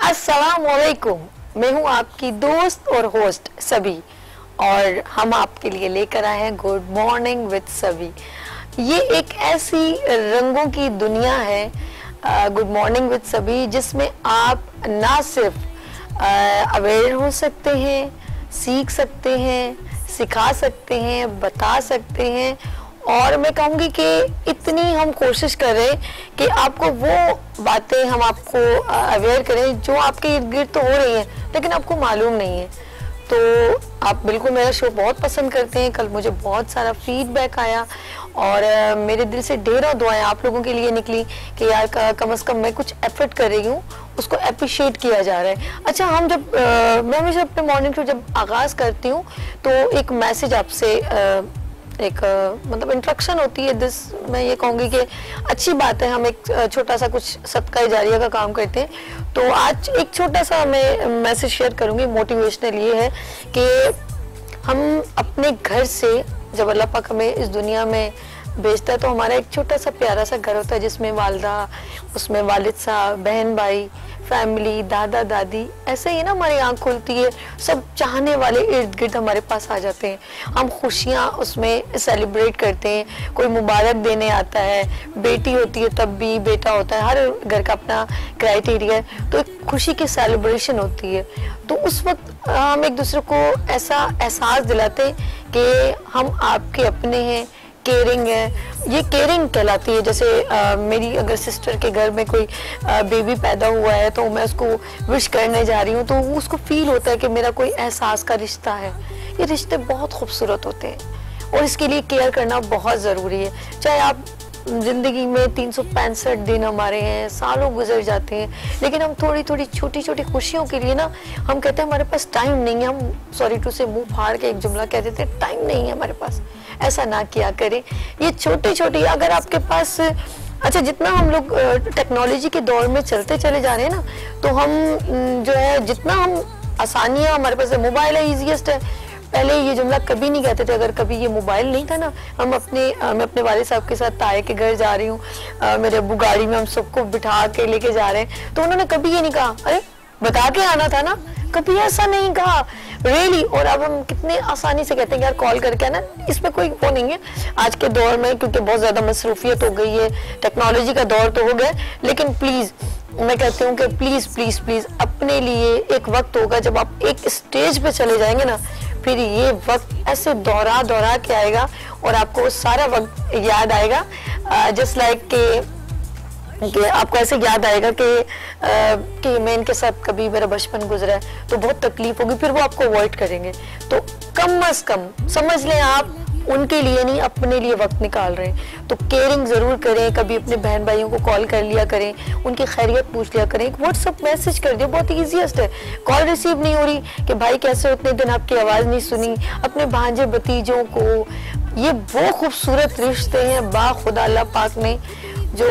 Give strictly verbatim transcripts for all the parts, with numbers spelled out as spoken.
अस्सलाम वालेकुम, मैं हूँ आपकी दोस्त और होस्ट सभी, और हम आपके लिए लेकर आए हैं गुड मॉर्निंग विद सभी। ये एक ऐसी रंगों की दुनिया है गुड मॉर्निंग विद सभी, जिसमें आप ना सिर्फ अवेयर हो सकते हैं, सीख सकते हैं, सिखा सकते हैं, बता सकते हैं, और मैं कहूँगी कि इतनी हम कोशिश करें कि आपको वो बातें हम आपको अवेयर करें जो आपके इर्द गिर्द तो हो रही हैं लेकिन आपको मालूम नहीं है। तो आप बिल्कुल मेरा शो बहुत पसंद करते हैं। कल मुझे बहुत सारा फीडबैक आया और uh, मेरे दिल से ढेरों दुआएं आप लोगों के लिए निकली कि यार कम से कम मैं कुछ एफर्ट कर रही हूँ, उसको अप्रिशिएट किया जा रहा है। अच्छा, हम जब uh, मैं हमेशा अपने मॉर्निंग शो जब आगाज़ करती हूँ तो एक मैसेज आपसे uh, एक uh, मतलब इंट्रोडक्शन होती है। दिस मैं ये कहूँगी कि अच्छी बात है, हम एक छोटा सा कुछ सदका जारिया का काम करते हैं। तो आज एक छोटा सा मैं मैसेज शेयर करूँगी, मोटिवेशनल ये है कि हम अपने घर से जब अल्लाह पाक हमें इस दुनिया में भेजता है तो हमारा एक छोटा सा प्यारा सा घर होता है जिसमें वालदा, उसमें वालिद साहब, बहन भाई, फैमिली, दादा दादी, ऐसे ही ना हमारी आँख खुलती है, सब चाहने वाले इर्द गिर्द हमारे पास आ जाते हैं। हम खुशियाँ उसमें सेलिब्रेट करते हैं, कोई मुबारक देने आता है, बेटी होती है तब भी, बेटा होता है, हर घर का अपना क्राइटेरिया है, तो एक खुशी की सेलिब्रेशन होती है। तो उस वक्त हम एक दूसरे को ऐसा एहसास दिलाते हैं कि हम आपके अपने हैं, केयरिंग है, ये केयरिंग कहलाती है। जैसे आ, मेरी अगर सिस्टर के घर में कोई आ, बेबी पैदा हुआ है तो मैं उसको विश करने जा रही हूँ तो उसको फील होता है कि मेरा कोई एहसास का रिश्ता है। ये रिश्ते बहुत खूबसूरत होते हैं और इसके लिए केयर करना बहुत ज़रूरी है। चाहे आप ज़िंदगी में तीन सौ पैंसठ दिन हमारे हैं, सालों गुजर जाते हैं, लेकिन हम थोड़ी थोड़ी छोटी छोटी खुशियों के लिए ना हम कहते हैं हमारे पास टाइम नहीं है। हम सॉरी टू से मुंह फाड़ के एक जुमला कह देते हैं, टाइम नहीं है हमारे पास। ऐसा ना किया करें। ये छोटी छोटी अगर आपके पास, अच्छा जितना हम लोग टेक्नोलॉजी के दौर में चलते चले जा रहे हैं ना, तो हम जो है जितना हम आसानियाँ हमारे पास है, मोबाइल है, ईजीएस्ट है। पहले ये जुमला कभी नहीं कहते थे, अगर कभी ये मोबाइल नहीं था ना, हम अपने आ, मैं अपने वाले साहब के साथ ताए के घर जा रही हूँ, मेरे अब्बू गाड़ी में हम सबको बिठा के लेके जा रहे हैं, तो उन्होंने कभी ये नहीं कहा अरे बता के आना था ना, कभी ऐसा नहीं कहा रियली। और अब हम कितने आसानी से कहते हैं यार कॉल करके आना, इसमें कोई वो नहीं है आज के दौर में, क्योंकि बहुत ज़्यादा मसरूफियत हो गई है, टेक्नोलॉजी का दौर तो हो गया। लेकिन प्लीज़ मैं कहती हूँ कि प्लीज़ प्लीज़ प्लीज़ अपने लिए एक वक्त होगा जब आप एक स्टेज पे चले जाएंगे ना, फिर ये वक्त ऐसे दोहरा दोहरा के आएगा और आपको सारा वक्त याद आएगा। जस्ट लाइक के कि आपको ऐसे याद आएगा कि कि मैं इनके साथ कभी मेरा बचपन गुजरा है तो बहुत तकलीफ होगी, फिर वो आपको अवॉइड करेंगे। तो कम अज कम समझ लें आप उनके लिए नहीं अपने लिए वक्त निकाल रहे हैं, तो केयरिंग ज़रूर करें। कभी अपने बहन भाइयों को कॉल कर लिया करें, उनकी खैरियत पूछ लिया करें, एक व्हाट्सअप मैसेज कर दिया, बहुत ईजीएस्ट है। कॉल रिसीव नहीं हो रही कि भाई कैसे, उतने दिन आपकी आवाज़ नहीं सुनी। अपने भांजे भतीजों को, ये वो खूबसूरत रिश्ते हैं बा खुदा अल्लाह पाक ने, जो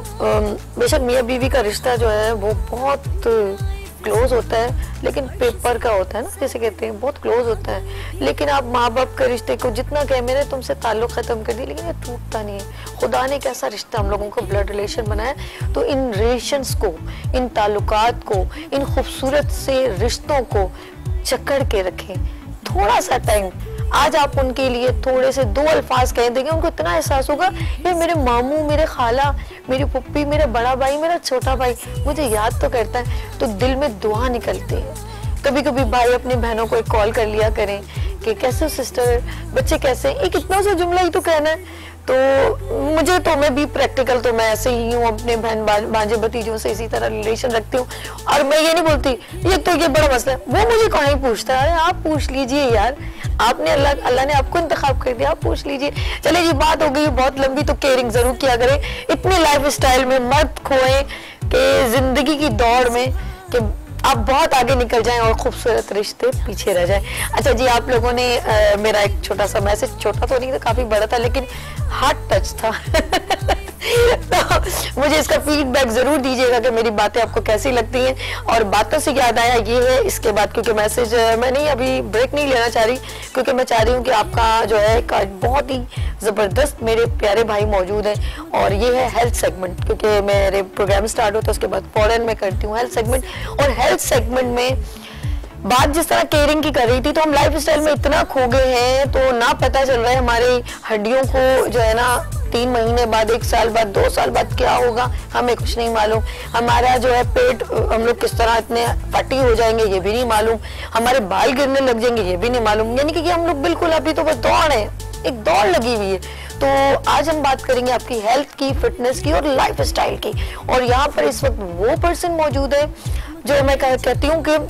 बेशक मियाँ बीवी का रिश्ता जो है वो बहुत क्लोज होता है, लेकिन पेपर का होता है ना, जैसे कहते हैं बहुत क्लोज होता है। लेकिन आप माँ बाप के रिश्ते को जितना कहे मैंने तुमसे ताल्लुक़ ख़त्म कर दिया, लेकिन ये टूटता नहीं है। खुदा ने एक ऐसा रिश्ता हम लोगों को ब्लड रिलेशन बनाया, तो इन रिलेशंस को, इन ताल्लुकात को, इन खूबसूरत से रिश्तों को जकड़ के रखें। थोड़ा सा टाइम आज आप उनके लिए थोड़े से दो अल्फाज कह देंगे, उनको इतना एहसास होगा ये मेरे मामू, मेरे खाला, मेरी पुप्पी, मेरा बड़ा भाई, मेरा छोटा भाई मुझे याद तो करता है, तो दिल में दुआ निकलती है। कभी कभी भाई अपनी बहनों को एक कॉल कर लिया करें कि कैसे हो सिस्टर, बच्चे कैसे, एक इतना सा जुमला ही तो कहना है। तो मुझे तो मैं भी प्रैक्टिकल तो मैं ऐसे ही हूँ, अपने बहन भांजे भतीजों से इसी तरह रिलेशन रखती हूँ, और मैं ये नहीं बोलती ये तो ये बड़ा मसला है, वो मुझे कहाँ ही पूछता है। आप पूछ लीजिए यार, आपने अल्लाह अल्लाह ने आपको इंतखाब कर दिया, आप पूछ लीजिए। चलिए जी, बात हो गई बहुत लंबी, तो केयरिंग जरूर किया करें। इतने लाइफ स्टाइल में मत खोएं कि जिंदगी की दौड़ में कि आप बहुत आगे निकल जाएं और खूबसूरत रिश्ते पीछे रह जाएं। अच्छा जी, आप लोगों ने आ, मेरा एक छोटा सा मैसेज, छोटा तो नहीं था, काफी बड़ा था, लेकिन हार्ट टच था तो मुझे इसका फीडबैक जरूर दीजिएगा कि मेरी बातें आपको कैसी लगती हैं। और बातों से याद आया ये है इसके बाद, क्योंकि मैसेज मैं नहीं अभी ब्रेक नहीं लेना चाह रही, क्योंकि मैं चाह रही हूँ कि आपका जो है का बहुत ही जबरदस्त मेरे प्यारे भाई मौजूद हैं, और ये है हेल्थ सेगमेंट, क्योंकि मेरे प्रोग्राम स्टार्ट होता है उसके बाद फौरन मैं करती हूँ हेल्थ सेगमेंट। और हेल्थ सेगमेंट में बात जिस तरह केयरिंग की कर रही थी, तो हम लाइफ स्टाइल में इतना खो गए हैं, तो ना पता चल रहा है हमारी हड्डियों को जो है ना तीन महीने बाद, एक साल बाद, दो साल बाद क्या होगा हमें कुछ नहीं मालूम। हमारा जो है पेट, हम लोग किस तरह इतने फटी हो जाएंगे ये भी नहीं मालूम, हमारे बाल गिरने लग जाएंगे ये भी नहीं मालूम। यानी कि हम लोग बिल्कुल अभी तो बस दौड़ है, एक दौड़ लगी हुई है। तो आज हम बात करेंगे आपकी हेल्थ की, फिटनेस की और लाइफ स्टाइल की। और यहाँ पर इस वक्त वो पर्सन मौजूद है जो मैं कहती हूँ कि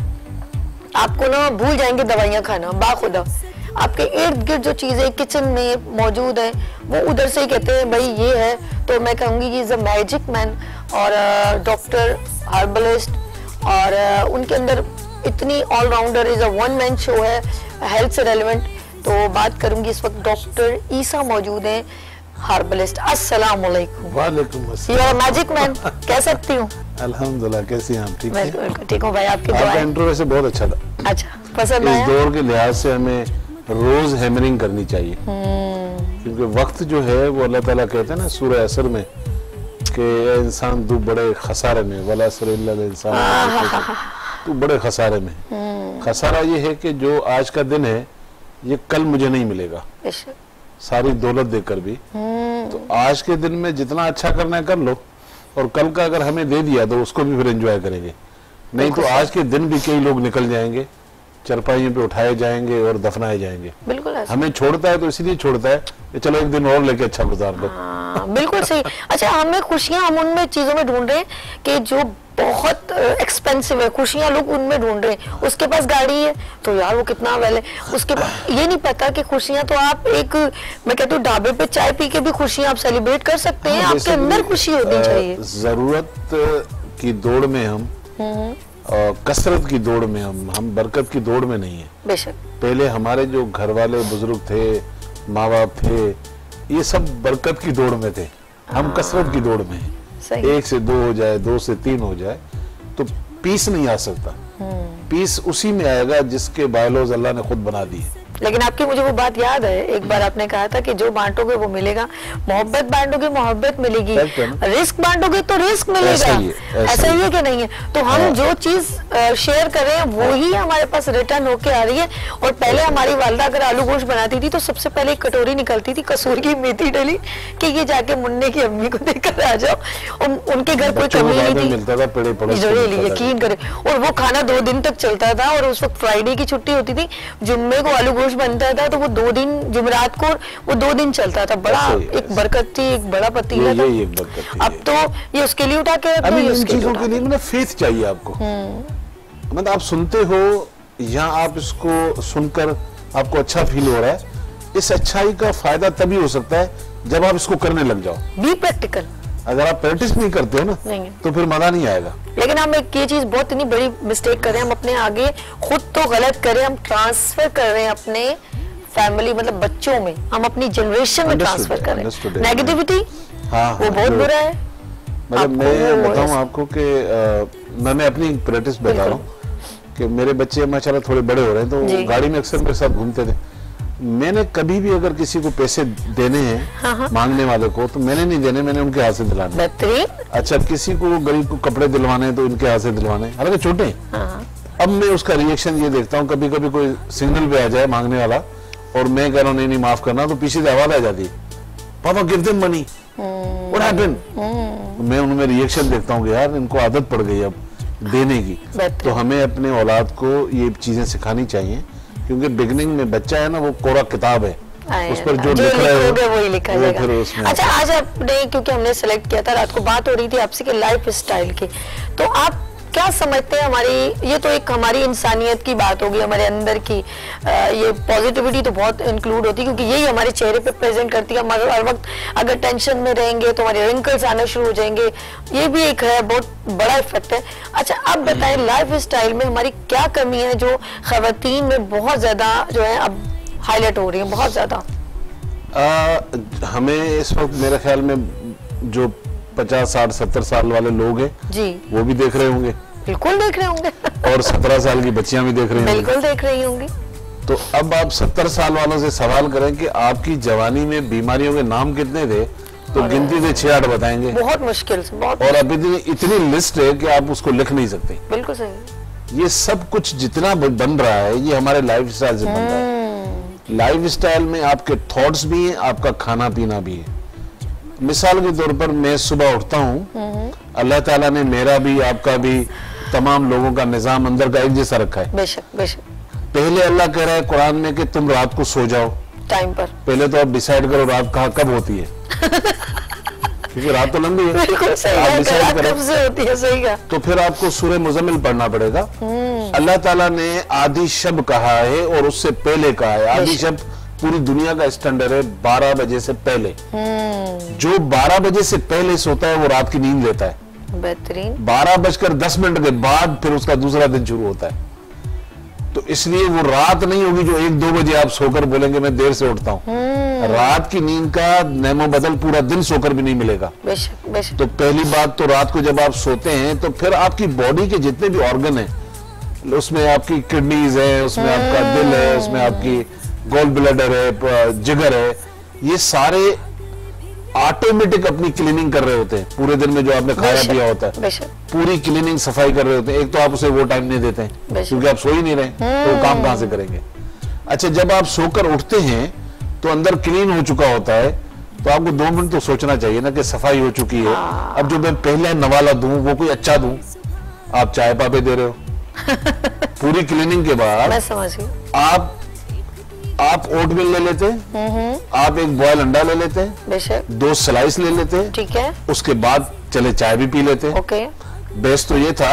आपको ना भूल जाएंगे दवाइयाँ खाना, बाखुदा आपके इर्द गिर्द जो चीजें किचन में मौजूद है वो उधर से ही कहते हैं भाई ये है। तो मैं कहूँगी ये इज अ मैजिक मैन और डॉक्टर हर्बलिस्ट, और uh, उनके अंदर इतनी allrounder, is a one man show है हेल्थ से रेलिवेंट। तो बात करूंगी इस वक्त डॉक्टर ईसा मौजूद हैं, हर्बलिस्ट। अस्सलाम वालेकुम। वालेकुम अस्सलाम। यू आर मैजिक मैन, कह सकती हूँ। अल्हम्दुलिल्लाह, कैसी हैं आप? ठीक है, ठीक हूँ भाई, आपकी दुआ आपका है। इंट्रो वैसे बहुत अच्छा था। अच्छा, पसंद आया? इस दौर के लिहाज से हमें रोज हैमरिंग करनी चाहिए, क्योंकि वक्त जो है वो अल्लाह ताला कहते हैं ना सूरह असर में कि इंसान तू बड़े खसारे में, वला असर इल्लल इंसान, तू बड़े खसारे में। खसारा ये है कि जो आज का दिन है ये कल मुझे नहीं मिलेगा, सारी दौलत देकर भी। तो आज के दिन में जितना अच्छा करना है कर लो, और कल का अगर हमें दे दिया तो उसको भी फिर एंजॉय करेंगे। नहीं तो आज के दिन भी कई लोग निकल जाएंगे, चरपाइयों पे उठाए जाएंगे और दफनाए जाएंगे। बिल्कुल हमें छोड़ता है तो इसीलिए छोड़ता है कि चलो एक दिन और लेके अच्छा गुजार लो। बिल्कुल सही। अच्छा, हमें खुशियां हम उनमें चीजों में ढूंढ रहे हैं कि जो बहुत एक्सपेंसिव है, खुशियां लोग उनमें ढूंढ रहे हैं। उसके पास गाड़ी है तो यार वो कितना वेल है, उसके पास ये नहीं पता कि खुशियां तो आप एक, मैं कहती हूँ ढाबे पे चाय पी के भी खुशियां आप सेलिब्रेट कर सकते हैं। आपके अंदर खुशी होनी चाहिए। जरूरत की दौड़ में हम, कसरत की दौड़ में हम हम बरकत की दौड़ में नहीं है। बेशक पहले हमारे जो घर वाले बुजुर्ग थे, माँ बाप थे, ये सब बरकत की दौड़ में थे, हम कसरत की दौड़ में हैं। एक से दो हो जाए, दो से तीन हो जाए तो पीस नहीं आ सकता। पीस उसी में आएगा जिसके बायलॉज अल्लाह ने खुद बना दी है। लेकिन आपकी मुझे वो बात याद है, एक बार आपने कहा था कि जो बांटोगे वो मिलेगा, मोहब्बत बांटोगे मोहब्बत मिलेगी, रिस्क बांटोगे तो रिस्क मिलेगा। ऐसा ही है, ऐसा ही है कि नहीं है? तो हम हाँ। जो चीज शेयर कर रहे हैं वो ही हमारे पास रिटर्न होके आ रही है। और पहले हमारी वालदा अगर आलू गोश्त बनाती थी तो सबसे पहले एक कटोरी निकलती थी कसूर की मेथी डली कि ये जाके मुन्ने की अम्मी को देकर आ जाओ। और उनके घर कोई कमी नहीं थी, यकीन करें। और वो खाना दो दिन तक चलता था, और उस वक्त फ्राइडे की छुट्टी होती थी, जुम्मे को आलू बनता था तो वो दो दिन, जुमेरात को वो दो दिन चलता था। बड़ा एक बरकत थी, एक बड़ा पतीला था। ये एक बरकत थी। अब तो ये उसके लिए उठा के अभी इन चीजों के लिए मतलब फेथ चाहिए आपको। मतलब आप सुनते हो या आप इसको सुनकर आपको अच्छा फील हो रहा है, इस अच्छाई का फायदा तभी हो सकता है जब आप इसको करने लग जाओ। Be practical. अगर आप प्रैक्टिस नहीं करते हो ना तो फिर मजा नहीं आएगा। लेकिन हम एक ये चीज बहुत इतनी बड़ी मिस्टेक करें, हम अपने आगे खुद तो गलत करें, हम ट्रांसफर कर रहे हैं अपने फैमिली, मतलब बच्चों में, हम अपनी जनरेशन में ट्रांसफर कर रहे हैं नेगेटिविटी। हाँ, वो बहुत बुरा है। मतलब मैं बताऊं आपको कि मैं मैं अपनी प्रैक्टिस बता रहा हूँ कि मेरे बच्चे माशाल्लाह थोड़े बड़े हो रहे हैं, तो गाड़ी में अक्सर मेरे साथ घूमते थे। मैंने कभी भी अगर किसी को पैसे देने हैं, हाँ हाँ। मांगने वाले को, तो मैंने नहीं देने, मैंने उनके हाथ से दिलाने। बेहतरीन। अच्छा, किसी को गरीब को कपड़े दिलवाने तो इनके हाथ से दिलवाने, हालांकि छोटे। हाँ। अब मैं उसका रिएक्शन ये देखता हूँ, कभी कभी कोई सिग्नल पे आ जाए मांगने वाला और मैं कह रहा हूँ नहीं नहीं माफ करना, तो पीछे से आवाज आ जाती है, पापा give them money, what happened. मैं उनमें रिएक्शन देखता हूँ कि यार इनको आदत पड़ गई अब देने की। तो हमें अपने औलाद को ये चीजें सिखानी चाहिए, क्योंकि बिगनिंग में बच्चा है ना, वो कोरा किताब है, उस पर जो, जो लिख रहे हो वही लिखा जाएगा। अच्छा, आज आपने, क्योंकि हमने सेलेक्ट किया था, रात को बात हो रही थी आपसे कि लाइफ स्टाइल की, तो आप क्या समझते हैं हमारी, ये तो एक हमारी इंसानियत की बात होगी, हमारे अंदर की आ, ये पॉजिटिविटी तो बहुत इंक्लूड होती है, क्योंकि यही हमारे चेहरे पे प्रेजेंट करती है। हमारे हर वक्त अगर टेंशन में रहेंगे तो हमारे रिंकल्स आना शुरू हो जाएंगे, ये भी एक है, बहुत बड़ा इफेक्ट है। अच्छा, अब बताएं लाइफ स्टाइल में हमारी क्या कमी है जो खवातीन में बहुत ज्यादा जो है अब हाईलाइट हो रही है, बहुत ज्यादा? हमें इस वक्त मेरे ख्याल में जो पचास साठ सत्तर साल वाले लोग हैं जी, वो भी देख रहे होंगे, बिल्कुल देख रहे होंगे और सत्रह साल की बच्चियां भी देख रही होंगी, बिल्कुल देख रही होंगी। तो अब आप सत्तर साल वालों से सवाल करें कि आपकी जवानी में बीमारियों के नाम कितने थे, तो गिनती से छह आठ बताएंगे, बहुत मुश्किल से, बहुत। और अभी इतनी इतनी लिस्ट है कि आप उसको लिख नहीं सकते। बिल्कुल सही। ये सब कुछ जितना बन रहा है ये हमारे लाइफ स्टाइल से बन रहा है। लाइफ स्टाइल में आपके थॉट्स भी हैं, आपका खाना पीना भी है। मिसाल के तौर पर मैं सुबह उठता हूँ, अल्लाह ताला ने मेरा भी आपका भी तमाम लोगों का निजाम अंदर का एक जैसा रखा है। बेशक बेशक। पहले अल्लाह कह रहा है कुरान में कि तुम रात को सो जाओ टाइम पर। पहले तो आप डिसाइड करो रात कहाँ कब होती है क्योंकि रात तो लंबी है। बिल्कुल सही आप है, डिसाइड रात करो कब से होती है, सही का। तो फिर आपको सूरह मुज़म्मिल पढ़ना पड़ेगा। अल्लाह ताला ने आदि शब कहा है और उससे पहले कहा है। आदि शब पूरी दुनिया का स्टैंडर्ड है बारह बजे से पहले। जो बारह बजे से पहले सोता है वो रात की नींद लेता है। बेहतरीन। बारह बजकर दस मिनट के बाद फिर उसका दूसरा दिन शुरू होता है। तो इसलिए वो रात नहीं होगी जो एक दो बजे आप सोकर बोलेंगे मैं देर से उठता हूँ। रात की नींद का नेमो बदल पूरा दिन सोकर भी नहीं मिलेगा। बेशक बेशक। तो पहली बात तो रात को जब आप सोते हैं तो फिर आपकी बॉडी के जितने भी ऑर्गन हैं, उसमें आपकी किडनीज है, उसमें आपका दिल है, उसमें आपकी गोल ब्लैडर है, जिगर है, ये सारे ऑटोमेटिक अपनी क्लीनिंग कर रहे होते हैं। पूरे दिन में जो आपने खाया पिया होता है पूरी क्लीनिंग सफाई कर रहे होते हैं। एक तो आप उसे वो टाइम नहीं देते हैं क्योंकि आप सो ही नहीं रहे, तो वो काम कहां से करेंगे। अच्छा, जब आप सोकर उठते हैं तो अंदर क्लीन हो चुका होता है, तो आपको दो मिनट तो सोचना चाहिए ना कि सफाई हो चुकी है। अब जो मैं पहले नवाला दूं वो कोई अच्छा दूं, आप चाय पापे दे रहे हो। पूरी क्लीनिंग के बाद मैं समझ गई। आप आप ओटमील ले लेते हैं, आप एक बॉयल अंडा ले लेते हैं, बेशक दो स्लाइस ले लेते हैं, ठीक है, उसके बाद चले चाय भी पी लेते हैं। ओके। बेस्ट तो ये था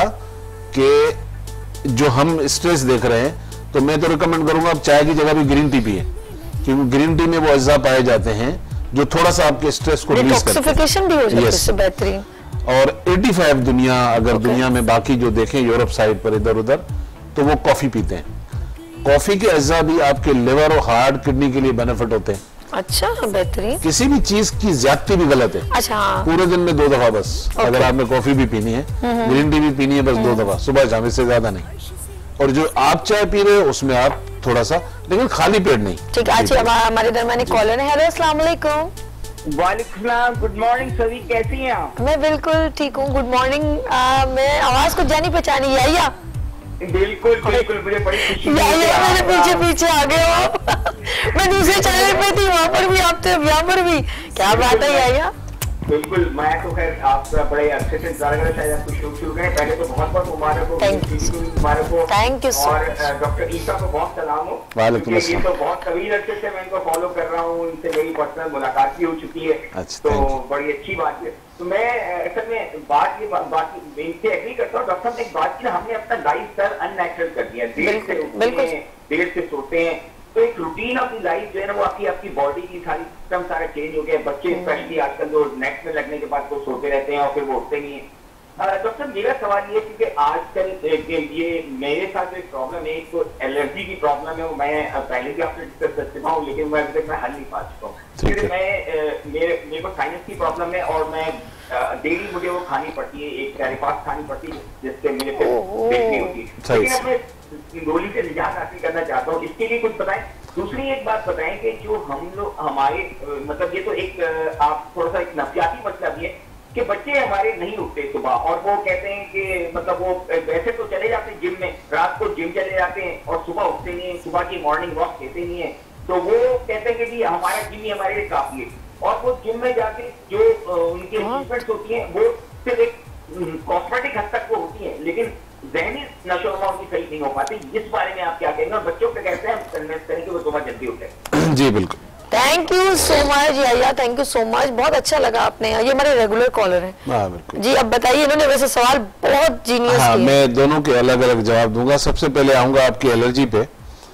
कि जो हम स्ट्रेस देख रहे हैं, तो मैं तो रिकमेंड करूंगा आप चाय की जगह भी ग्रीन टी पिए, क्योंकि ग्रीन टी में वो अज्जा पाए जाते हैं जो थोड़ा सा आपके स्ट्रेस को रिलीज करते हैं। डिटॉक्सिफिकेशन भी हो जाती है इससे, बेहतरीन। और पचासी दुनिया अगर दुनिया में बाकी जो देखें यूरोप साइड पर इधर उधर, तो वो कॉफी पीते हैं। कॉफी के अज्जा भी आपके लिवर और हार्ट किडनी के लिए बेनिफिट होते हैं। अच्छा, बेहतरीन। किसी भी चीज की ज्यादती भी गलत है। अच्छा, पूरे दिन में दो दफा बस, अगर आपने कॉफी भी पीनी है, ग्रीन टी भी पीनी है, बस दो दफा, सुबह शाम, इससे ज्यादा नहीं। और जो आप चाय पी रहे हो उसमें आप थोड़ा सा, लेकिन खाली पेट नहीं। ठीक है। अच्छा, हमारे दरमियान एक कॉलर है। हेलो, अस्सलाम वालेकुम। वालेकुम सलाम, गुड मॉर्निंग सभी, कैसी हैं आप? मैं बिल्कुल ठीक हूँ, गुड मॉर्निंग। मैं आवाज को जानी पहचानी याया। बिल्कुल बिल्कुल, मुझे बड़ी खुशी है। याया, मेरे पीछे पीछे आ गए हो। मैं दूसरे चैनल पे थी, वहाँ पर भी आप थे, यहाँ पर भी। क्या बात है याया? बिल्कुल, मैं तो खैर आपका बड़े अच्छे से इंतजार कर रहा था, शायद आपको शुरू शुरू करें। पहले तो बहुत बहुत मुबारक हो, मुबारक हो, थैंक यू सो और डॉक्टर ईसा को बहुत सलाम हो। वालेकुम ये तो बहुत तवील अर्से से मैं इनको फॉलो कर रहा हूँ, इनसे मेरी पर्सनल मुलाकात भी हो चुकी है, तो बड़ी अच्छी बात है। तो मैं असल में बात ये बात इनसे एग्री करता हूँ। डॉक्टर साहब ने एक बात की, हमने अपना लाइफ स्टाइल अननेचुरल कर दिया, देर से उठते हैं, देर से सोते हैं, तो एक रूटीन ऑफ लाइफ जो है ना वो आपकी आपकी बॉडी की सारी सिस्टम सारा चेंज हो गया। बच्चे स्पेशली आजकल जो नेट में लगने के बाद वो सोते रहते हैं और फिर वो उठते नहीं है। डॉक्टर मेरा सवाल ये क्योंकि आजकल ये मेरे साथ जो एक प्रॉब्लम है, एक तो एलर्जी की प्रॉब्लम है, वो मैं पहले भी आपसे डिस्कस कर चुका हूँ, लेकिन मैं अभी तक मैं हल नहीं पा चुका हूँ। क्योंकि मैं मेरे मेरे को साइनस की प्रॉब्लम है और मैं डेली मुझे वो खानी पड़ती है, एक कैरिपास खानी पड़ती है जिससे मेरे को देखनी होती है। लेकिन अब मैं गोली से निजात हासिल करना चाहता हूँ, इसके लिए कुछ बताएं। दूसरी एक बात बताएं कि जो हम लोग हमारे मतलब ये तो एक आप थोड़ा सा एक नफसियाती मसला भी है कि बच्चे हमारे नहीं उठते सुबह, और वो कहते हैं कि मतलब वो वैसे तो चले जाते हैं जिम में, रात को जिम चले जाते हैं और सुबह उठते नहीं है, सुबह की मॉर्निंग वॉक लेते नहीं है। तो वो कहते हैं कि जी हमारा जिम ही हमारे लिए काफी है, और वो जिम में जाके जो उनकी अचीवमेंट्स होती हैं वो सिर्फ एक कॉस्मेटिक हद तक वो होती है, लेकिन ज़हनी नशोनुमा उनकी सही नहीं हो पाती। इस बारे में आप क्या कहेंगे, और बच्चों को कहते हैं कन्विंस करें कि वो सुबह जल्दी उठे? जी बिल्कुल, थैंक यू सो मच याया, थैंक यू सो मच, बहुत अच्छा लगा आपने। ये हमारे रेगुलर कॉलर हैं। हाँ बिल्कुल जी, अब बताइए, इन्होंने वैसे सवाल बहुत जीनियस हाँ, किए। मैं दोनों के अलग अलग जवाब दूंगा। सबसे पहले आऊंगा आपकी एलर्जी पे।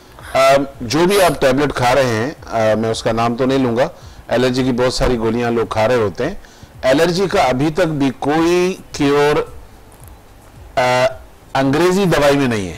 आ, जो भी आप टैबलेट खा रहे हैं, आ, मैं उसका नाम तो नहीं लूंगा, एलर्जी की बहुत सारी गोलियां लोग खा रहे होते हैं। एलर्जी का अभी तक भी कोई क्योर अंग्रेजी दवाई में नहीं है।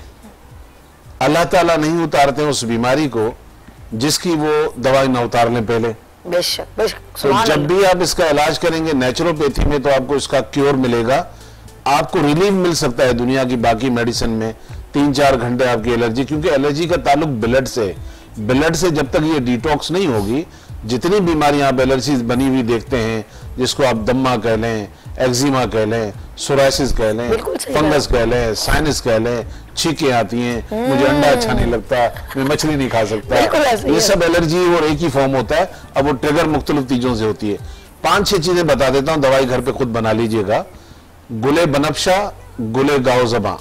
अल्लाह ताला नहीं उतारते उस बीमारी को जिसकी वो दवाई ना उतार लें पहले। बेशक बेशक। तो जब भी आप इसका इलाज करेंगे नेचुरोपैथी में तो आपको इसका क्योर मिलेगा, आपको रिलीफ मिल सकता है दुनिया की बाकी मेडिसिन में तीन चार घंटे आपकी एलर्जी, क्योंकि एलर्जी का ताल्लुक ब्लड से, ब्लड से जब तक ये डिटॉक्स नहीं होगी, जितनी बीमारियां आप एलर्जी बनी हुई देखते हैं, जिसको आप दम्मा कह लें, एक्जिमा कह लें, सोराइसिस कह लें, फंगस कह लें, साइनस कह लें, छींकें आती हैं, मुझे अंडा अच्छा नहीं लगता, मैं मछली नहीं खा सकता, ये सब एलर्जी और एक ही फॉर्म होता है। अब वो ट्रिगर मुख्तलिफ चीजों से होती है। पांच छह चीजें बता देता हूं, दवाई घर पे खुद बना लीजिएगा। गुले बनफशा, गुले गाओ जबां,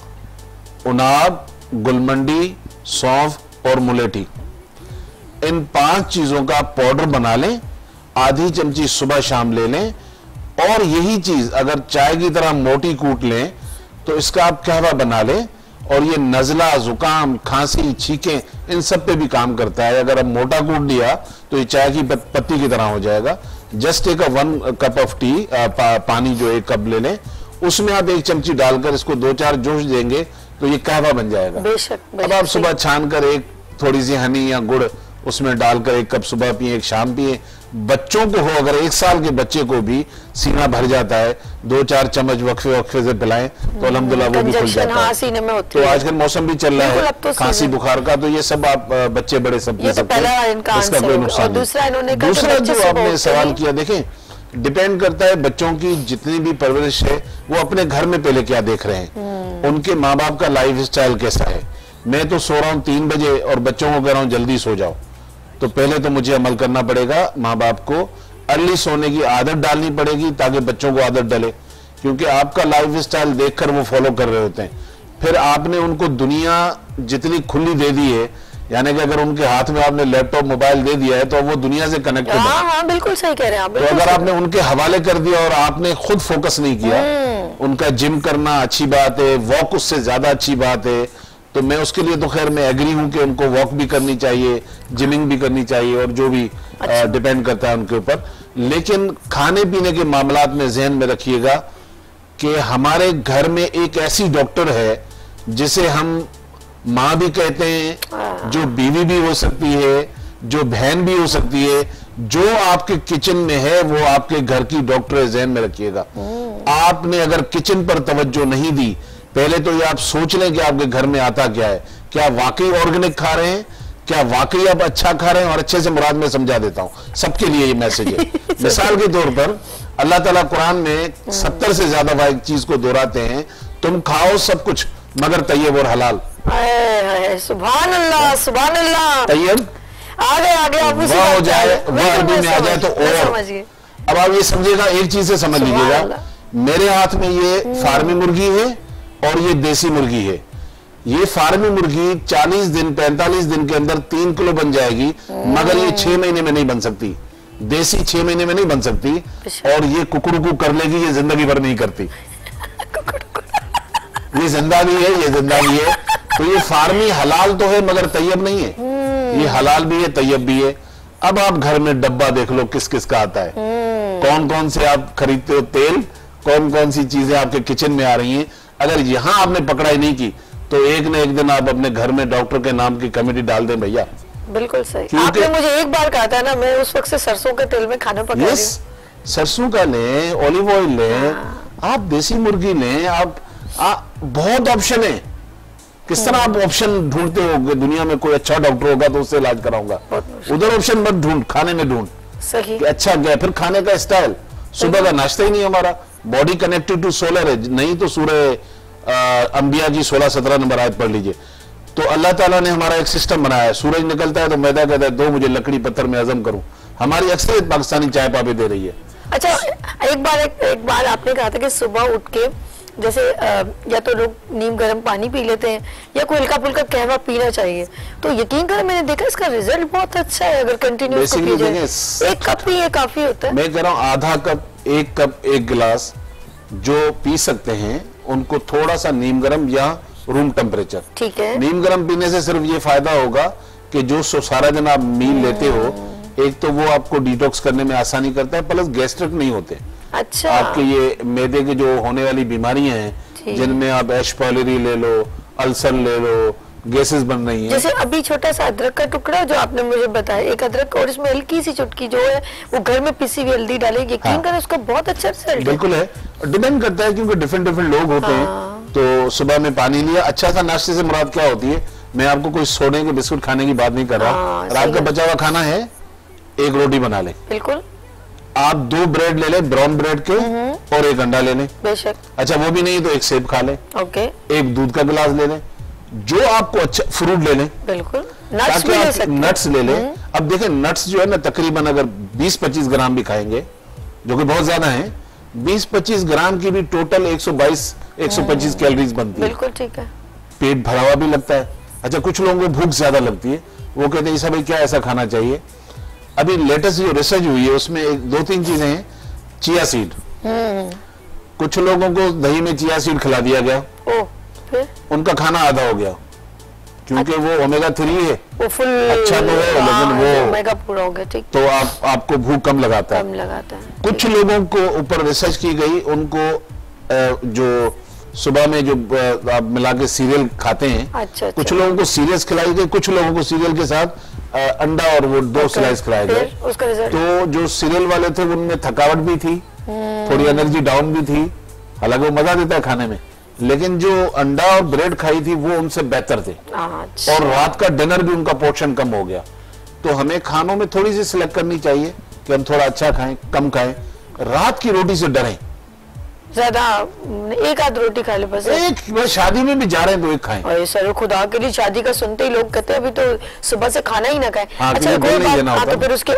उनाब, गुलमंडी, सौंफ और मुलेठी, इन पांच चीजों का पाउडर बना लें, आधी चमची सुबह शाम ले लें, और यही चीज अगर चाय की तरह मोटी कूट लें तो इसका आप कहवा बना लें, और ये नजला, जुकाम, खांसी, छींकें, इन सब पे भी काम करता है। अगर आप मोटा कूट लिया तो ये चाय की पत्ती की तरह हो जाएगा। जस्ट एक वन कप ऑफ टी, पा, पानी जो एक कप ले लें, उसमें आप एक चमची डालकर इसको दो चार जोश देंगे तो ये कहवा बन जाएगा। बेशक, बेशक। अब आप सुबह छान कर एक थोड़ी सी हनी या गुड़ उसमें डालकर एक कप सुबह पिए, एक शाम पिए। बच्चों को हो, अगर एक साल के बच्चे को भी सीना भर जाता है, दो चार चम्मच वक्फे वक्फे से पिलाएं तो अल्हम्दुलिल्लाह वो भी खुल जाता है। सीने में होती तो आजकल मौसम भी चल रहा है तो खांसी बुखार का, तो ये सब आप बच्चे बड़े सब पी सकते हैं, इसका कोई नुकसान नहीं। दूसरा जो आपने सवाल किया, देखें डिपेंड करता है बच्चों की जितनी भी परवरिश है वो अपने घर में पहले क्या देख रहे हैं, उनके माँ बाप का लाइफ स्टाइल कैसा है। मैं तो सो रहा हूँ तीन बजे और बच्चों को कह रहा हूँ जल्दी सो जाओ, तो पहले तो मुझे अमल करना पड़ेगा, माँ बाप को अर्ली सोने की आदत डालनी पड़ेगी ताकि बच्चों को आदत डले, क्योंकि आपका लाइफ स्टाइल देखकर वो फॉलो कर रहे होते हैं। फिर आपने उनको दुनिया जितनी खुली दे दी है, यानी कि अगर उनके हाथ में आपने लैपटॉप मोबाइल दे दिया है तो वो दुनिया से कनेक्टेड है। हाँ, हाँ, बिल्कुल सही कह रहे हैं आप। तो अगर आपने उनके हवाले कर दिया और आपने खुद फोकस नहीं किया, उनका जिम करना अच्छी बात है, वॉक उससे ज्यादा अच्छी बात है, तो मैं उसके लिए तो खैर मैं एग्री हूं कि उनको वॉक भी करनी चाहिए, जिमिंग भी करनी चाहिए, और जो भी अच्छा। डिपेंड करता है उनके ऊपर। लेकिन खाने पीने के मामलात में जहन में रखिएगा कि हमारे घर में एक ऐसी डॉक्टर है जिसे हम माँ भी कहते हैं, जो बीवी भी हो सकती है, जो बहन भी हो सकती है, जो आपके किचन में है वो आपके घर की डॉक्टर है, जहन में रखिएगा। आपने अगर किचन पर तवज्जो नहीं दी, पहले तो ये आप सोच लें कि आपके घर में आता क्या है, क्या वाकई ऑर्गेनिक खा रहे हैं, क्या वाकई आप अच्छा खा रहे हैं, और अच्छे से मुराद में समझा देता हूं, सबके लिए ये मैसेज है। मिसाल के तौर पर अल्लाह ताला कुरान में सत्तर से ज्यादा चीज को दोहराते हैं, तुम खाओ सब कुछ मगर तैयब और हलाल। सुभान अल्लाह, सुभान अल्लाह। तैयब आगे आगे आप उसी वह हो जाए, वह अरबी में आ जाए तो और। अब आप ये समझिएगा, एक चीज से समझ लीजिएगा, मेरे हाथ में ये फार्मी मुर्गी है और ये देसी मुर्गी है। ये फार्मी मुर्गी चालीस दिन पैंतालीस दिन के अंदर तीन किलो बन जाएगी, मगर ये छह महीने में नहीं बन सकती। देसी छह महीने में नहीं बन सकती, और ये कुकड़ू कर लेगी, ये जिंदगी भर नहीं करती। ये जिंदा भी है, ये जिंदा भी है। तो ये फार्मी हलाल तो है मगर तैयब नहीं है, ये हलाल भी है तैयब भी है। अब आप घर में डब्बा देख लो किस किस का आता है, कौन कौन से आप खरीदते हो तेल, कौन कौन सी चीजें आपके किचन में आ रही हैं। अगर यहां आपने पकड़ाई नहीं की तो एक न एक दिन आप अपने घर में डॉक्टर के नाम की कमेटी डाल दें भैया। बिल्कुल सही। आपने मुझे एक बार कहा था ना, मैं उस वक्त से सरसों के तेल में खाना पका रही हूं। सरसों का लें, ऑलिव ऑयल लें, आप देसी मुर्गी लें, आप आ, बहुत ऑप्शन है। किस तरह आप ऑप्शन ढूंढते हो, दुनिया में कोई अच्छा डॉक्टर होगा तो उससे इलाज कराऊंगा, उधर ऑप्शन मत ढूंढ, खाने में ढूंढ। सही। अच्छा गया। फिर खाने का स्टाइल, सुबह का नाश्ता ही नहीं हमारा, बॉडी कनेक्टेड टू सोलर है, नहीं तो सूरह अंबिया की सोलह सत्रह नंबर आयत पढ़ लीजिए। तो अल्लाह ताला ने हमारा एक सिस्टम बनाया है, सूरज निकलता है तो मैदा कहता है दो मुझे लकड़ी पत्थर में हजम करूं। हमारी अक्सरियत पाकिस्तानी चाय पापे दे रही है। अच्छा, एक बार एक, एक बार आपने कहा था कि सुबह उठ के जैसे आ, या तो लोग नीम गर्म पानी पी लेते हैं या कोई हल्का फुल्का कहवा पीना चाहिए, तो यकीन करें मैंने देखा इसका रिजल्ट बहुत अच्छा है अगर कंटिन्यू पी जाए। एक कप ही ये काफी होता है। मैं कह रहा हूँ आधा कप, एक कप, एक गिलास जो पी सकते हैं उनको थोड़ा सा नीम गर्म या रूम टेम्परेचर। ठीक है। नीम गर्म पीने से सिर्फ ये फायदा होगा कि जो सारा दिन आप मील लेते हो, एक तो वो आपको डिटॉक्स करने में आसानी करता है, प्लस गैस्ट्रिक नहीं होते। अच्छा। आपके ये मैदे के जो होने वाली बीमारियां हैं, जिनमें आप एश पायलरी ले लो, अल्सर ले लो, गैसेस बन रही हैं। जैसे अभी छोटा सा अदरक का टुकड़ा जो आपने मुझे बताया, एक अदरक और इसमें हल्की सी चुटकी जो है वो घर में पिसी हुई हल्दी डाले, यकीन हाँ। करें उसका बहुत अच्छा रिजल्ट बिल्कुल है, डिपेंड करता है क्योंकि डिफरेंट डिफरेंट लोग होते हैं। तो सुबह में पानी लिया, अच्छा सा नाश्ते से मुराद क्या होती है, मैं आपको कोई सोने के बिस्कुट खाने की बात नहीं कर रहा। हाँ, रात का बचा हुआ खाना है, एक रोटी बना ले, बिल्कुल आप दो ब्रेड ले लें ब्राउन ब्रेड के और एक अंडा ले लें, बेशक। अच्छा वो भी नहीं तो एक सेब खा लें, ओके, एक दूध का गिलास ले लें, जो आपको अच्छा फ्रूट ले लें, बिल्कुल नट्स ताकि भी ले आप सकते हैं। नट्स ले लें। अब देखें नट्स जो है ना तकरीबन अगर बीस पच्चीस ग्राम भी खाएंगे, जो कि बहुत ज्यादा है, बीस पच्चीस ग्राम की भी टोटल एक सौ बाईस एक सौ पच्चीस कैलोरीज बनती है। बिल्कुल ठीक है, पेट भरा हुआ भी लगता है। अच्छा कुछ लोगों को भूख ज्यादा लगती है, वो कहते हैं ईसा भाई क्या ऐसा खाना चाहिए। अभी लेटेस्ट जो रिसर्च हुई है उसमें एक दो तीन चीजें हैं, चिया सीड, कुछ लोगों को दही में चिया सीड खिला दिया गया, ओ फिर उनका खाना आधा हो गया क्योंकि वो ओमेगा थ्री है, वो फुल अच्छा तो है, लेकिन वो- ओमेगा पूरा हो गया, ठीक, तो आप आपको भूख कम लगाता है। कम लगाता है। कुछ लोगों को ऊपर रिसर्च की गई, उनको अ, जो सुबह में जो अ, आप मिला के सीरियल खाते हैं, अच्छा, कुछ अच्छा। लोगों को सीरियल्स खिलाई गई, कुछ लोगों को सीरियल के साथ अ, अंडा और वो दो स्लाइस खिलाए गए। फिर उसका रिजल्ट तो जो सीरियल वाले थे उनमें थकावट भी थी, थोड़ी एनर्जी डाउन भी थी, हालांकि वो मजा देता है खाने में, लेकिन जो अंडा और ब्रेड खाई थी वो उनसे बेहतर थे। अच्छा, और रात का डिनर भी उनका पोर्शन कम हो गया। तो हमें खानों में थोड़ी सी सिलेक्ट करनी चाहिए कि हम थोड़ा अच्छा खाएं, कम खाएं, रात की रोटी से डरें। ज्यादा एक आध रोटी खा ले बस। एक बस शादी में भी जा रहे हैं तो एक खाएं। अरे सर खुदा के लिए, शादी का सुनते ही लोग कहते हैं अभी तो सुबह से खाना ही ना खाए। हाँ, अच्छा क्योंकि कोई बिल नहीं बात, देना हाँ होता। तो फिर उसके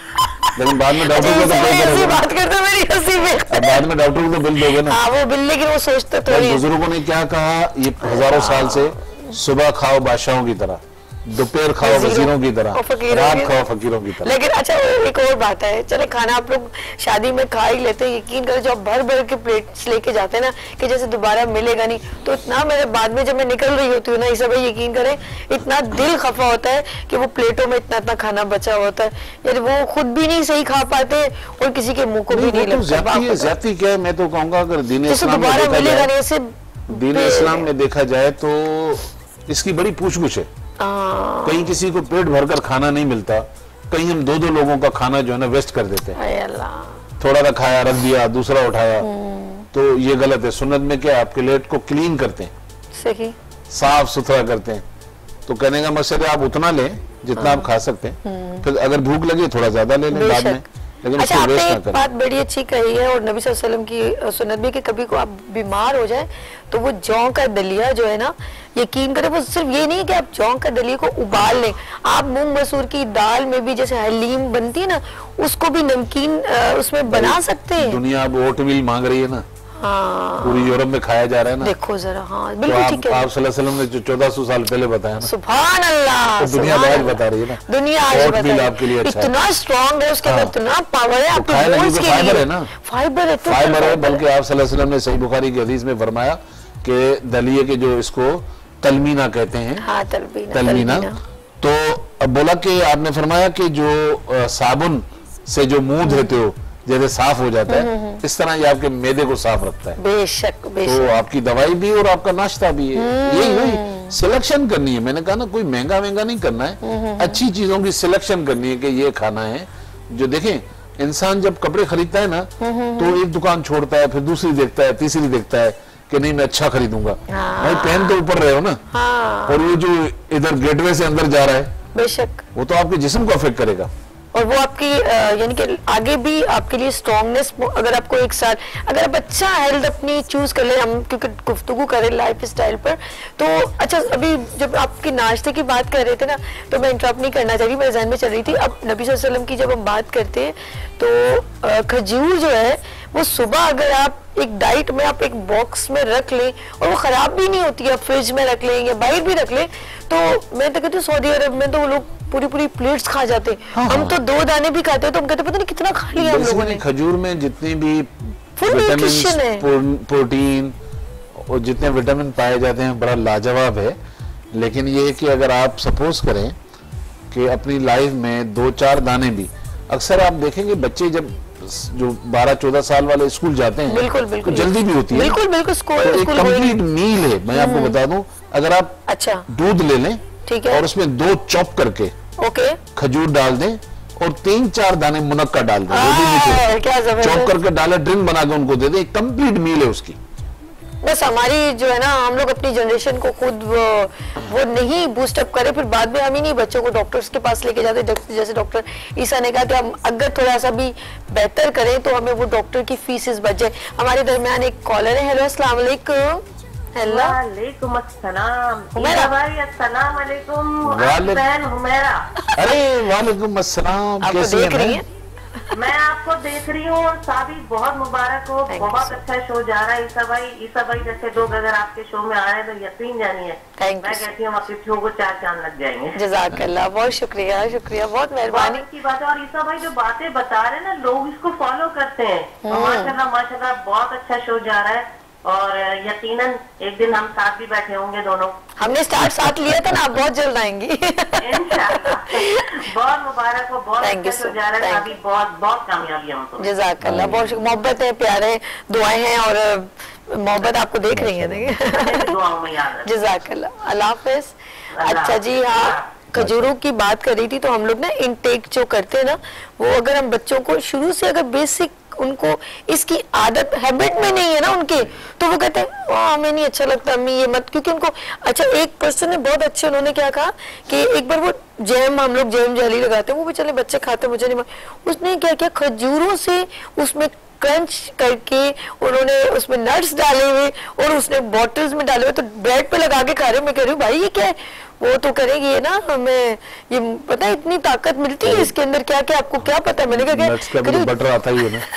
लेकिन बाद में डॉक्टर अच्छा, को तो इससे बिल ऐसी दोगे ना। बात करते मेरी हंसी में। अब बाद में डॉक्टर को तो बिल दोगे ना। हाँ वो बिल, लेकिन वो सोचते थोड़ी। बुजुर्गों ने क्या कहा, ये हजारों साल से, सुबह खाओ बादशाहों की तरह, दोपहर खाओ वजीरों की तरह, और फकीरों रात की- खाओ फकीरों की तरह। लेकिन अच्छा एक और बात है, चले खाना आप लोग शादी में खा ही लेते हैं, यकीन करो जो आप भर भर के प्लेट्स लेके जाते हैं ना कि जैसे दोबारा मिलेगा नहीं, तो इतना मेरे बाद में जब मैं निकल रही होती हूँ ना, इसे भाई यकीन करें इतना दिल खफा होता है कि वो प्लेटों में इतना इतना खाना बचा होता है, यानी वो खुद भी नहीं सही खा पाते और किसी के मुंह को भी नहीं तो ज्यादती है, लगता। ज्यादती क्या है, मैं तो कहूंगा अगर दीन जैसे इस्लाम में दोबारा देखा मिलेगा जाए, नहीं ऐसे। दीन इस्लाम में देखा जाए तो इसकी बड़ी पूछ-गुछ है। हाँ, कहीं किसी को पेट भरकर खाना नहीं मिलता, कहीं हम दो दो लोगों का खाना जो है ना वेस्ट कर देते हैं। हाय अल्लाह, थोड़ा सा खाया रख दिया, दूसरा उठाया, तो ये गलत है। सुन्नत में क्या है, आप प्लेट को क्लीन करते हैं, सही, साफ सुथरा करते हैं। तो कहने का मकसद है आप उतना लें जितना आप खा सकते हैं, फिर अगर भूख लगे थोड़ा ज्यादा ले लें बाद में, बेशक। लेकिन अच्छा उसको आपने वेस्ट ना एक करें। बात बड़ी अच्छी कही है और नबी सल्लल्लाहु अलैहि वसल्लम की सुन्नत भी कि कभी को आप बीमार हो जाए तो वो जौ का दलिया जो है ना, यकीन करें वो सिर्फ ये नहीं कि आप जौ का दलिया को उबाल लें, आप मूंग मसूर की दाल में भी जैसे हलीम बनती है ना, उसको भी नमकीन अ, उसमें बना सकते हैं। दुनिया अब ओटमील मांग रही है ना, हाँ पूरी यूरोप में खाया जा रहा है ना। देखो जरा, हाँ तो बिल्कुल आप ठीक है। आप सल्लल्लाहु अलैहि वसल्लम ने जो चौदह सौ साल पहले बताया ना, सुभान अल्लाह, तो दुनिया सुभान आज अल्लाह। बता रही है ना, दुनिया आज ओटमील बता रही है। आपके लिए अच्छा है। इतना स्ट्रॉन्ग है उसके अंदर, हाँ। इतना पावर है आपके खाए ना, बोन्स क्योंकि के फाइबर लिए। है ना। फाइबर है तो फाइबर है, फाइबर बल्कि आप सल्लल्लाहु अलैहि वसल्लम ने सही बुखारी की हदीस में फरमाया कि दलिये के जो इसको तलमीना कहते हैं, हाँ तलबीना, तलमीना, तो अब बोला कि आपने फरमाया कि जो अ, साबुन से जो मुंह धोते हो जैसे साफ हो जाता है, इस तरह ये आपके मैदे को साफ रखता है। बेशक बेशक। तो आपकी दवाई भी और आपका नाश्ता भी है। यही वही सिलेक्शन करनी है, मैंने कहा ना कोई महंगा महंगा नहीं करना है, अच्छी चीजों की सिलेक्शन करनी है कि ये खाना है। जो देखें इंसान जब कपड़े खरीदता है ना, तो एक दुकान छोड़ता है, फिर दूसरी देखता है, तीसरी देखता है कि नहीं मैं अच्छा खरीदूंगा। हाँ। भाई पहन तो ऊपर रहे हो ना, हाँ और ये जो इधर गेटवे से अंदर जा रहा है बेशक, वो तो आपके जिस्म को अफेक्ट करेगा। और वो आपकी अ, यानी कि आगे भी आपके लिए स्ट्रॉन्गनेस, अगर आपको एक साल अगर आप अच्छा हेल्थ अपनी चूज कर ले, हम क्योंकि गुफ्तगू करें लाइफ स्टाइल पर, तो अच्छा अभी जब आपके नाश्ते की बात कर रहे थे ना, तो मैं इंटरप्ट नहीं करना चाह रही, मेरे ज़हन में चल रही थी। अब नबी सल्लल्लाहु अलैहि वसल्लम की जब हम बात करते हैं तो अ, खजूर जो है वो सुबह अगर आप एक डाइट में आप एक बॉक्स में रख लें और वो खराब भी नहीं होती है, आप फ्रिज में रख लें या बाहर भी रख लें, तो मैं तो कहती हूँ सऊदी अरब में तो वो लोग पूरी पूरी प्लेट्स खा जाते हैं। हाँ, हम तो दो दाने भी खाते हैं तो हम कहते पता नहीं कितना खा लिया हम लोगों ने। खजूर में जितनी भी Full nutrition है। विटामिन, प्रोटीन और जितने विटामिन पाए जाते हैं बड़ा लाजवाब है। लेकिन ये है कि अगर आप सपोज करें कि अपनी लाइफ में दो चार दाने भी, अक्सर आप देखेंगे बच्चे जब जो बारह चौदह साल वाले स्कूल जाते हैं, बिल्कुल बिल्कुल तो जल्दी भी होती है, बिल्कुल बिल्कुल स्कूल तो एक कंप्लीट मील है। मैं आपको बता दूं, अगर आप अच्छा दूध ले लें, ठीक है, और उसमें दो चॉप करके ओके खजूर डाल दें और तीन चार दाने मुनक्का डाल दें, वो भी मीठे चॉप करके डाले, ड्रिंक बना के उनको दे दें, एक कंप्लीट मील है उसकी। बस हमारी जो है ना, हम लोग अपनी जनरेशन को खुद वो, वो नहीं बूस्टअप करें, फिर बाद में हम ही नहीं बच्चों को डॉक्टर्स के पास लेके जाते। जैसे डॉक्टर ईसा ने कहा कि हम अगर थोड़ा सा भी बेहतर करें तो हमें वो डॉक्टर की फीसेस बच जाए। हमारे दरमियान एक कॉलर है। हेलो, अस्सलाम वालेकुम। हेलो, वालेकुम अस्सलाम। हुमैरा भाई, अस्सलाम वालेकुम। वालेकुम हुमैरा, अरे वालेकुम अस्सलाम, आपको कैसी देख रही हैं? हैं? मैं आपको देख रही हूँ। साबी बहुत मुबारक हो, Thank you, बहुत sir. अच्छा शो जा रहा है। ईसा भाई ईसा भाई जैसे लोग अगर आपके शो में आ रहे हैं तो यकीन जानिए, Thank मैं you, sir. कहती हूँ आपके शो को चार चांद लग जाएंगे। जज़ाकल्लाह, बहुत शुक्रिया शुक्रिया, बहुत मेहरबानी। की बात है। और ईसा भाई जो बातें बता रहे हैं ना, लोग इसको फॉलो करते हैं। तो माशाल्लाह माशाल्लाह बहुत अच्छा शो जा रहा है, और यकीनन एक दिन हम साथ भी बैठे होंगे दोनों। हमने स्टार्ट साथ लिया था ना, आप बहुत जल्द आएंगी। इंशाअल्लाह। बहुत मुबारक हो, बहुत Thank you, अच्छा शो sir. जा रहा है। Thank अभी बहुत बहुत कामयाबी हमको। जज़ाकल्लाह, बहुत शुक्रिया, मोहब्बत है, प्यार है, दुआएं हैं, और मोहब्बत आपको देख रही है, देखिए। दुआओं में याद रखें। जज़ाकल्लाह, अल्लाह हाफ़िज़। अल्लाह अच्छा जी, हाँ, खजूरों की बात कर रही थी, तो हम लोग ना इनटेक जो करते हैं ना, वो अगर हम बच्चों को शुरू से अगर बेसिक उनको इसकी आदत हैबिट में नहीं है ना उनके, तो वो कहते हैं हमें नहीं अच्छा लगता अम्मी ये मत, क्योंकि उनको अच्छा, एक पर्सन ने बहुत अच्छे, उन्होंने क्या कहा कि एक बार वो जैम, हम लोग जैम जेली लगाते हैं, वो भी चले बच्चे खाते, मुझे नहीं, उसने क्या किया, खजूरों से उसमें क्रंच करके उन्होंने उसमें नट्स डाले हुए और उसने बॉटल्स में डाले हुए, तो ब्रेड पे लगा के खा रहे। मैं कह रही हूँ भाई ये क्या है? वो तो करेगी ये ना, हमें ये पता है इतनी ताकत मिलती है इसके अंदर, क्या क्या आपको क्या पता है? मैंने कहा नट्स का भी तो बटर आता ही है ना,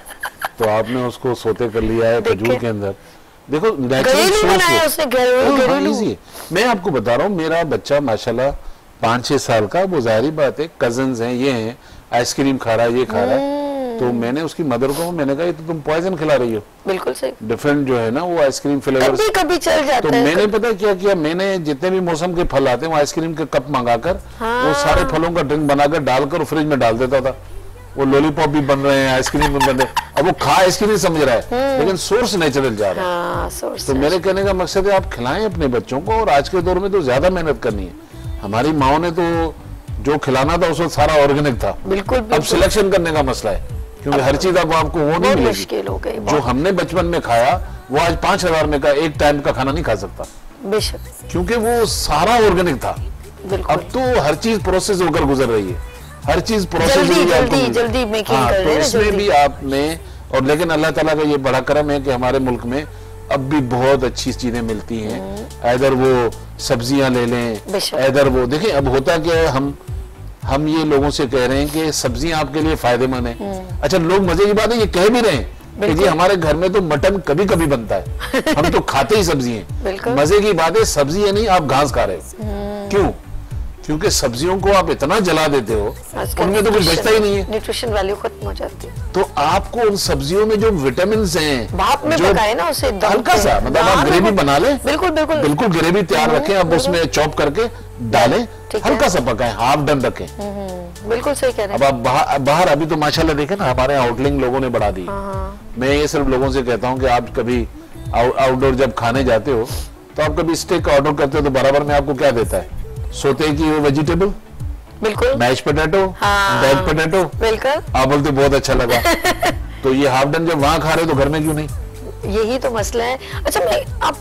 तो आपने उसको सोते कर लिया है खजूर के अंदर। देखो घरेलू बनाया उसने, घरेलू। मैं आपको बता रहा हूँ, मेरा बच्चा माशाल्लाह पाँच छह साल का, वो जाहिर बात है कजन्स हैं, ये हैं, आइसक्रीम खा रहा है, ये खा रहा है, तो मैंने उसकी मदर को मैंने कहा ये तो तुम पॉइजन खिला रही हो। बिल्कुल सही, डिफरेंट जो है ना वो आइसक्रीम फ्लेवर्स, कभी कभी चल जाता तो है। मैंने पता क्या किया, मैंने जितने भी मौसम के फल आते हैं वो आइसक्रीम के कप मंगाकर, हाँ। वो सारे फलों का ड्रिंक बनाकर डालकर फ्रिज में डाल देता था। वो लॉलीपॉप भी बन रहे हैं, आइसक्रीम भी बन रहे हैं, अब वो खा आइसक्रीम समझ रहा है, लेकिन सोर्स नेचुरल जा रहा है। हाँ, सोर्स। तो मेरे कहने का मकसद है आप खिलाएं अपने बच्चों को, और आज के दौर में तो ज्यादा मेहनत करनी है। हमारी माओ ने तो जो खिलाना था उसमें सारा ऑर्गेनिक था, बिल्कुल, अब सिलेक्शन करने का मसला है, क्योंकि हर चीज अब आपको वो नहीं मिलेगी। मुश्किल हो गई, जो हमने बचपन में खाया वो आज पांच हजार में का एक टाइम का खाना नहीं खा सकता, बेशक, क्योंकि वो सारा ऑर्गेनिक था। अब तो हर चीज प्रोसेस होकर गुजर रही है, हर चीज प्रोसेस जल्दी जल्दी जल्दी मेकिंग हाँ, कर तो रहे हैं इसमें भी आपने, और लेकिन अल्लाह ताला का ये बड़ा करम है कि हमारे मुल्क में अब भी बहुत अच्छी चीजें मिलती हैं। इधर वो सब्जियां ले लें, इधर वो देखिए, अब होता क्या है, हम हम ये लोगों से कह रहे हैं कि सब्जियां आपके लिए फायदेमंद है। अच्छा, लोग मजे की बात है ये कह भी रहे हैं कि जी हमारे घर में तो मटन कभी कभी बनता है, हम तो खाते ही सब्जी हैं। मजे की बात है, सब्जी है नहीं, आप घास खा रहे हो। क्यों? क्योंकि सब्जियों को आप इतना जला देते हो, उनमें तो कुछ बचता ही नहीं है, न्यूट्रिशन वैल्यू खत्म हो जाती है। तो आपको उन सब्जियों में जो विटामिन हैं, भाप में पकाए ना उसे, हल्का सा, मतलब आप ग्रेवी बना लें, बिल्कुल बिल्कुल बिल्कुल ग्रेवी तैयार रखें, अब उसमें चॉप करके डालें, हल्का सा पकाएं, हाफ डन रखें। बिल्कुल सही कह रहे हैं। अब आप बाहर, बाहर अभी तो माशाल्लाह देखें ना, हमारे आउटलिंग लोगों ने बढ़ा दी। मैं ये सिर्फ लोगों से कहता हूँ कि आप कभी आउटडोर जब खाने जाते हो तो आप कभी स्टेक ऑर्डर करते हो तो बराबर में आपको क्या देता है, सोते की वो वेजिटेबल, बिल्कुल, मैश पोटैटो, बैग पोटैटो, बिल्कुल, आप बोलते बहुत अच्छा लगा। तो ये हाफ डन जब वहां खा रहे हो तो घर में क्यों नहीं? यही तो मसला है। अच्छा, मैं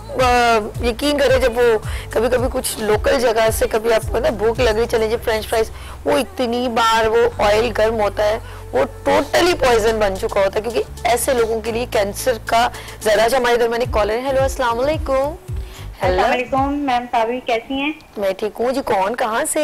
आप यकीन करें, जब वो कभी कभी कुछ लोकल जगह से कभी आपको ना भूख लग रही, चले फ्रेंच फ्राइज, वो इतनी बार वो ऑयल गर्म होता है, वो टोटली पॉइजन बन चुका होता है, क्योंकि ऐसे लोगों के लिए कैंसर का जरा सा। हमारे इधर मैंने कॉलर है। हेलो, अस्सलाम वालेकुम। अस्सलाम वालेकुम मैम, साबी कैसी हैं? मैं ठीक हूँ जी। कौन, कहाँ से?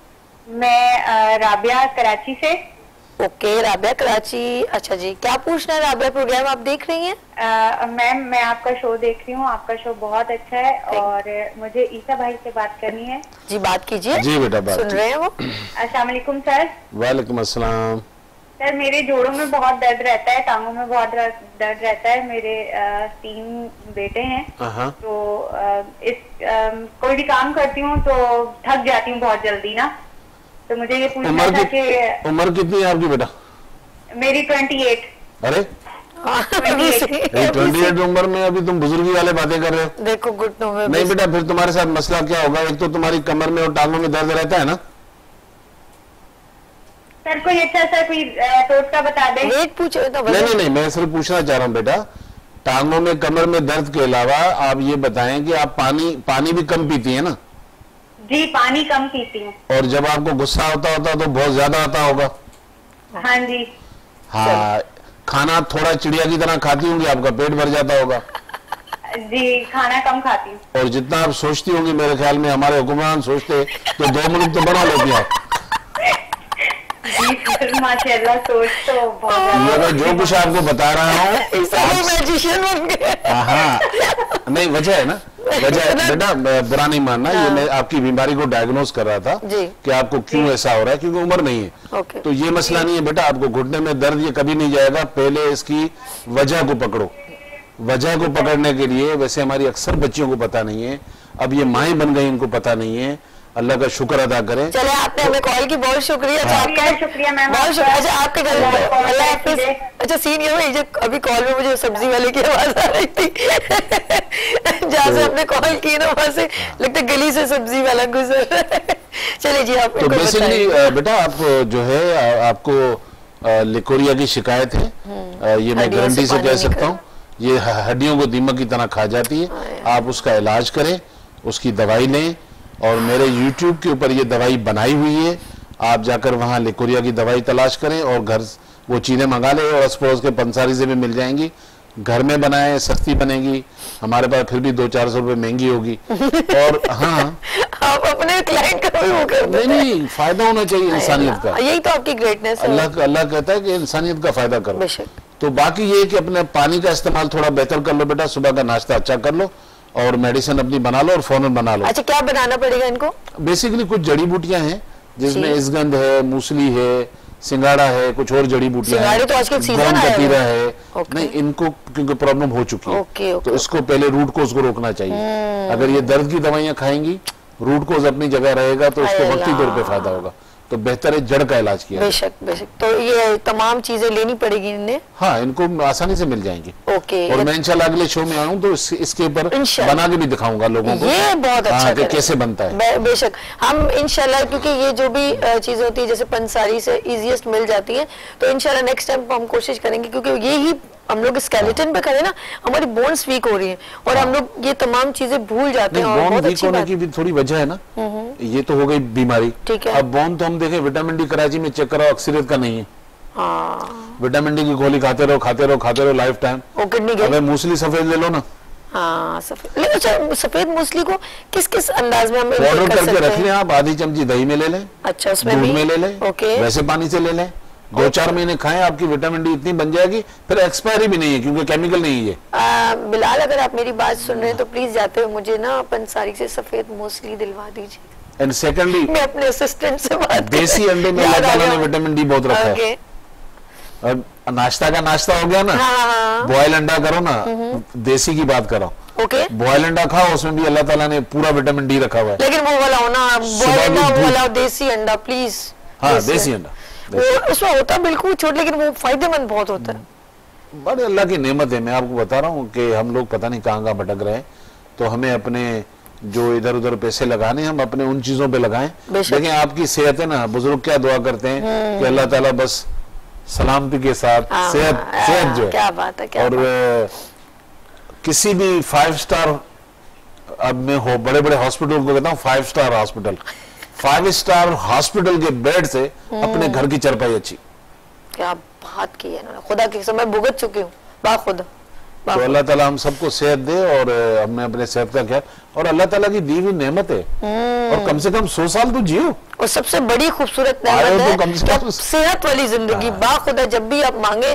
मैं राबिया कराची से। ओके, राबिया कराची। अच्छा जी, क्या पूछना है राबिया? प्रोग्राम आप देख रही हैं? मैम मैं आपका शो देख रही हूँ, आपका शो बहुत अच्छा है, और मुझे ईसा भाई से बात करनी है। जी बात कीजिए। जी बेटा, बात सुन रहे हैं वो। अस्सलाम वालेकुम सर। वालेकुम अस्सलाम। सर, मेरे जोड़ों में बहुत दर्द रहता है, टांगों में बहुत दर्द रहता है। मेरे आ, तीन बेटे हैं, तो आ, इस आ, कोई भी काम करती हूँ तो थक जाती हूँ बहुत जल्दी ना, तो मुझे ये पूछना था कि उम्र कितनी है आपकी बेटा? मेरी ट्वेंटी एट। अरे ट्वेंटी एट उम्र में अभी तुम बुजुर्गी वाले बातें कर रहे हो। देखो घुटनों में नहीं बेटा, फिर तुम्हारे साथ मसला क्या होगा? एक तो तुम्हारी कमर में और टांगों में दर्द रहता है ना। सर कोई अच्छा सा कोई टोटका बता दे। वेट पूछो तो। नहीं नहीं नहीं, मैं सिर्फ पूछना चाह रहा हूँ बेटा, टांगों में कमर में दर्द के अलावा आप ये बताएं कि आप पानी पानी भी कम पीती है ना? जी पानी कम पीती हूँ। और जब आपको गुस्सा होता होता तो बहुत ज्यादा आता होगा। हाँ जी। हाँ, खाना थोड़ा चिड़िया की तरह खाती होंगी, आपका पेट भर जाता होगा। जी खाना कम खाती हूँ। और जितना आप सोचती होंगी, मेरे ख्याल में हमारे हुक्मरान सोचते तो दो मिनट तो बना लेती आप। माशाल्लाह, सोच तो बहुत। ये मैं जो कुछ आपको बता रहा हूँ, मैजिशियन बन गए। हाँ नहीं, वजह है ना, वजह है बेटा, बुरा नहीं मानना। ये मैं आपकी बीमारी को डायग्नोज कर रहा था कि आपको क्यों ऐसा हो रहा है, क्योंकि उम्र नहीं है। तो ये मसला नहीं है बेटा, आपको घुटने में दर्द ये कभी नहीं जाएगा। पहले इसकी वजह को पकड़ो। वजह को पकड़ने के लिए, वैसे हमारी अक्सर बच्चियों को पता नहीं है, अब ये माएँ बन गई, इनको पता नहीं है। अल्लाह का शुक्र अदा करें। चले, आपने हमें कॉल की, बहुत शुक्रिया। हाँ। आपका शुक्रिया मैम, बहुत शुक्रिया। अच्छा आपके घर अल्लाह हाफिज़। अच्छा सीन ये हुई, अभी कॉल में मुझे सब्जी वाले की आवाज आ रही थी जहाँ से आपने कॉल की ना, वहाँ से लगता गली से सब्जी वाला गुजर रहा है। चलिए जी, आप तो बेसिकली बेटा, आप जो है आपको लिकोरिया की शिकायत है, ये मैं गारंटी से कह सकता हूँ। ये हड्डियों को दीमक की तरह खा जाती है। आप उसका इलाज करें, उसकी दवाई लें, और मेरे YouTube के ऊपर ये दवाई बनाई हुई है। आप जाकर वहाँ लिकोरिया की दवाई तलाश करें और घर वो चीज़ें मंगा लें, और सपोज के पंसारी से भी मिल जाएंगी। घर में बनाए, सस्ती बनेगी, हमारे पास फिर भी दो चार सौ रुपये महंगी होगी। और हाँ, आप अपने क्लाइंट का भी वो करते हैं। नहीं नहीं, फायदा होना चाहिए इंसानियत का। यही तो आपकी ग्रेटनेस है। अल्लाह अल्लाह कहता है कि इंसानियत का फायदा करो। बेशक। तो बाकी ये कि अपने पानी का इस्तेमाल थोड़ा बेहतर कर लो बेटा, सुबह का नाश्ता अच्छा कर लो, और मेडिसिन अपनी बना लो और फौरन बना लो। अच्छा, क्या बनाना पड़ेगा इनको? बेसिकली कुछ जड़ी बूटियां हैं, जिसमें इसगंध है, मूसली है, सिंगाड़ा है, कुछ और जड़ी बूटियां हैं, तो आजकल सीजन कतीरा है। नहीं, इनको क्योंकि प्रॉब्लम हो चुकी है, ओके, ओके, तो इसको पहले रूट कोज को रोकना चाहिए। अगर ये दर्द की दवाइयां खाएंगी, रूट कोज अपनी जगह रहेगा, तो उसको वक्ती तौर पे फायदा होगा। तो बेहतर है जड़ का इलाज किया। बेशक बेशक। तो ये तमाम चीजें लेनी पड़ेगी इन्हें? हाँ, इनको आसानी से मिल जाएंगी। ओके। और मैं इंशाल्लाह अगले शो में आऊँ तो इस, इसके ऊपर बना के भी दिखाऊंगा लोगों को। ये बहुत अच्छा कि कैसे बनता है। बे, बेशक हम इंशाल्लाह, क्योंकि ये जो भी चीजें होती है जैसे पंसारी से इजीएस्ट मिल जाती है, तो इंशाल्लाह नेक्स्ट टाइम हम कोशिश करेंगे, क्योंकि यही हम लोग स्केलेटन पे करें ना, हमारी बोन्स वीक हो रही हैं और हम लोग ये तमाम चीजें भूल जाते हैं। और बहुत वीक होने की भी थोड़ी वजह है ना, ये तो हो गई बीमारी। ठीक है। अब बोन तो हम देखें, विटामिन डी कराची में चेक कराओ, अक्सरियत का नहीं है। हाँ। विटामिन डी की गोली खाते रहो खाते रहो खाते रहो लाइफ टाइम। किडनी मूसली सफेद ले लो ना। हाँ, सफेद। अच्छा, सफेद मूसली को किस किस अंदाज में हम पाउडर करके रख लें आप, आधी चमची दही में ले लें। अच्छा, उसमें दूध में ले लें, वैसे पानी से ले लें, दो चार महीने खाएं, आपकी विटामिन डी इतनी बन जाएगी, फिर एक्सपायरी भी नहीं है, क्योंकि केमिकल नहीं है। आ, बिलाल, अगर आप मेरी बात सुन रहे हैं तो प्लीज जाते हुए मुझे ना पंसारी से सफेद मूसली दिलवा दीजिए। एंड सेकंडली, मैं अपने असिस्टेंट से बात देसी अंडे में अल्लाह ताला ने विटामिन डी बहुत रखा है। और नाश्ता का नाश्ता हो गया ना, बॉयल अंडा करो ना, देसी की बात करो। ओके, बॉयल अंडा खाओ, उसमें भी अल्लाह ताला ने पूरा विटामिन डी रखा हुआ है। लेकिन वो वाला हो ना, बॉयल अंडा, वो वाला देसी अंडा प्लीज। हाँ, देसी अंडा वो उसमें होता बिल्कुल छोटा, लेकिन वो फायदेमंद बहुत होता है। बड़े अल्लाह की नेमत है। मैं आपको बता रहा हूँ कि हम लोग पता नहीं कहाँ कहाँ भटक रहे हैं, तो हमें अपने जो इधर उधर पैसे लगाने, हम अपने उन चीजों पे लगाएं। लेकिन आपकी सेहत है ना, बुजुर्ग क्या दुआ करते हैं कि अल्लाह ताला बस सलामती के साथ सेहत सेहत जो है। क्या बात है, क्या और बात। किसी भी फाइव स्टार, अब मैं हो बड़े बड़े हॉस्पिटल को कहता हूँ five star hospital, five star hospital के बेड से अपने घर की चरपाई अच्छी। क्या बात की है ना, खुदा की समय भुगत चुकी हूँ बाखुदा। तो अल्लाह ताला हम सबको सेहत दे, और हमने अपने सेहत का ख्याल, और अल्लाह ताला की दी हुई नेमत है, और कम से कम सौ साल तो जियो। और सबसे बड़ी खूबसूरत नेमत है तो कम से कम सेहत वाली जिंदगी। बाखुदा जब भी आप मांगे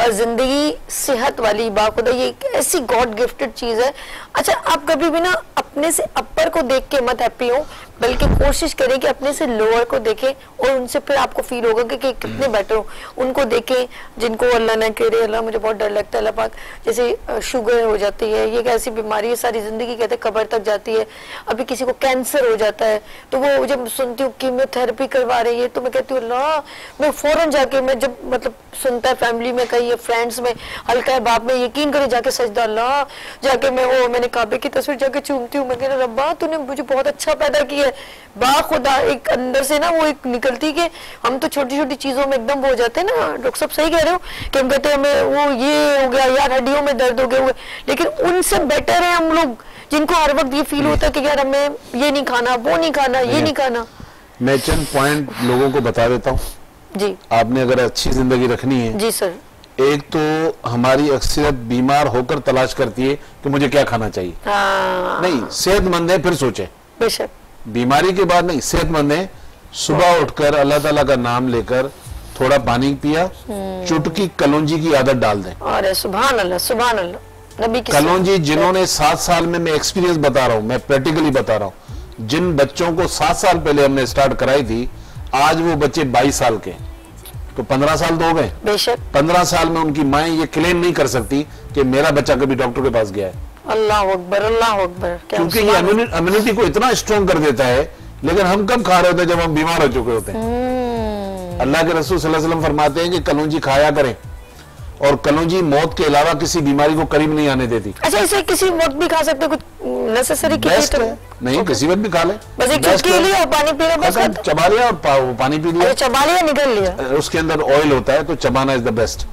जिंदगी सेहत वाली, बाखुदा ये एक ऐसी गॉड गिफ्टेड चीज है। अच्छा, आप कभी भी ना अपने से अपर को देख के मत हैप्पी हो, बल्कि कोशिश करें कि अपने से लोअर को देखें और उनसे फिर आपको फील होगा कि, कि कितने बेटर हो। उनको देखें जिनको अल्लाह ना करे, अल्लाह मुझे बहुत डर लगता है अल्लाह पाक, जैसे शुगर हो जाती है, ये एक ऐसी बीमारी है सारी जिंदगी कहते कब्र तक जाती है। अभी किसी को कैंसर हो जाता है तो वो जब सुनती हूँ कीमोथेरेपी करवा रही है तो मैं कहती हूँ अल्लाह, मैं फौरन जाके मैं जब मतलब सुनता है फैमिली में कहीं फ्रेंड्स में हल्का है बाप में यकीन करे जाके सजदा अल्लाह जाके मैं वो मैंने काबे की तस्वीर जाके चूमती हूँ। मैं कह रहा रब्बा तूने मुझे बहुत अच्छा पैदा किया है, बा खुदा एक अंदर से ना वो एक निकलती कि हम तो छोटी छोटी चीजों में एकदम वो हो जाते हैं ना। डॉक्टर साहब सही कह रहे हो कि हम कहते हैं हमें वो ये हो गया यार हड्डियों में दर्द हो गया, लेकिन उनसे बेटर है हम लोग जिनको हर वक्त ये फील होता है कि यार हमें ये नहीं खाना वो नहीं खाना ये नहीं खाना। मैं चंद पॉइंट लोगों को बता देता हूँ जी। आपने अगर अच्छी जिंदगी रखनी है जी सर, एक तो हमारी अक्सरियत बीमार होकर तलाश करती है कि मुझे क्या खाना चाहिए। हाँ। नहीं, सेहतमंद है फिर सोचे, बेशक बीमारी के बाद नहीं, सेहतमंद है सुबह उठकर अल्लाह ताला का नाम लेकर थोड़ा पानी पिया, चुटकी कलौंजी की आदत डाल दें। अरे सुभान अल्लाह सुभान अल्लाह। नबी की कलौंजी जिन्होंने सात साल में, मैं एक्सपीरियंस बता रहा हूँ, मैं प्रैक्टिकली बता रहा हूँ, जिन बच्चों को सात साल पहले हमने स्टार्ट कराई थी आज वो बच्चे बाईस साल के, तो पंद्रह साल तो हो गए। बेशक पंद्रह साल में उनकी माएं ये क्लेम नहीं कर सकती कि मेरा बच्चा कभी डॉक्टर के पास गया है। अल्लाह अकबर अल्लाह अकबर। क्योंकि ये इम्यूनिटी को इतना स्ट्रॉन्ग कर देता है, लेकिन हम कब खा रहे होते हैं जब हम बीमार हो चुके होते हैं। अल्लाह के रसूल सल्लल्लाहु अलैहि वसल्लम फरमाते हैं कि कलौंजी खाया करें, और कलौंजी मौत के अलावा किसी बीमारी को करीब नहीं आने देती। अच्छा, इसे किसी वक्त भी खा सकते, कुछ नेसेसरी की बेस्ट है नहीं, किसी वक्त भी खा ले, बस एक चुटकी लिया और पानी पी ले, बस चबा लिया और पा, पानी पी लिया, चबा लिया निकल लिया। उसके अंदर ऑयल होता है तो चबाना इज द बेस्ट।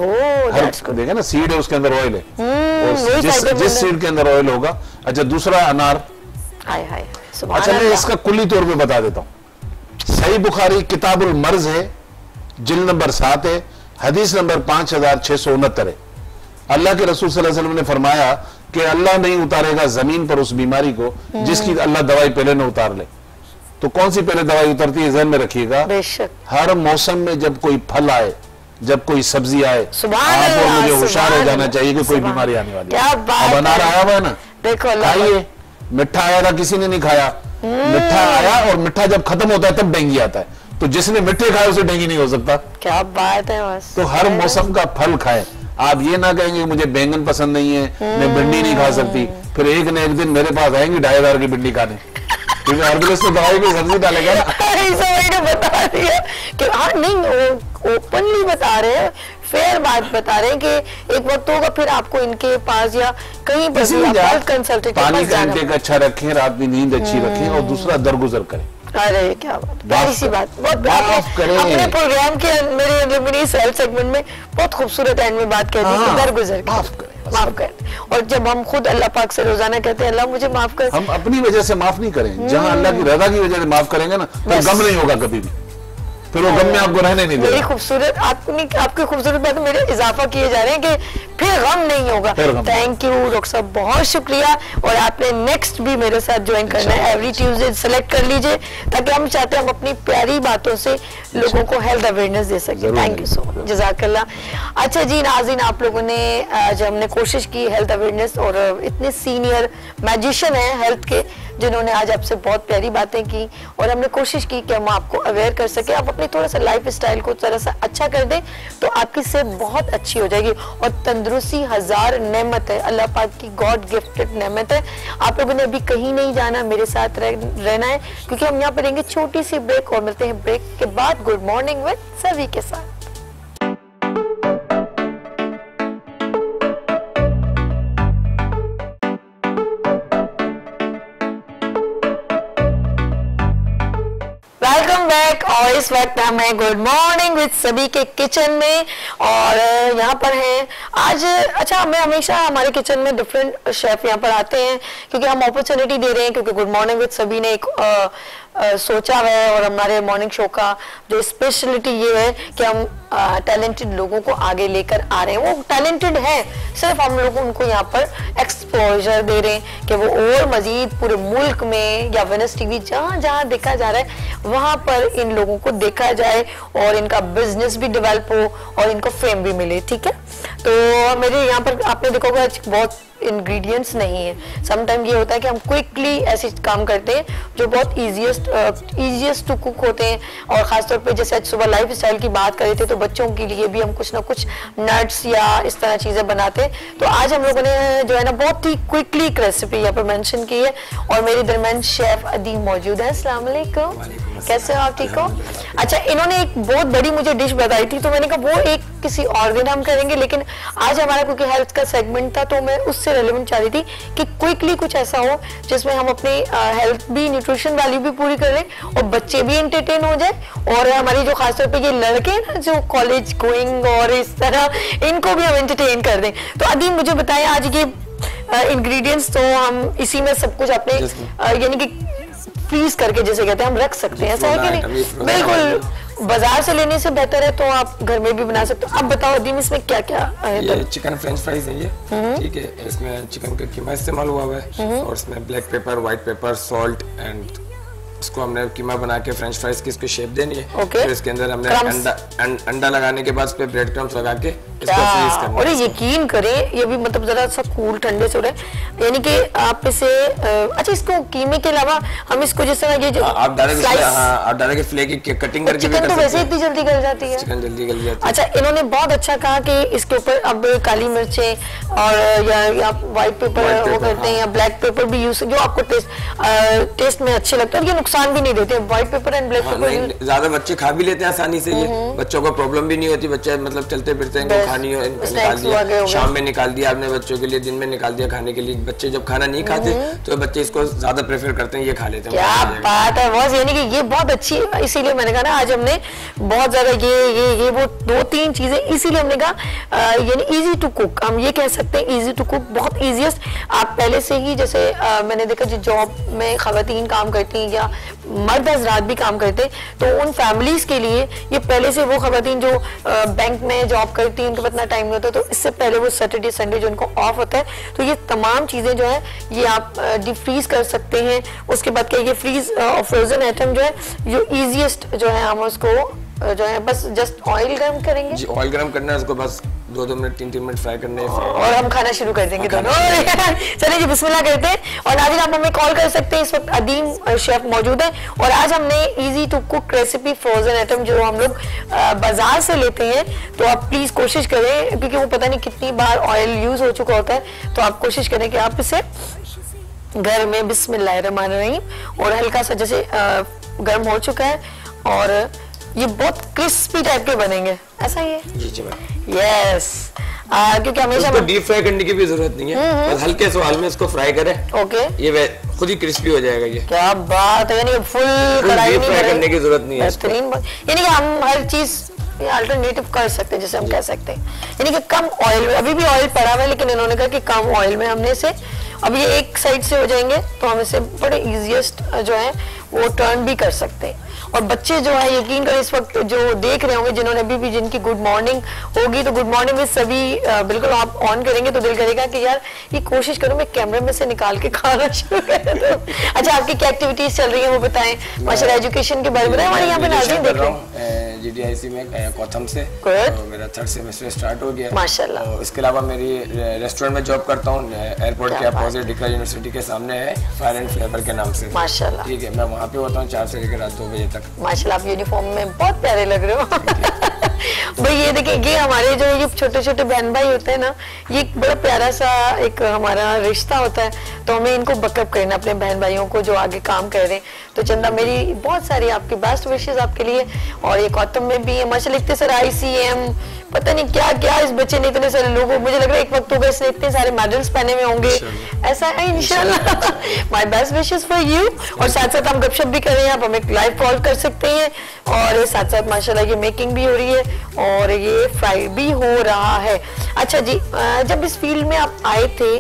ओहो देखा ना, सीड है उसके अंदर ऑयल है, जिस जिस सीड के अंदर ऑयल होगा। अच्छा, दूसरा अनार। हाय हाय। अच्छा, मैं इसका कुल्ली तौर पे बता देता हूँ। सही बुखारी किताबुल मर्ज है, जिल्द नंबर सात है, हदीस नंबर पांच हजार छह सौ उनहत्तर है। अल्लाह के रसूल सल्लल्लाहु अलैहि वसल्लम ने फरमाया कि अल्लाह नहीं उतारेगा जमीन पर उस बीमारी को जिसकी अल्लाह दवाई पहले न उतार ले। तो कौन सी पहले दवाई उतरती है, ज़हन में रखिएगा। हर मौसम में जब कोई फल आए, जब कोई सब्जी आए, आप और मुझे होशियार हो जाना चाहिए कि कोई बीमारी आने वाली है। अब अनार आया हुआ है ना, देखो खाइए। मिठा आया था, किसी ने नहीं खाया, मिठा आया, और मिठा जब खत्म होता है तब डेंगू आता है, तो जिसने मिठे खाए उसे डेंगू नहीं हो सकता। क्या बात है। बस तो हर मौसम का फल खाए। आप ये ना कहेंगे मुझे बैंगन पसंद नहीं है, मैं भिंडी नहीं खा सकती, फिर एक न एक दिन मेरे पास आएंगे ढाई हजार की भिंडी खाने, क्योंकि हर गिलास तो दवाई की सब्जी डालेगा ना। बता रही है कि हाँ नहीं, ओपनली बता रहे हैं, फेयर बात बता रहे हैं कि एक वक्त होगा फिर आपको इनके पास या कहीं पर कंसल्टेंट पानी का इंटेक अच्छा रखें, रात में नींद अच्छी रखें, और दूसरा दरगुजर करें। अरे क्या बात, प्यारी सी बात। बहुत अपने प्रोग्राम के मेरे मेरी हेल्थ सेगमेंट में बहुत खूबसूरत एंड में बात कहती है, दरगुजर माफ कर माफ कर। और जब हम खुद अल्लाह पाक से रोजाना कहते हैं अल्लाह मुझे माफ कर, हम अपनी वजह से माफ नहीं करें, जहाँ अल्लाह की रजा की वजह से माफ करेंगे ना तो गम नहीं होगा कभी भी, फिर वो गम में आपको रहने नहीं देगा। मेरी खूबसूरत आपने आपकी खूबसूरत बात मेरे इजाफा किए जा रहे हैं कि फिर गम नहीं होगा। थैंक यू डॉक्टर साहब, बहुत शुक्रिया। और आपने नेक्स्ट भी मेरे साथ ज्वाइन करना है, एवरी ट्यूसडे सेलेक्ट कर लीजिए, ताकि हम चाहते हैं हम अपनी प्यारी बातों से लोगों को हेल्थ अवेयरनेस दे सके। थैंक यू सो मच, जज़ाकल्लाह। अच्छा जी नाज़रीन, आप लोगों ने आज हमने कोशिश की हेल्थ अवेयरनेस, और इतने सीनियर मैजिशियन हैं हेल्थ के जिन्होंने आज आपसे बहुत प्यारी बातें की, और हमने कोशिश की कि हम आपको अवेयर कर सके। आप अपनी थोड़ा सा लाइफ स्टाइल को थोड़ा सा अच्छा कर दें तो आपकी सेहत बहुत अच्छी हो जाएगी। और तंदुरुस्ती हजार नेमत है, अल्लाह पाक की गॉड गिफ्टेड नेमत है। आप लोगों ने अभी कहीं नहीं जाना, मेरे साथ रह, रहना है, क्योंकि हम यहाँ पर रहेंगे छोटी सी ब्रेक, और मिलते हैं ब्रेक के बाद गुड मॉर्निंग विद सभी के साथ। Welcome back. और इस वक्त हम हैं गुड मॉर्निंग विद सभी के किचन में, और यहाँ पर हैं आज। अच्छा, मैं हमेशा हमारे किचन में डिफरेंट शेफ यहाँ पर आते हैं, क्योंकि हम अपॉर्चुनिटी दे रहे हैं, क्योंकि गुड मॉर्निंग विद सभी ने एक आ, आ, सोचा है, और हमारे मॉर्निंग शो का जो स्पेशलिटी ये है कि हम टैलेंटेड लोगों को आगे लेकर आ रहे हैं। वो टैलेंटेड है, सिर्फ हम लोग उनको यहाँ पर एक्सपोजर दे रहे हैं कि वो और मजीद पूरे मुल्क में या वेनस टीवी जहाँ जहाँ देखा जा रहा है वहाँ पर इन लोगों को देखा जाए, और इनका बिजनेस भी डेवलप हो, और इनको फेम भी मिले। ठीक है, तो मेरे यहाँ पर आपने देखा होगा बहुत इंग्रेडिएंट्स नहीं है। समटाइम ये होता है कि हम क्विकली ऐसे काम करते हैं जो बहुत इजीएस्ट इजीएस्ट टू कुक होते हैं, और खासतौर पे जैसे आज सुबह लाइफ स्टाइल की बात कर रहे थे तो बच्चों के लिए भी हम कुछ ना कुछ नट्स या इस तरह चीजें बनाते हैं। तो आज हम लोगों ने जो है ना बहुत ही क्विकली एक रेसिपी यहाँ पर मेंशन की है, और मेरे दरमियान शेफ अदीम मौजूद है। अस्सलाम वालेकुम, कैसे हो आप? ठीक हो? अच्छा, इन्होंने एक बहुत बड़ी मुझे डिश बताई थी तो मैंने कहा वो एक किसी और दिन हम करेंगे, लेकिन आज हमारा क्योंकि हेल्थ का सेगमेंट था तो मैं उससे रेलेवेंट चाह रही थी कि क्विकली कुछ ऐसा हो जिसमें हम अपनी हेल्थ भी, न्यूट्रिशन वैल्यू भी पूरी कर लें और बच्चे भी एंटरटेन हो जाए, और हमारी जो खासतौर पे ये लड़के हैं ना जो कॉलेज गोइंग और इस तरह, इनको भी हम एंटरटेन कर दें। तो अदीम मुझे बताया आज ये इंग्रेडिएंट्स तो हम इसी में सब कुछ अपने यानी कि फ्रीज करके जैसे कहते हैं हम रख सकते हैं, ऐसा है कि नहीं? बिल्कुल, बाजार से लेने से बेहतर है तो आप घर में भी बना सकते हो। अब बताओ अदीम इसमें क्या क्या है? ये चिकन फ्रेंच फ्राइज है ये, ठीक है। इसमें चिकन का कीमा इस्तेमाल हुआ हुआ है और इसमें black pepper, white pepper, salt and इसको हमने कीमा बना के फ्रेंच फ्राइज की इसको शेप देनी है। okay. फिर इसके अंदर हमने अंडा अंडा लगाने के बाद इस पे ब्रेड क्रम्स लगा के इसको फ्रीज करना है। और यकीन करें ये भी मतलब जरा सा कूल ठंडे से हो रहा है, यानी कि आप इसे अच्छा इसको कीमे के अलावा हम इसको जिस तरह ये जो आप डायरेक्ट हां आप डायरेक्ट फ्लेक की कटिंग करके भी कर सकते हैं। चिकन तो वैसे इतनी जल्दी गल जाती है, चिकन जल्दी गल जाती है। अच्छा, इन्होंने बहुत अच्छा कहा कि इसके ऊपर अब काली मिर्चें और या या व्हाइट पेपर वो करते हैं या ब्लैक पेपर भी यूज जो आपको टेस्ट टेस्ट में अच्छे लगते हैं और ये नुकसान भी नहीं देते। White pepper and black pepper ज्यादा बच्चे खा भी लेते हैं आसानी से, ये बच्चों को प्रॉब्लम भी नहीं होती। बच्चे मतलब चलते फिरते हैं, खानी हो निकाल दिया, शाम में निकाल दिया आपने बच्चों के लिए, दिन में निकाल दिया खाने के लिए। बच्चे जब खाना नहीं खाते तो बच्चे इसको ज्यादा प्रेफर करते हैं, ये खा लेते हैं। क्या बात है बॉस, यानी कि ये बहुत अच्छी, इसीलिए मैंने कहा ना आज हमने बहुत ज्यादा ये ये ये वो दो तीन चीजें इसीलिए हमने कहा यानी इजी टू कुक, हम ये कह सकते हैं इजी टू कुक, बहुत इजीएस्ट। आप पहले से ही जैसे आ, मैंने देखा जो जॉब में खवातीन काम करती हैं या मर्द हजरात भी काम करते तो उन फैमिलीज के लिए ये पहले से वो खवातीन जो बैंक में जॉब करती हैं उनके पास इतना टाइम नहीं होता, तो इससे पहले वो सैटरडे संडे जो उनको ऑफ होता है तो ये तमाम चीजें जो है ये आप डीप फ्रीज कर सकते हैं। उसके बाद क्या ये फ्रीज और फ्रोजन आइटम जो है जो इजीएस्ट जो है हम उसको जो है बस जस्ट ऑयल गर्म करेंगे जी, ऑयल गर्म करना है उसको, बस दो दो मिनट तीन तीन मिनट फ्राई करने हैं और हम खाना शुरू कर देंगे दोनों। चलिए जी बिस्मिल्लाह करते हैं। और नाज़रीन आप हमें कॉल कर सकते हैं, इस वक्त अदीम शेफ मौजूद है और आज हमने easy to cook recipe frozen item जो हम लोग बाजार से लेते हैं तो आप प्लीज कोशिश करें, क्योंकि वो पता नहीं कितनी बार ऑयल यूज हो चुका होता है, तो आप कोशिश करें कि आप इसे घर में बिस्मिल्लाहिर्रहमानिर्रहीम और हल्का सा जैसे गर्म हो चुका है और ये बहुत क्रिस्पी टाइप के बनेंगे, ऐसा ही है जी जी मैम। यस, क्योंकि हमेशा इसको डीप फ्राई करने की भी जरूरत नहीं है, बस हल्के से ऑयल में इसको फ्राई करें। ओके, ये खुद ही क्रिस्पी हो जाएगा। ये क्या बात है, यानी फुल कढ़ाई में फ्राई करने की जरूरत नहीं है, बेहतरीन। यानी कि हम हर चीज अल्टरनेटिव कर सकते हैं, जैसे हम कह सकते हैं यानी कि कम ऑयल में, अभी भी ऑयल पड़ा हुआ है लेकिन इन्होंने कहा कि कम ऑयल में हमने से अब ये एक साइड से हो जाएंगे तो हम इसे बड़े इजीएस्ट जो है वो टर्न भी कर सकते हैं। और बच्चे जो है यकीन करें इस वक्त जो देख रहे होंगे, जिन्होंने अभी भी जिनकी गुड मॉर्निंग होगी तो गुड मॉर्निंग में सभी बिल्कुल आप ऑन करेंगे तो दिल करेगा कि यार ये कोशिश करूं मैं कैमरे में से निकाल के खाना शुरू कर दूं। अच्छा, आपकी क्या एक्टिविटीज चल रही है वो बताएं, माशाल्लाह एजुकेशन के बारे में बताएं। हमारे यहाँ पे नाज़रीन देख रहे हैं जीडीआईसी में कोथम से, तो मेरा थर्ड सेमेस्टर स्टार्ट हो गया माशाल्लाह। इसके अलावा मेरी रेस्टोरेंट में जॉब करता हूँ, एयरपोर्ट के अपोजिट डिक्रा यूनिवर्सिटी के सामने है, फायर एंड फ्लेवर के नाम से माशाल्लाह। ठीक है, मैं वहाँ पे होता हूँ चार से लेकर रात दो बजे तक। माशाल्लाह, आप यूनिफॉर्म में बहुत प्यारे लग रहे हो। भाई ये देखिए, ये हमारे जो ये छोटे छोटे बहन भाई होते हैं ना, ये बड़ा प्यारा सा एक हमारा रिश्ता होता है, तो हमें इनको बकअप करना अपने बहन भाइयों को जो आगे काम कर रहे हैं। तो चंदा मेरी बहुत सारी आपकी बेस्ट विशेस आपके लिए, और ये गौतम में भी है माशाल्लाह, लिखते सर आई सी एम पता नहीं क्या क्या इस बच्चे ने इतने सारे लोगों, मुझे लग रहा है एक वक्त होगा इसने इतने सारे मेडल्स पहने हुए होंगे, ऐसा है इंशाल्लाह। My best wishes for you. और साथ साथ हम गपशप भी कर रहे हैं, आप हमें लाइव कॉल कर सकते हैं, और साथ साथ माशाल्लाह ये मेकिंग भी हो रही है और ये फ्राई भी हो रहा है। अच्छा जी, जब इस फील्ड में आप आए थे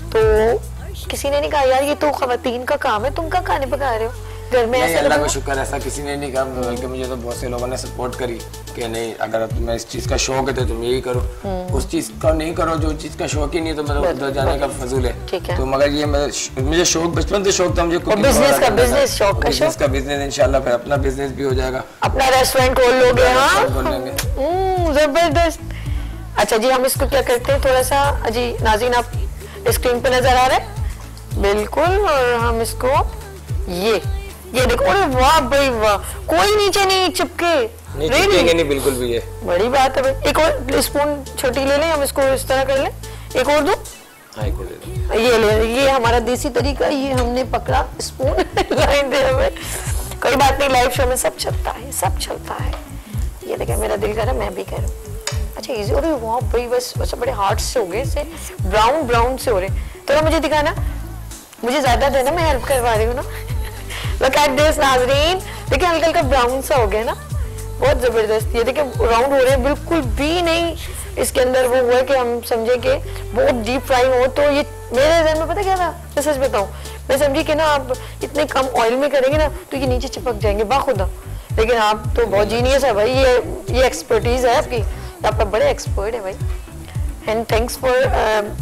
तो किसी ने नहीं कहा यार ये तो खवातीन का काम है, तुम क्या खाने पका रहे हो घर में? ऐसा अल्लाह का शुक्र, ऐसा किसी ने नहीं कहा, बल्कि मुझे तो बहुत से लोगों ने सपोर्ट करी कि नहीं अगर तुम्हें इस चीज का शौक है तो तुम यही करो, उस चीज का नहीं करो जो चीज का शौक ही नहीं, तो मतलब उधर जाने का फजूल है। तो मगर ये मुझे शौक बचपन से शौक था, मुझे बिजनेस का बिजनेस शौक का बिजनेस का बिजनेस इंशाल्लाह फिर अपना बिजनेस भी हो जाएगा, अपना रेस्टोरेंट खोल लोगे? हाँ खोल जबरदस्त। अच्छा जी, हम इसको क्या करते हैं थोड़ा सा जी नाज़रीन आप स्क्रीन पे नजर आ रहा है बिल्कुल। और हम इसको ये ये देखो, अरे वाह भाई वाह, कोई नीचे नहीं चिपके, नहीं चिपकेंगे नहीं बिल्कुल भी, ये बड़ी बात है भाई। एक और स्पून छोटी ले लें, हम इसको इस तरह कर लें, एक और दो, हाँ एक और दे दो, ये ले, ये हमारा देसी तरीका, ये हमने पकड़ा स्पून लाइन दे हमें, कोई बात नहीं, लाइव शो में सब चलता है, सब चलता है। ये देखें, मेरा दिल कर रहा है मैं भी करूं। अच्छा इजी, अरे वाह भाई, बस बस बड़े हार्ड से हो गए, से ब्राउन ब्राउन से हो रहे। थोड़ा मुझे दिखाना, मुझे ज्यादा देना, मैं हेल्प करवा रही हूँ ना। Look at this नाज़रीन, देखिए हल्का हल्का ब्राउन सा हो गया ना, बहुत जबरदस्त। ये देखिए राउंड हो रहे हैं, बिल्कुल भी नहीं इसके अंदर वो हुआ कि हम समझे कि बहुत डीप फ्राई हो। तो ये मेरे ज़हन में पता क्या था, मैं सच बताऊं, मैं समझी कि ना आप इतने कम ऑयल में करेंगे ना तो ये नीचे चिपक जाएंगे बाखुदा, लेकिन आप तो बहुत जीनियस है भाई, ये ये एक्सपर्टीज है आपकी, आप बड़े एक्सपर्ट है भाई। And thanks for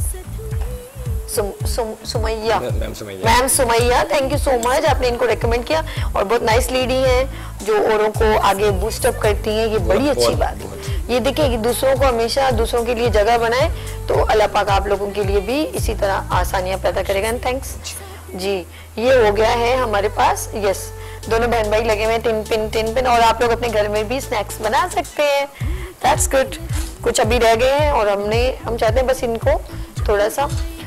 Sumaiya, ma'am Sumaiya, thank you so much, आपने इनको रेकमेंड किया और बहुत नाइस लेडी हैं जो औरों को आगे बूस्ट अप करती हैं, ये बड़ी अच्छी बात है। ये देखिए कि दूसरों को हमेशा दूसरों के लिए जगह बनाए तो अल्लाह पाक आप लोगों के लिए भी इसी तरह आसानियां पैदा करेगा। एंड थैंक्स जी। ये हो गया है हमारे पास, यस, दोनों बहन भाई लगे हुए हैं, टिन पिन टिन पिन, और आप लोग अपने घर में भी स्नैक्स बना सकते हैं, दैट्स गुड। कुछ अभी रह गए हैं और हमने हम चाहते हैं बस इनको थोड़ा सा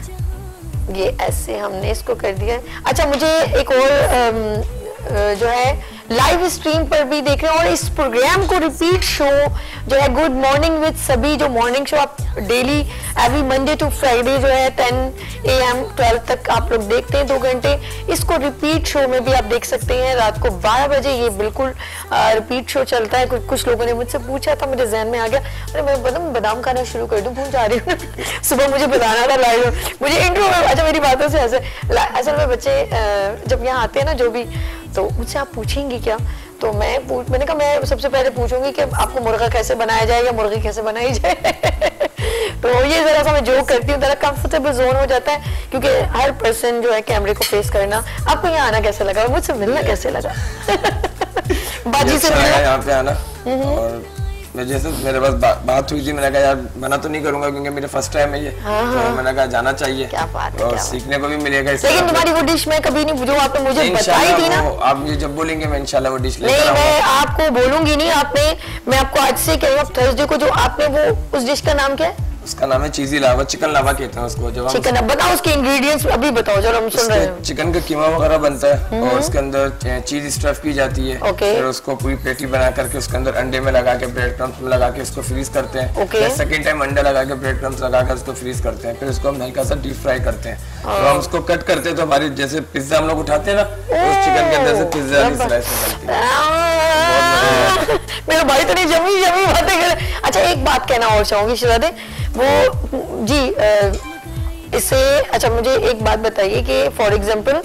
ये ऐसे हमने इसको कर दिया। अच्छा मुझे एक और अम, जो है लाइव स्ट्रीम पर भी देख रहे हैं और इस प्रोग्राम को रिपीट शो जो है गुड मॉर्निंग विद सभी, जो मॉर्निंग शो आप daily every Monday to Friday जो है टेन ए एम ट्वेल्व तक आप लोग देखते हैं, दो घंटे। इसको रिपीट शो में भी आप देख सकते हैं रात को बारह बजे, ये बिल्कुल रिपीट शो चलता है। कुछ कुछ लोगों ने मुझसे पूछा था, मुझे जहन में आ गया, अरे मैं बदाम बादाम खाना शुरू कर दूं, भूल जा रही हूँ सुबह मुझे बताना था लाइव, मुझे इंट्रो में, अच्छा मेरी बातों से ऐसे, असल में बच्चे जब यहाँ आते हैं ना जो भी, तो मुझसे आप पूछेंगी क्या, तो मैं पूछ मैंने कहा मैं सबसे पहले पूछूंगी कि आपको मुर्गा कैसे बनाया जाए या मुर्गी कैसे बनाई जाए तो ये जरा सा मैं जोक करती हूँ, जरा कंफर्टेबल जोन हो जाता है, क्योंकि हर पर्सन जो है कैमरे को फेस करना। आपको यहाँ आना कैसे लगा, मुझसे मिलना कैसे लगा बाजी से मिलना, यहाँ पे आना, और मैं जैसे मेरे पास बा, बात हुई थी, मैंने कहा यार मना तो नहीं करूंगा क्योंकि मेरे फर्स्ट टाइम है ये, तो मैंने कहा जाना चाहिए, क्या बात है, और क्या सीखने को भी मिलेगा। लेकिन तुम्हारी वो डिश मैं कभी नहीं, जो आपने मुझे बताई थी ना, आप मुझे जब बोलेंगे मैं इंशाल्लाह वो डिश नहीं, मैं आपको बोलूंगी नहीं, आपने, मैं आपको आज से कह रही हूँ थर्सडे को जो आपने वो उस डिश का नाम क्या है, उसका नाम है चीजी लावा, चिकन लावा कहते हैं उसको। जब चिकन, अब बताओ उसके इंग्रेडिएंट्स अभी बताओ जरा, हम सुन रहे हैं। चिकन का कीमा वगैरह बनता है और उसके अंदर चीज स्टफ की जाती है, फिर उसको पूरी पेटी बना करके उसके अंदर अंडे में लगा के ब्रेड क्रम्स में लगा के उसको फ्रीज करते हैं, फिर सेकंड टाइम अंडा लगा के ब्रेड क्रम्स लगा कर उसको फ्रीज करते हैं, फिर उसको हम हल्का सा डीप फ्राई करते हैं, तो हम उसको कट करते हैं तो हमारी जैसे पिज्जा हम लोग उठाते हैं ना, उस चिकन के अंदर से पिज्जा की स्लाइस निकलती है। मेरा भाई तो नहीं जमी जमी बातें कर। अच्छा एक बात कहना और चाहूंगी शहजादे, वो जी इससे, अच्छा मुझे एक बात बताइए कि फॉर एग्जांपल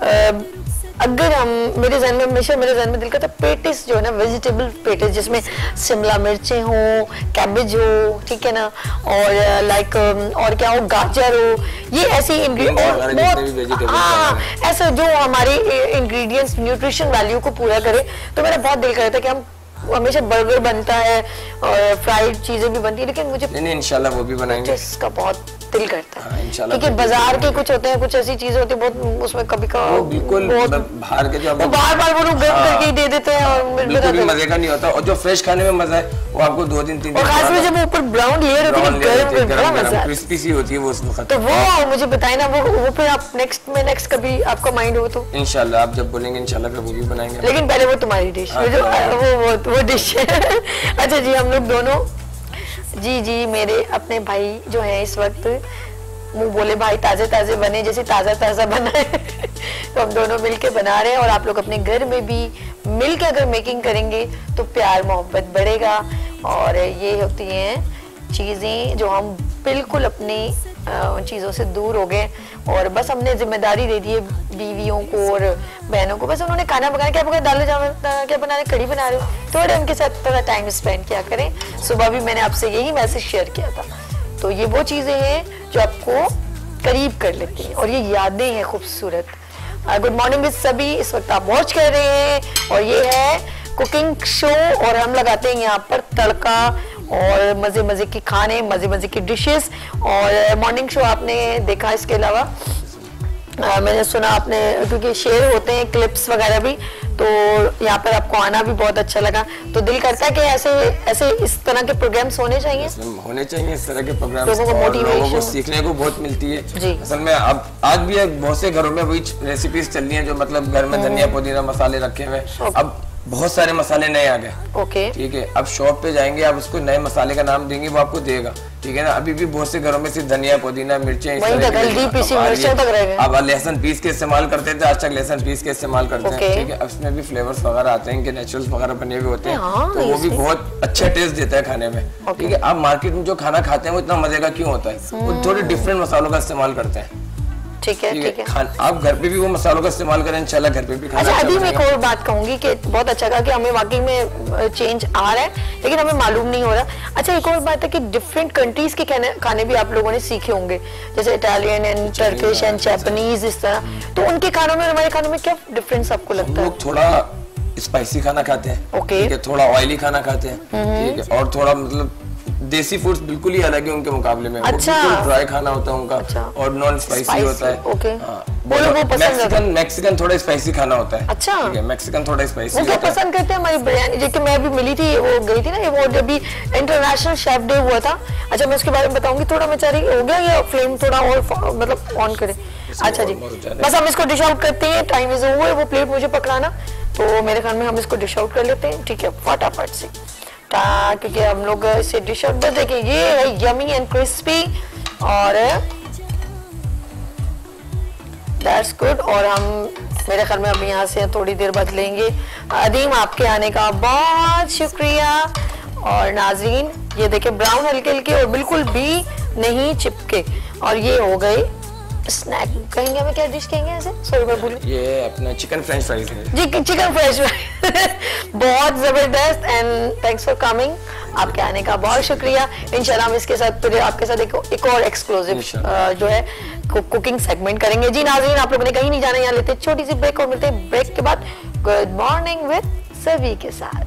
अगर हम, मेरे जहन में हमेशा मेरे जहन में दिल करता है पेटिस जो है ना, वेजिटेबल पेटिस जिसमें शिमला मिर्चें हो, कैबेज हो, ठीक है ना, और लाइक और क्या हो, गाजर हो, ये ऐसे इंग्रेडिएंट, हाँ ऐसा जो हमारे इंग्रेडिएंट्स न्यूट्रिशन वैल्यू को पूरा करे, तो मेरा बहुत दिल करता है कि हम हमेशा बर्गर बनता है और फ्राइड चीजें भी बनती है, लेकिन मुझे नहीं, नहीं इंशाल्लाह वो भी बनाएंगे, इसका बहुत दिल करता है, हाँ, क्योंकि बाजार के कुछ होते हैं, कुछ ऐसी चीजें होती है बहुत, उसमें कभी का बिल्कुल बाहर के जो बार बार वो लोग गर्म करके ही दे देते हैं और बिल्कुल भी मजे का नहीं होता, और जो फ्रेश खाने में मजा है वो आपको दो दिन तीन दिन, और खास में जब ऊपर ब्राउन लेयर होती है गरम मजा, क्रिस्पी सी होती है वो उसमें, तो वो मुझे बताए ना, वो वो फिर आप नेक्स्ट में नेक्स्ट कभी आपका माइंड हो तो इंशाल्लाह आप जब बोलेंगे इंशाल्लाह फिर वो भी बनाएंगे, लेकिन पहले वो तुम्हारी डिश, वो वो डिश है। अच्छा जी, हम लोग दोनों, जी जी मेरे अपने भाई जो है इस वक्त मुंह बोले भाई ताजे ताजे बने, जैसे ताजा ताजा बना है तो हम दोनों मिलके बना रहे हैं, और आप लोग अपने घर में भी मिलके अगर मेकिंग करेंगे तो प्यार मोहब्बत बढ़ेगा, और ये होती हैं चीजें जो हम बिल्कुल अपनी उन चीजों से दूर हो गए, और बस हमने जिम्मेदारी दे दी है बीवियों को और बहनों को, बस उन्होंने खाना पकाना, क्या पकाया, दाल चावल क्या बना रहे, कढ़ी बना रहे हो, थोड़े उनके साथ थोड़ा टाइम स्पेंड किया करें। सुबह भी मैंने आपसे यही मैसेज शेयर किया था, तो ये वो चीजें हैं जो आपको करीब कर लेती हैं, और ये यादें हैं खूबसूरत। गुड मॉर्निंग विद सभी, इस वक्त आप वॉच कर रहे हैं और ये है कुकिंग शो, और हम लगाते हैं यहाँ पर तड़का और मजे मजे की खाने, मजे मजे की डिशेस। और मॉर्निंग शो आपने देखा, इसके अलावा आ, मैंने सुना आपने, क्योंकि शेयर होते हैं क्लिप्स वगैरह भी, तो यहाँ पर आपको आना भी बहुत अच्छा लगा। तो दिल करता है कि ऐसे ऐसे इस तरह के प्रोग्राम्स होने चाहिए, होने चाहिए इस तरह के प्रोग्राम्स, लोगों को मोटिवेशन, लोगों को सीखने को बहुत मिलती है जी। असल में अब आज भी बहुत से घरों में वही रेसिपीज चल रही हैं, जो मतलब घर में धनिया पुदीना मसाले रखे हुए। अब बहुत सारे मसाले नए आ गए, ओके ठीक है। अब शॉप पे जाएंगे, आप उसको नए मसाले का नाम देंगे, वो आपको देगा, ठीक है ना। अभी भी बहुत से घरों में सिर्फ धनिया पुदीना मिर्चें, अब लहसुन पीस के इस्तेमाल करते थे, आज तक लहसुन पीस के इस्तेमाल करते हैं, ठीक है। अब इसमें भी फ्लेवर्स वगैरह आते हैं, नेचुरल्स वगैरह बने हुए होते हैं, तो वो भी बहुत अच्छा टेस्ट देता है खाने में, ठीक है। आप मार्केट में जो खाना खाते हैं वो इतना मजे का क्यों होता है, वो थोड़े डिफरेंट मसालों का इस्तेमाल करते हैं, ठीक है ठीक है। आप घर पे भी वो मसालों का इस्तेमाल करें, इंशाल्लाह घर पे भी खाना। अच्छा, अभी मैं एक और बात कहूंगी कि बहुत अच्छा कहा कि हमें वाकई में चेंज आ रहा है, लेकिन हमें मालूम नहीं हो रहा। अच्छा, एक और बात है कि डिफरेंट कंट्रीज के खाने खाने भी आप लोगों ने सीखे होंगे, जैसे Italian and Turkish and Japanese, इस तरह। तो उनके खानों में हमारे खानों में क्या डिफरेंस आपको लगता है? थोड़ा स्पाइसी खाना खाते हैं, ओके, थोड़ा ऑयली खाना खाते हैं, ठीक है, और थोड़ा मतलब देसी फूड्स बिल्कुल ही अलग है उनके मुकाबले में। अच्छा, बिल्कुल ड्राई खाना होता है उनका, अच्छा, और नॉन स्पाइसी होता है, ओके। वो लोग वो पसंद मैक्सिकन मैक्सिकन थोड़ा स्पाइसी खाना होता है, अच्छा, ठीक है, मैक्सिकन थोड़ा स्पाइसी होता है। वो पसंद करते हैं हमारी बिरयानी, जो मैं अभी मिली थी, वो गई थी ना, वो जब भी इंटरनेशनल शेफ डे हुआ था। अच्छा, मैं उसके बारे में बताऊंगी, थोड़ा बेचारी हो गया ये फ्लेम थोड़ा और मतलब ऑन करे। अच्छा जी, बस हम इसको डिश आउट करते हैं, टाइम इज ओवर। वो प्लेट मुझे पकड़ाना, तो मेरे ख्याल में हम इसको डिश आउट कर लेते हैं, ठीक है, फटाफट से, क्योंकि हम लोग इसे डिश आउट कर देखें। ये है यमी एंड क्रिस्पी, और दैट्स गुड। और हम मेरे ख्याल में अब यहाँ से थोड़ी देर बाद लेंगे। अदीम, आपके आने का बहुत शुक्रिया। और नाज़रीन, ये देखें, ब्राउन हल्के हल्के और बिल्कुल भी नहीं चिपके। और ये हो गए स्नैक, कहेंगे हमें क्या डिश कहेंगे ऐसे, सॉरी मैं भूल। ये अपना चिकन फ्रेंच फ्राइज है जी, चिकन फ्रेंच फ्राइज बहुत जबरदस्त। एंड थैंक्स फॉर कमिंग, आपके आने का बहुत शुक्रिया। इंशाल्लाह हम इसके साथ फिर आपके साथ एक, एक और एक्सक्लूसिव जो है कुकिंग सेगमेंट करेंगे। जी नाज़रीन, आप लोगों ने कहीं नहीं जाना, यहाँ लेते छोटी सी ब्रेक और मिलते हैं ब्रेक के बाद गुड मॉर्निंग विद सभी के साथ।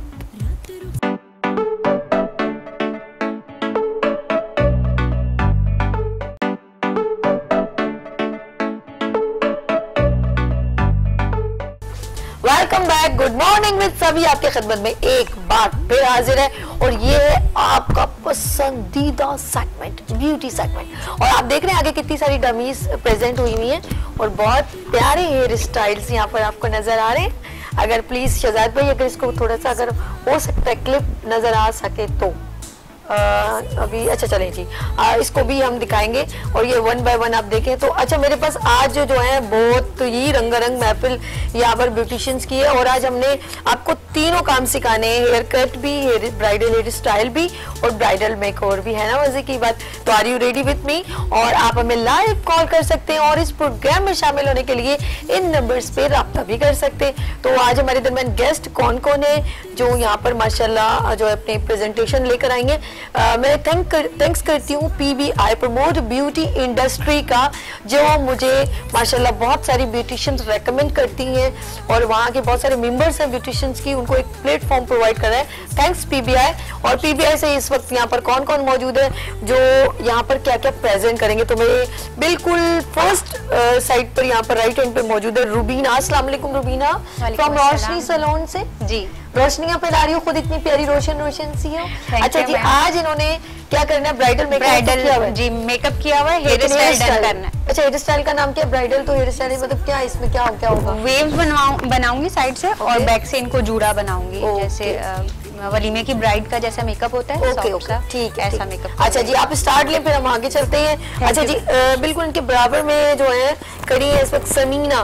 Welcome back, good morning with सभी आपके खिदमत में एक बार फिर हाजिर है, और ये है आपका पसंदीदा सेगमेंट, ब्यूटी सेगमेंट। और आप देख रहे हैं आगे कितनी सारी डमीज प्रेजेंट हुई हुई हैं, और बहुत प्यारे हेयर स्टाइल्स यहाँ पर आपको नजर आ रहे हैं। अगर प्लीज शहजाद भाई, अगर इसको थोड़ा सा अगर हो सकता है क्लिप नजर आ सके तो आ, अभी अच्छा चलें जी, आ, इसको भी हम दिखाएंगे। और ये वन बाय वन आप देखें तो अच्छा, मेरे पास आज जो है बहुत ही रंगारंग महफिल यहाँ पर ब्यूटिशियंस की है, और आज हमने आपको तीनों काम सिखाने हैं, हेयर कट भी, हेयर ब्राइडल हेयर स्टाइल भी, और ब्राइडल मेकओवर भी, है ना मजे की बात। तो are you ready with me? और आप हमें लाइव कॉल कर सकते हैं, और इस प्रोग्राम में शामिल होने के लिए इन नंबर्स पे राब्ता भी कर सकते हैं। तो आज हमारे दरमियान गेस्ट कौन कौन है जो यहाँ पर माशाल्लाह जो अपने प्रेजेंटेशन लेकर आएंगे। Uh, मैं थैंक कर, थैंक्स करती हूँ पीबीआई, प्रमोट ब्यूटी इंडस्ट्री का, जो मुझे माशाल्लाह बहुत सारी ब्यूटिशियंस रेकमेंड करती हैं, और वहाँ के बहुत सारे मेंबर्स हैं ब्यूटिशियंस की, उनको एक प्लेटफॉर्म प्रोवाइड कर रहा है। Thanks PBI. और पीबीआई से इस वक्त यहाँ पर कौन कौन मौजूद है जो यहाँ पर क्या क्या प्रेजेंट करेंगे, तो मेरे बिल्कुल फर्स्ट साइड पर यहाँ पर राइट हैंड पे मौजूद है रुबीना। अस्सलाम वालेकुम रुबीना, फ्रॉम रोशनी सैलून से। जी, रोशनियां फैला रही हो, खुद इतनी प्यारी रोशन रोशन सी हो। अच्छा जी, आज इन्होंने क्या करना है, ब्राइडल मेकअप किया हुआ है, जी मेकअप किया हुआ है, हेयर स्टाइल डन करना है। अच्छा, हेयर स्टाइल का नाम क्या है? ब्राइडल तो हेयर स्टाइल मतलब क्या, इसमें क्या क्या होगा? वेव्स बनवाऊं बनाऊंगी साइड से, और बैक से इनको जूड़ा बनाऊंगी, जैसे वलीमे की ब्राइड का जैसा मेकअप होता है। ओके ओके, ठीक है, ऐसा मेकअप। अच्छा जी, आप स्टार्ट लें, फिर हम आगे चलते हैं। अच्छा जी, बिल्कुल इनके बराबर में जो है खड़ी है इस वक्त समीना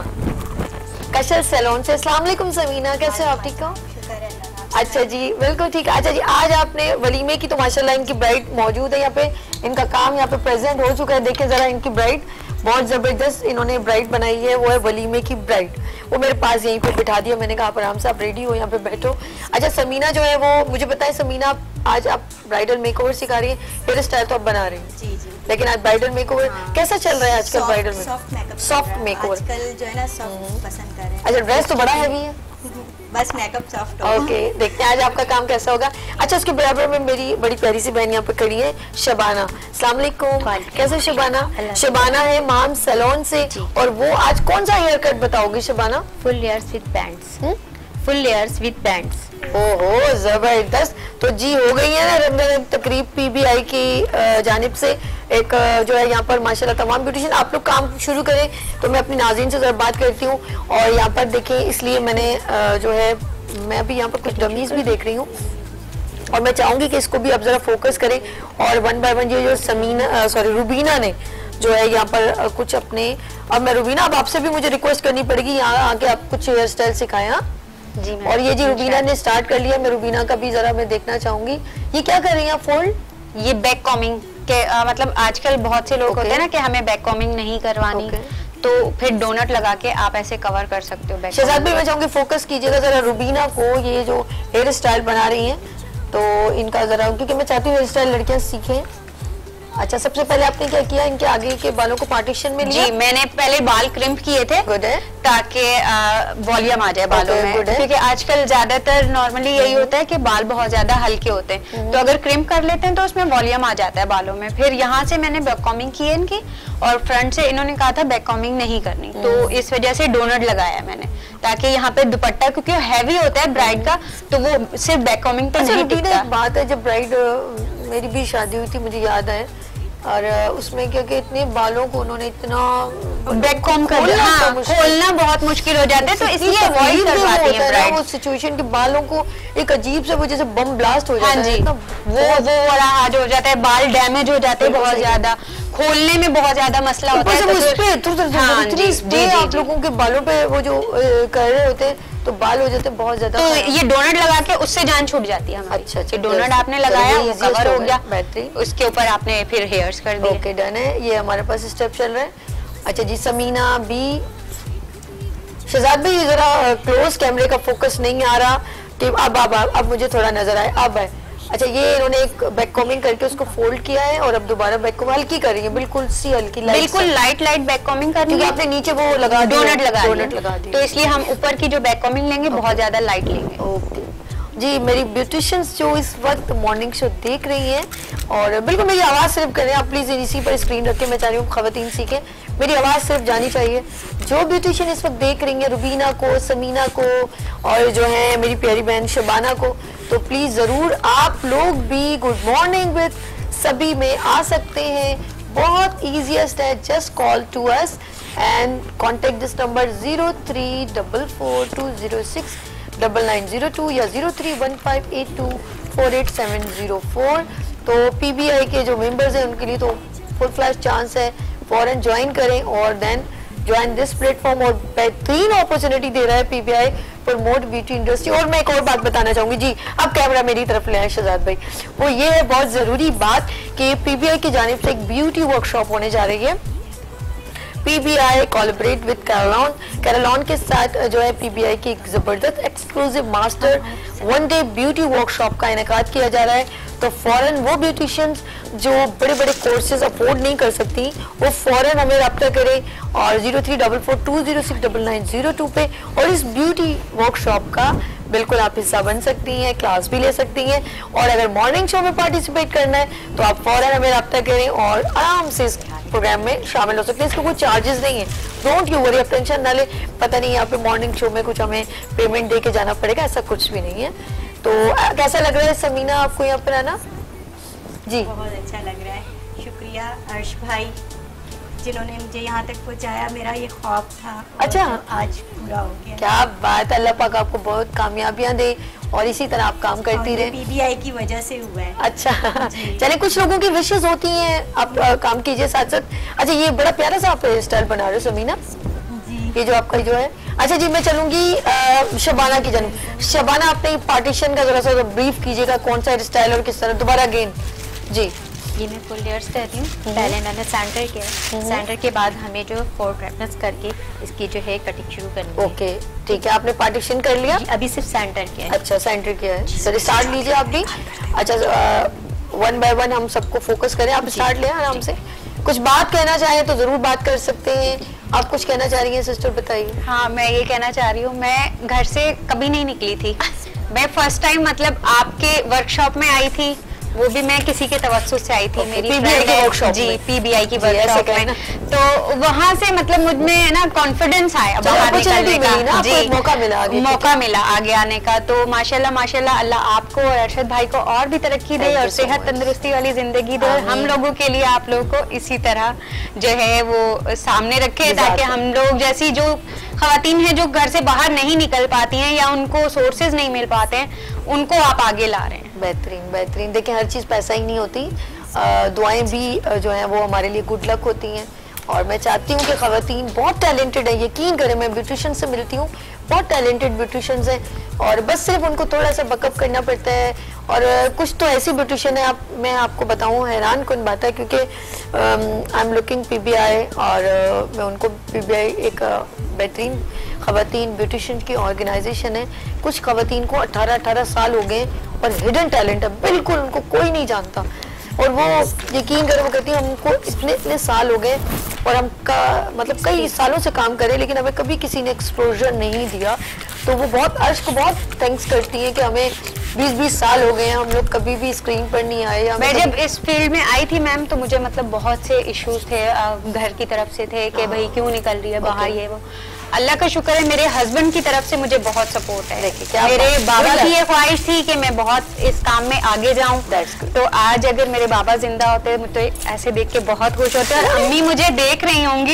कशल सैलून से। अस्सलाम वालेकुम समीना, कैसे हो आप? ठीक हो? अच्छा जी, बिल्कुल ठीक है। अच्छा जी, आज आपने वलीमे की, तो माशाल्लाह इनकी ब्राइड मौजूद है यहाँ पे, इनका काम यहाँ पे प्रेजेंट हो चुका है। देखें जरा इनकी ब्राइड, बहुत जबरदस्त इन्होंने ब्राइड बनाई है, वो है वलीमे की ब्राइड। वो मेरे पास यहीं पे बिठा दिया, मैंने कहा आप आराम से आप रेडी हो, यहाँ पे बैठो। अच्छा समीना जो है वो मुझे बताए, समीना आज आप ब्राइडल मेकओवर सिखा रही है, हेयर स्टाइल तो आप बना रही हैं, जी जी, लेकिन आज ब्राइडल मेकओवर हाँ। कैसा चल रहा है आजकल? ब्राइडल में सॉफ्ट मेकअप, सॉफ्ट मेकओवर जो है ना, सब पसंद कर रहे हैं। अच्छा, ड्रेस तो बड़ा हैवी है, बस मेकअप सॉफ्ट हो। ओके, देखते हैं आज आपका काम कैसा होगा। अच्छा, उसके बराबर में मेरी बड़ी प्यारी सी बहन यहाँ पे खड़ी है, शबाना। अस्सलाम वालेकुम, कैसे शबाना? शबाना है माम सैलून से, और वो आज कौन सा हेयर कट बताओगी Shabana? Full layers with bands. Full layers with bands. ओहो, जबरदस्त। तो जी हो गई है ना रमजान तकरीब पीबीआई की जानिब से एक जो है यहाँ पर माशाल्लाह तमाम ब्यूटिशियन। आप लोग काम शुरू करें तो मैं अपनी नाज़रीन से जरा बात करती हूँ। और यहाँ पर देखें, इसलिए मैंने जो है मैं अभी यहाँ पर कुछ डमीज भी देख रही हूँ, और मैं चाहूंगी कि इसको भी आप जरा फोकस करें। और वन बाय वन ये जो समीना सॉरी रुबीना ने जो है यहाँ पर कुछ अपने, अब मैं रुबीना अब आपसे भी मुझे रिक्वेस्ट करनी पड़ेगी यहाँ आके आप कुछ हेयर स्टाइल सिखाएं। जी, और ये जी रुबीना ने स्टार्ट कर लिया, मैं रुबीना का भी जरा मैं देखना चाहूंगी। ये क्या कर रही हैं फोल्ड? ये बैक कॉमिंग के आ, मतलब आजकल बहुत से लोग okay. होते हैं ना कि हमें बैक कॉमिंग नहीं करवानी, okay. तो फिर डोनट लगा के आप ऐसे कवर कर सकते हो। शहजाद भाई मैं चाहूंगी फोकस कीजिएगा जरा रुबीना को, ये जो हेयर स्टाइल बना रही हैं तो इनका जरा, क्योंकि मैं चाहती हूँ हेयर स्टाइल लड़कियां सीखें। अच्छा, सबसे पहले आपने क्या किया, इनके आगे के बालों को पार्टीशन में लिया? जी, मैंने पहले बाल क्रिम्प किए थे। गुड है, ताकि वॉल्यूम आ जाए बालों okay, में, क्योंकि आजकल ज्यादातर नॉर्मली यही होता है कि बाल बहुत ज्यादा हल्के होते हैं, तो अगर क्रिम्प कर लेते हैं तो उसमें वॉल्यूम आ जाता है बालों में। फिर यहाँ से मैंने बैक कॉमिंग की है इनकी, और फ्रंट से इन्होंने कहा था बैक कॉमिंग नहीं करनी, तो इस वजह से डोनट लगाया मैंने, ताकि यहाँ पे दुपट्टा क्योंकि हैवी होता है ब्राइड का, तो वो सिर्फ बैक कॉमिंग पे नहीं टिकता। बात है, जब ब्राइड मेरी भी शादी हुई थी मुझे याद है, और उसमें क्योंकि इतने बालों को उन्होंने इतना बैक कॉम कर दिया, हाँ, खोलना बहुत मुश्किल हो जाता है, तो इसलिए अवॉइड करवाती है ब्राइड। वो सिचुएशन के बालों को एक अजीब से वजह से बम ब्लास्ट हो जाता है, वो वो वाला हाज हो जाता है, बाल डैमेज हो जाते हैं बहुत ज्यादा, खोलने में बहुत ज्यादा मसला होता है। तो आप लोगों के बालों पे वो जो कर रहे होते हैं तो बाल हो जाते हैं बहुत ज्यादा, तो ये डोनट लगा के उससे जान छूट जाती है हमारी। अच्छा, अच्छा, डोनट आपने लगाया, वो कवर हो गया, बेहतरीन। उसके ऊपर आपने फिर हेयर्स कर दिए। ओके, डन है। ये हमारे पास स्टेप चल रहा है। अच्छा जी, समीना बी। शहजाद भाई जरा क्लोज कैमरे का फोकस नहीं आ रहा, कि अब अब अब मुझे थोड़ा नजर आए, अब है। अच्छा, ये इन्होंने एक बैक कॉमिंग करके उसको फोल्ड किया है, और अब दोबारा बैक कॉमिंग हल्की कर रही है, बिल्कुल सी हल्की, बिल्कुल लाइट लाइट बैक कॉमिंग करनी है। आपने नीचे वो लगा डोनट लगा डोनट लगा दी, तो इसलिए हम ऊपर की जो बैक कॉमिंग लेंगे बहुत ज्यादा लाइट लेंगे। ओके जी, मेरी ब्यूटिशियंस जो इस वक्त मॉर्निंग शो देख रही हैं, और बिल्कुल मेरी आवाज़ सिर्फ करें आप प्लीज़, इसी पर स्क्रीन रख के मैं चाह रही हूँ खवातीन सीखें, मेरी आवाज़ सिर्फ जानी चाहिए। जो ब्यूटिशियन इस वक्त देख रही हैं, रुबीना को, समीना को, और जो है मेरी प्यारी बहन शबाना को, तो प्लीज़ ज़रूर आप लोग भी गुड मॉर्निंग विद सभी में आ सकते हैं। बहुत ईजीएस्ट है, just call to us and contact this number zero three double four two zero six double nine zero two या zero three one five eight two four eight seven zero four. तो PBI के जो members हैं उनके लिए तो full flash chance है, फॉरन join करें और देन ज्वाइन दिस प्लेटफॉर्म, और बेहतरीन अपॉर्चुनिटी दे रहा है पीबीआई प्रमोट ब्यूटी इंडस्ट्री। और मैं एक और बात बताना चाहूंगी जी, अब कैमरा मेरी तरफ ले आए शहजाद भाई, वो ये है बहुत जरूरी बात कि पीबीआई की जानिब से एक ब्यूटी वर्कशॉप होने जा रही है। पीबीआई कोलैबोरेट विद कैरोलॉन, कैरोलॉन के साथ जो है पीबीआई की एक जबरदस्त exclusive master one day beauty workshop का इनेकाद किया जा रहा है। तो फॉरन वो ब्यूटिशियंस जो बड़े बड़े कोर्सेज अफोर्ड नहीं कर सकती, वो फॉरन हमें रब्ता करें और zero three double four two zero six double nine zero two पे, और इस ब्यूटी वर्कशॉप का बिल्कुल आप हिस्सा बन सकती हैं, क्लास भी ले सकती हैं। और अगर मॉर्निंग शो में पार्टिसिपेट करना है तो आप फौरन हमें रब्ता करें और आराम से इस प्रोग्राम में शामिल हो सकते हैं। इसको कोई चार्जेस नहीं है, डोंट यू वरी, आप टेंशन ना ले, पता नहीं यहाँ पे मॉर्निंग शो में कुछ हमें पेमेंट दे के जाना पड़ेगा, ऐसा कुछ भी नहीं है। तो कैसा लग रहा है समीना आपको यहाँ पर आना? जी बहुत अच्छा लग रहा है, शुक्रिया अर्श भाई जिन्होंने मुझे यहाँ तक पहुँचाया, मेरा ये ख्वाब था। अच्छा, आज पूरा हो गया। क्या बात, अल्लाह पाक आपको बहुत कामयाबियां दे और इसी तरह आप काम करती रहे। पीबीआई की वजह से हुआ है। अच्छा चले, कुछ लोगों की विशेष होती हैं, आप आ, काम कीजिए साथ साथ। अच्छा, ये बड़ा प्यारा सा आप हेयर स्टाइल बना रहे हो समीना जी, ये जो आपका जो है। अच्छा जी, मैं चलूंगी शबाना की जानब। शबाना, आपने पार्टीशन का जरा सा ब्रीफ कीजिएगा, कौन सा हेयर स्टाइल और किस तरह, दोबारा अगेन जी। ये मैं फुल लेयर्स करती हूँ, पहले मैंने सेंटर किया, सेंटर के बाद हमें जो फोर क्रैपनेस करके इसकी जो है कटिंग शुरू करनी है। ओके ठीक है, आपने पार्टीशन कर लिया? अभी सिर्फ सेंटर किया है। अच्छा, सेंटर किया है, सर स्टार्ट लीजिए आप भी। अच्छा, वन बाय वन हम सबको फोकस करें, आप स्टार्ट लें आराम से, कुछ बात कहना चाहें तो जरूर बात कर सकते हैं। आप कुछ कहना चाह रही हैं सिस्टर, बताइए। हाँ, मैं ये कहना चाह रही हूँ, मैं घर से कभी नहीं निकली थी। मैं फर्स्ट टाइम मतलब आपके वर्कशॉप में आई थी, वो भी मैं किसी के तवज्जुह से आई थी। okay, मेरी पीबीआई की वर्कशॉप जी पीबीआई की वर्कशॉप में, तो वहाँ से मतलब मुझ में ना कॉन्फिडेंस आया बाहर निकलने का। जी, मौका मिला आगे मौका मिला आगे आने का। तो माशाल्लाह माशाल्लाह अल्लाह आपको और अरशद भाई को और भी तरक्की दे और सेहत तंदुरुस्ती वाली जिंदगी दे, और हम लोगों के लिए आप लोगों को इसी तरह जो है वो सामने रखे, ताकि हम लोग जैसी जो खवातीन हैं जो घर से बाहर नहीं निकल पाती हैं या उनको सोर्सेज नहीं मिल पाते हैं, उनको आप आगे ला रहे हैं। बेहतरीन बेहतरीन। देखिए, हर चीज़ पैसा ही नहीं होती, दुआएं भी जो हैं वो हमारे लिए गुड लक होती हैं। और मैं चाहती हूँ कि खवातीन बहुत टैलेंटेड है, यकीन करें, मैं ब्यूटिशियन से मिलती हूँ, बहुत टैलेंटेड ब्यूटिशियंस हैं, और बस सिर्फ उनको थोड़ा सा बकअप करना पड़ता है। और कुछ तो ऐसी ब्यूटिशियन है, आप मैं आपको बताऊँ, हैरान कौन बात है, क्योंकि आई एम लुकिंग पीबीआई, और uh, मैं उनको पीबीआई एक बेहतरीन खवातीन ब्यूटिशियन की ऑर्गेनाइजेशन है। कुछ खवातीन को अठारह अठारह साल हो गए और हिडन टैलेंट है, बिल्कुल उनको कोई नहीं जानता, और वो यकीन करो, वो कहती है हमको इतने इतने साल हो गए और हम का मतलब कई सालों से काम करें, लेकिन हमें कभी किसी ने एक्सपोजर नहीं दिया। तो वो बहुत अर्श को बहुत थैंक्स करती है कि हमें बीस बीस साल हो गए हैं, हम लोग कभी भी स्क्रीन पर नहीं आए। मैं जब इस फील्ड में आई थी मैम, तो मुझे मतलब बहुत से इश्यूज थे घर की तरफ से थे कि भाई क्यों निकल रही है बाहर, ये वो। अल्लाह का शुक्र है मेरे हस्बैंड की तरफ से मुझे बहुत सपोर्ट है। क्या मेरे बाबा की ये ख्वाहिश थी कि मैं बहुत इस काम में आगे जाऊं, तो आज अगर मेरे बाबा जिंदा होते तो ऐसे देख के बहुत खुश होते। और अम्मी मुझे देख रही होंगी,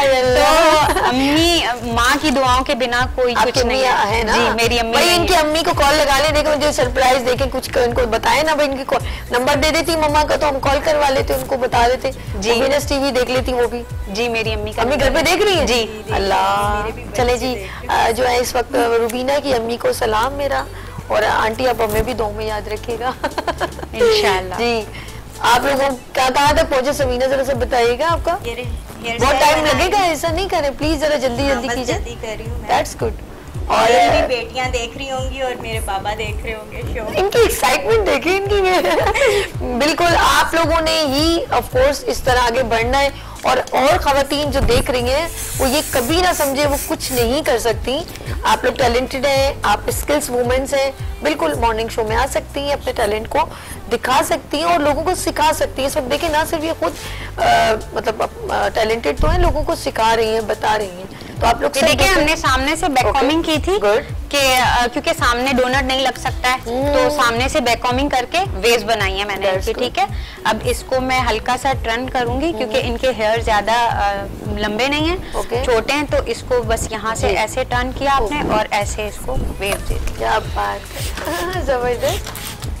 तो अम्मी माँ की दुआओं के बिना कोई कुछ नहीं है ना। जी, मेरी अम्मी, भाई इनकी अम्मी को कॉल लगा ले, देखो मुझे सरप्राइज देके कुछ इनको बताए ना, भाई इनकी नंबर दे देती मम्मा का, तो हम कॉल करवा लेते, उनको बता देते। जी, वीनस टीवी देख लेती वो भी। जी, मेरी अम्मी का अम्मी घर पे देख रही है। जी, अल्लाह। चले जी, जो है इस वक्त रुबीना की अम्मी को सलाम मेरा, और आंटी आप हमें भी दो में याद रखिएगा इंशाल्लाह। जी, आप लोगों क्या कहाँ तक पहुँचे समीना, जरा से बताइएगा। आपका बहुत टाइम लगेगा, ऐसा नहीं करें प्लीज, जरा जल्दी जल्दी कीजिए। That's good. और मेरी बेटियां देख रही होंगी और मेरे बाबा देख रहे होंगे शो। इनकी एक्साइटमेंट देखिए इनकी बिल्कुल आप लोगों ने ही ऑफ कोर्स इस तरह आगे बढ़ना है, और और खवातीन जो देख रही हैं वो ये कभी ना समझे वो कुछ नहीं कर सकती। आप लोग टैलेंटेड हैं, आप स्किल्स वुमेन्स हैं, बिल्कुल मॉर्निंग शो में आ सकती हैं, अपने टैलेंट को दिखा सकती हैं और लोगों को सिखा सकती हैं। सब देखिए, ना सिर्फ ये खुद आ, मतलब टैलेंटेड तो है, लोगों को सिखा रही हैं, बता रही हैं। तो आप लोग देखिए, हमने सामने से बैककॉमिंग की थी कि क्योंकि सामने डोनट नहीं लग सकता है, तो सामने से बैककॉमिंग करके वेज बनाई है मैंने इनकी। ठीक है, अब इसको मैं हल्का सा टर्न करूंगी क्योंकि इनके हेयर ज्यादा लंबे नहीं है, छोटे हैं, तो इसको बस यहाँ से ऐसे टर्न किया आपने और ऐसे इसको वेव दे दी। क्या बात, जबरदस्त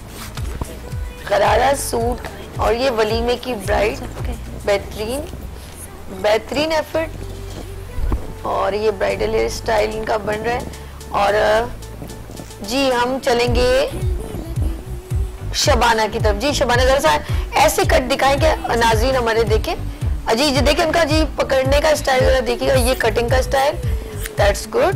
गरारा सूट, और ये वलीमे की ब्राइड, बेहतरीन बेहतरीन एफर्ट। और ये ब्राइडल हेयर स्टाइल इनका बन रहा है। और जी हम चलेंगे शबाना की तरफ। जी शबाना, जरा सा ऐसे कट दिखाएं कि नाज़रीन हमारे देखें। अजी जी देखें उनका जी पकड़ने का स्टाइल जरा देखिएगा, ये कटिंग का स्टाइल, दैट्स गुड।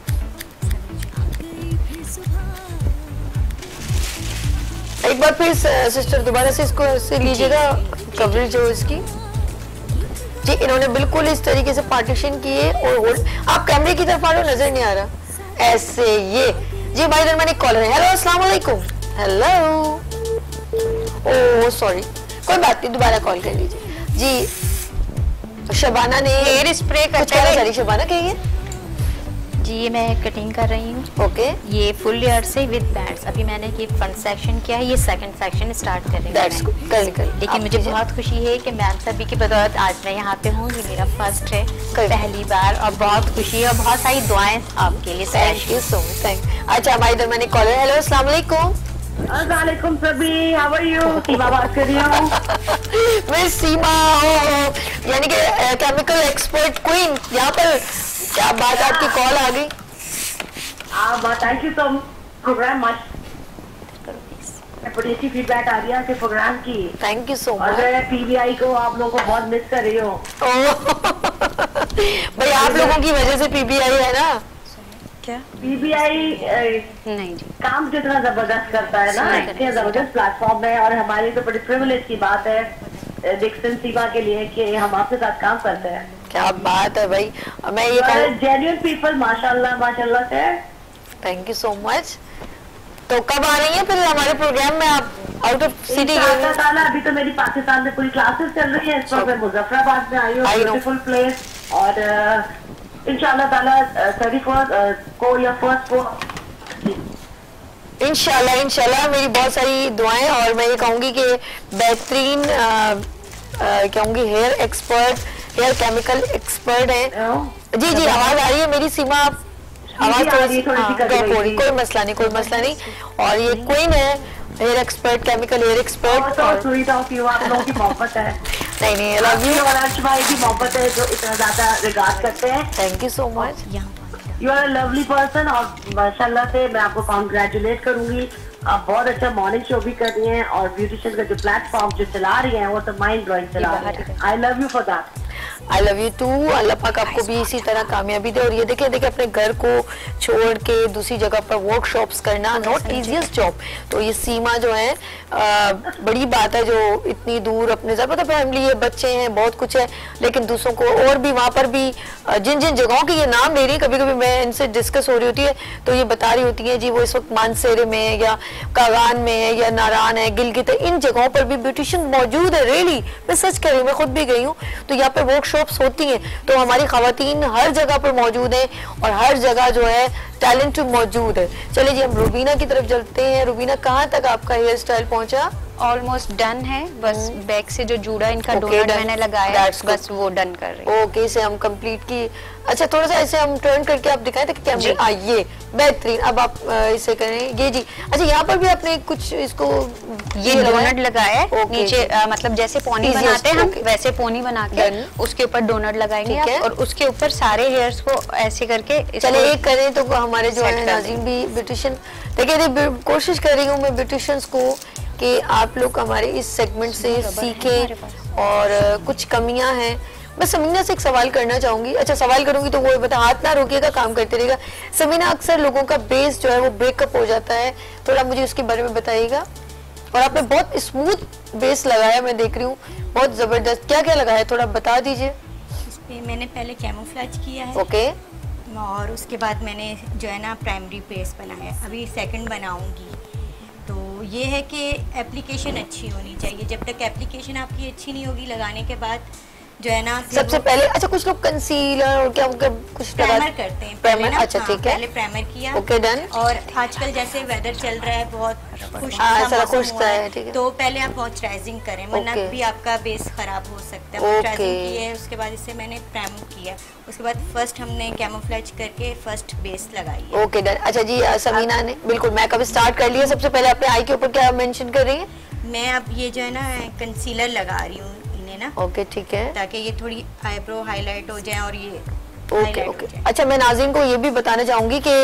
एक बार फिर सिस्टर दोबारा से इसको से लीजिएगा कवरेज हो इसकी। जी, इन्होंने बिल्कुल इस तरीके से पार्टीशन किए और होल्ड। आप कैमरे की तरफ आ रहे हो, नजर नहीं आ रहा ऐसे। ये जी भाई इधर मैंने कॉल है। हेलो अस्सलाम वालेकुम। हेलो, ओह सॉरी, कोई बात नहीं, दोबारा कॉल कर लीजिए। जी शबाना ने हेयर स्प्रे कर शबाना कहिए। जी ये मैं कटिंग कर रही हूँ। ओके, ये फुल लेयर से विद बैंड्स। अभी मैंने ये फ्रंट सेक्शन किया है, ये सेकंड सेक्शन स्टार्ट करेंगे। लेकिन मुझे बहुत खुशी है कि मैम सभी की बदौलत आज मैं यहाँ पे हूँ। ये मेरा फर्स्ट है, पहली बार, और बहुत खुशी है और बहुत सारी दुआएं आपके लिए। Thank you so much. Thank. अच्छा हमारे इधर मैंने कॉल है। हेलो अस्सलाम वालेकुम। अस्सलामुअलैकुम सभी, हाउ आर यू? सीमा बात कर रही हूँ। मैं सीमा हूँ, यानी कि केमिकल एक्सपर्ट क्वीन। यहाँ पर क्या बात, आपकी कॉल आ गई। Thank you so much, programme much बड़ी अच्छी फीडबैक आ रही है आपके प्रोग्राम की। Thank you so much. और मैं पीबीआई को आप लोगों को बहुत मिस कर रही हूँ। भाई आप लोगों की वजह से पीबीआई है ना। क्या पीबीआई नहीं जी, काम जितना जबरदस्त करता है ना, इतने जबरदस्त प्लेटफॉर्म है, और हमारी तो बड़ी प्रिविलेज की बात है डिक्सन सीमा के लिए कि हम आपके साथ काम करते हैं। क्या बात है भाई, मैं ये जेन्युइन पीपल माशाल्लाह माशाल्लाह से। Thank you so much. तो कब आ रही है फिर हमारे प्रोग्राम में आप आउट ऑफ सिटी? अभी तो मेरी पाकिस्तान में पूरी क्लासेस चल रही है, इस वक्त मैं मुजफ्फराबाद में आई हूँ, ब्यूटीफुल प्लेस, और इंशाल्लाह ताला थर्टी फर्स्ट को या फर्स्ट को इंशाल्लाह इंशाल्लाह मेरी बहुत सारी दुआएं। और मैं ये कहूंगी कि बेहतरीन कहूंगी hair expert, hair chemical expert है। जी जी आवाज आ रही है मेरी सीमा? आप आवाज थोड़ी सी, कोई मसला नहीं कोई मसला नहीं। और ये क्वीन है, hair expert, chemical hair expert. और सुनीता की आप लोगों की मोहब्बत है। नहीं नहीं लव यू। और अर्श भाई की मोहब्बत है जो इतना ज्यादा रिगार्ड करते हैं। Thank you so much. You are a lovely person और माशाल्लाह से मैं आपको कॉन्ग्रेचुलेट करूंगी। आप बहुत अच्छा मॉर्निंग शो भी कर रही हैं और ब्यूटिशियन का जो प्लेटफॉर्म जो चला रही हैं वो तो माइंड ब्लोइंग चला रही है। I love you for that. I love you too. Allah पाक आपको भी इसी तरह कामयाबी दे। और ये देखिए देखिए अपने घर को छोड़ के दूसरी जगह पर वर्कशॉप्स करना नॉट इजीएस्ट जॉब। तो ये सीमा जो है आ, बड़ी बात है जो इतनी दूर अपने साथ, मतलब फैमिली है, बच्चे हैं, बहुत कुछ है, लेकिन दूसरों को और भी वहाँ पर भी जिन जिन जगहों के ये नाम ले रही है, कभी कभी मैं इनसे डिस्कस हो रही होती है तो ये बता रही होती है जी वो इस वक्त मानसेरे में है या कागान में है या नारान है, गिलगित है, इन जगहों पर भी ब्यूटिशियन मौजूद है। रियली मैं सच कर रही हूँ, मैं खुद भी गई हूँ। तो यहाँ पे वर्कशॉप्स होती हैं तो हमारी खवातीन हर जगह पर मौजूद है और हर जगह जो है टैलेंट मौजूद है। चलिए जी हम रूबीना की तरफ चलते हैं। रूबीना कहाँ तक आपका हेयर स्टाइल पहुँचा? ऑलमोस्ट डन है, बस बैक से जो जूड़ा इनका डोनट मैंने लगाया बस वो डन कर रही हूँ। ओके इसे हम कंप्लीट की। अच्छा थोड़ा सा ऐसे हम टर्न करके आप दिखाएं ताकि कैमरे आइए। बेहतरीन। अब आप इसे करें ये जी। अच्छा यहाँ पर भी आपने कुछ इसको ये डोनट लगाया है नीचे, आ, मतलब जैसे पोनी बनाते हैं हम वैसे पोनी बना के उसके ऊपर डोनट लगाएंगे और उसके ऊपर सारे हेयर्स को ऐसे करके। चले एक करें तो हमारे जो है नाज़रीन भी ब्यूटिशियन देखिए, कोशिश कर रही हूँ मैं ब्यूटिशियंस को कि आप लोग हमारे इस सेगमेंट से सीखें और कुछ कमियां हैं। मैं समीना से एक सवाल करना चाहूंगी। अच्छा सवाल करूंगी तो वो बता, हाथ ना रोकिएगा, काम करते रहेगा। समीना अक्सर लोगों का बेस जो है वो ब्रेकअप हो जाता है, थोड़ा मुझे उसके बारे में बताइएगा। और आपने बहुत स्मूथ बेस लगाया, मैं देख रही हूँ बहुत जबरदस्त। क्या क्या लगाया थोड़ा बता दीजिए। इस पे मैंने पहले कैमोफ्लेज किया है। ओके। और उसके बाद मैंने जो है ना प्राइमरी बेस बनाया, अभी सेकंड बनाऊंगी। तो ये है कि एप्लीकेशन अच्छी होनी चाहिए, जब तक एप्लीकेशन आपकी अच्छी नहीं होगी लगाने के बाद जो है ना सबसे पहले। अच्छा कुछ लोग कंसीलर और क्या कुछ प्राइमर करते हैं प्राइमर। अच्छा ठीक है, पहले प्राइमर किया। Okay done. और आजकल जैसे वेदर चल रहा है बहुत खुश है तो पहले आप मॉइस्चराइजिंग करें वरना भी आपका बेस खराब हो सकता है। मॉइस्चराइजिंग की है उसके बाद इससे मैंने प्राइमर किया, उसके बाद फर्स्ट हमने कैमोफ्लेज करके फर्स्ट बेस लगाई है। Okay done. अच्छा जी समीना ने बिल्कुल मेकअप स्टार्ट कर लिया। सबसे पहले अपने आई के ऊपर क्या मेंशन कर रही है? मैं अब ये जो है ना कंसीलर लगा रही हूँ ना। ओके ठीक है, ताकि ये थोड़ी आईब्रो हाईलाइट हो जाए और ये ओके ओके। अच्छा मैं नाज़रीन को ये भी बताना चाहूंगी कि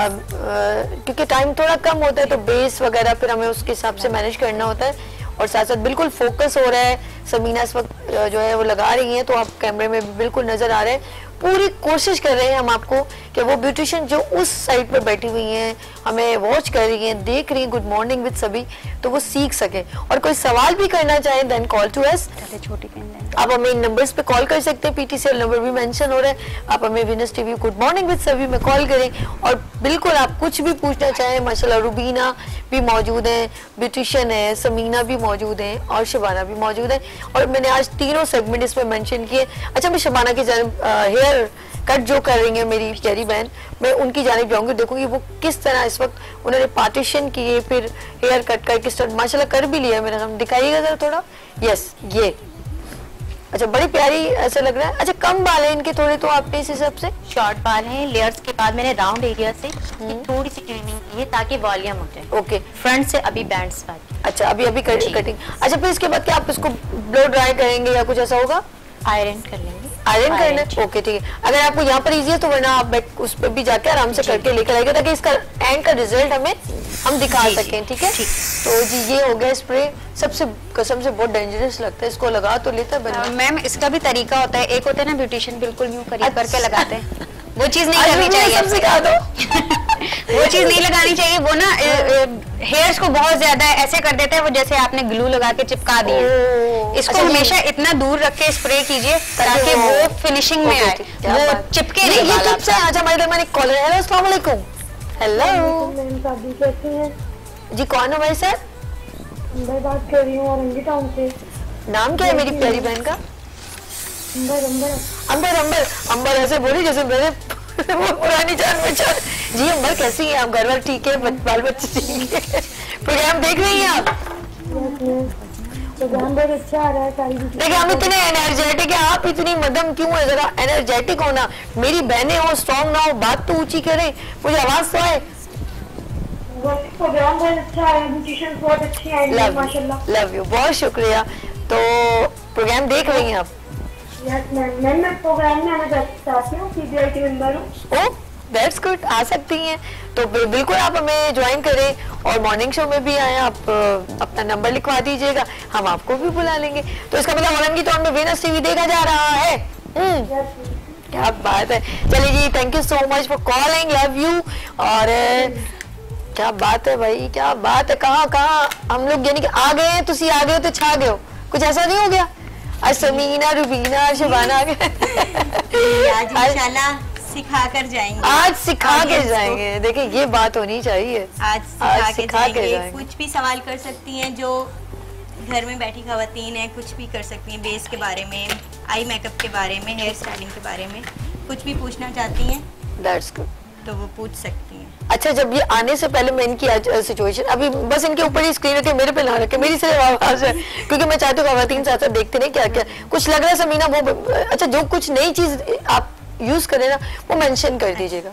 क्योंकि टाइम थोड़ा कम होता है तो बेस वगैरह फिर हमें उसके हिसाब से मैनेज करना होता है और साथ साथ बिल्कुल फोकस हो रहा है। समीना इस वक्त जो है वो लगा रही हैं तो आप कैमरे में भी बिल्कुल नजर आ रहे हैं। पूरी कोशिश कर रहे हैं हम आपको कि वो ब्यूटिशियन जो उस साइड पर बैठी हुई हैं, हमें वॉच कर रही हैं, देख रही हैं गुड मॉर्निंग विद सभी, तो वो सीख सके। और कोई सवाल भी करना चाहे देन कॉल टू अस। छोटी आप हमें इन नंबर्स पे कॉल कर सकते हैं, पीटीसीएल नंबर भी मेंशन हो रहा है। आप हमें Venus TV good morning with सभी में कॉल करें और बिल्कुल आप कुछ भी पूछना चाहें। माशाल्लाह रूबीना भी मौजूद है, ब्यूटिशियन है, समीना भी मौजूद है और शबाना भी मौजूद है। और मैंने आज तीनों सेगमेंट इसमें मेंशन किए। अच्छा मैं शबाना की जानिब हेयर कट जो कर रही है मेरी प्यारी बहन, मैं उनकी जानिब जाऊंगी, देखूंगी वो किस तरह इस वक्त उन्होंने पार्टीशन किए फिर हेयर कट कर किस तरह माशाल्लाह कर भी लिया मेरा काम। दिखाइएगा जरा थोड़ा। यस ये अच्छा बड़ी प्यारी ऐसा लग रहा है। अच्छा कम बाल है इनके थोड़े, तो आपने इस हिसाब से शॉर्ट बाल हैं। लेयर्स के बाद मैंने राउंड एरिया से थोड़ी सी ट्रिमिंग की है ताकि वॉल्यूम हो जाए। ओके फ्रंट से अभी बैंड्स बाकी। अच्छा अभी अभी कटिंग। अच्छा फिर इसके बाद क्या आप इसको ब्लो ड्राई करेंगे या कुछ ऐसा होगा? आयरन कर लेंगे। आयरन करना है? ओके ठीक है। अगर आपको यहाँ पर इजी है तो वरना आप उस पर भी जाके आराम से करके लेकर आएगा ताकि इसका एंड का रिजल्ट हमें हम दिखा सकें। ठीक है तो जी ये हो गया स्प्रे। सबसे कसम से बहुत डेंजरस लगता है, इसको लगा तो लेता है मैम। इसका भी तरीका होता है, एक होता है ना ब्यूटिशियन बिल्कुल यूं करीब करके लगाते हैं, वो चीज नहीं करनी चाहिए। सिखा दो। वो चीज नहीं लगानी चाहिए। वो ना हेयर्स को बहुत ज्यादा ऐसे कर देता है, वो जैसे आपने ग्लू लगा के चिपका दी है। इसको अच्छा, हमेशा इतना दूर रख के स्प्रे कीजिए ताकि वो फिनिशिंग में आए, वो चिपके नहीं। ये टिप्स है। अच्छा हमारे दरमियान एक कॉलर है। अस्सलाम वालेकुम। हेलो कैसे हैं जी? कौन हो भाई सर? मैं बात कर रही हूँ औरंगी टाउन से। नाम क्या है मेरी प्यारी बहन का? अंबर अंबर अंबर अंबर अंबर ऐसे बोली जैसे मेरे वो पुरानी जान पहचान। जी अंबर कैसी हैं आप? घर वाले ठीक है? बाल बच्चे ठीक है? प्रोग्राम देख रही हैं आप? प्रोग्राम बहुत अच्छा आ रहा है। सारी देखिए हम इतने एनर्जेटिक है, आप इतनी मदम क्यों है? जरा एनर्जेटिक होना। मेरी बहनें हो, स्ट्रॉन्ग ना हो, बात तो ऊंची करें, मुझे आवाज तो आए। प्रोग्राम बहुत अच्छा है, ब्यूटिशियंस बहुत अच्छी हैं माशाल्लाह। लव यू, बहुत शुक्रिया। तो प्रोग्राम देख रही हैं आप? Yes ma'am. मैम मैं प्रोग्राम में आना चाहती हूँ, सीबीआईटी मेंबर हूँ। ओह दैट्स गुड, आ सकती हैं। तो बिल्कुल आप हमें ज्वाइन करें और मॉर्निंग शो में भी आए। आप अपना नंबर लिखवा दीजिएगा, हम आपको भी बुला लेंगे। तो इसका मतलब औरंगी टाउन में वीनस टीवी देखा जा रहा है। क्या बात है। चलिए जी, thank you so much for calling, love you. और क्या बात है भाई, क्या बात है। कहाँ कहाँ हम लोग यानी कि आ गए हैं, तुसी आ गए हो तो छा गए हो, कुछ ऐसा नहीं हो गया? आज समीना, रुबीना, शबाना आ गए। आज इंशाल्लाह सिखा कर जाएंगे। आज सिखा के जाएंगे। देखिए ये बात होनी चाहिए। आज सिखा, आज के, सिखा जाएंगे। के जाएंगे। कुछ भी सवाल कर सकती हैं, जो घर में बैठी खवातीन है कुछ भी कर सकती हैं। बेस के बारे में, आई मेकअप के बारे में, हेयर स्टाइलिंग के बारे में कुछ भी पूछना चाहती हैं That's good. तो वो पूछ सकती हैं। अच्छा जब ये आने से पहले मैं इनकी सिचुएशन अभी बस इनके ऊपर ही स्क्रीन रखे, मेरे पे ना रखे, मेरी सिर्फ आवाज है, क्योंकि मैं चाहती हूँ खवातीन साथ साथ देखते नहीं क्या क्या कुछ लग रहा है। समीना वो अच्छा जो कुछ नई चीज आप यूज करें ना वो मेंशन कर दीजिएगा।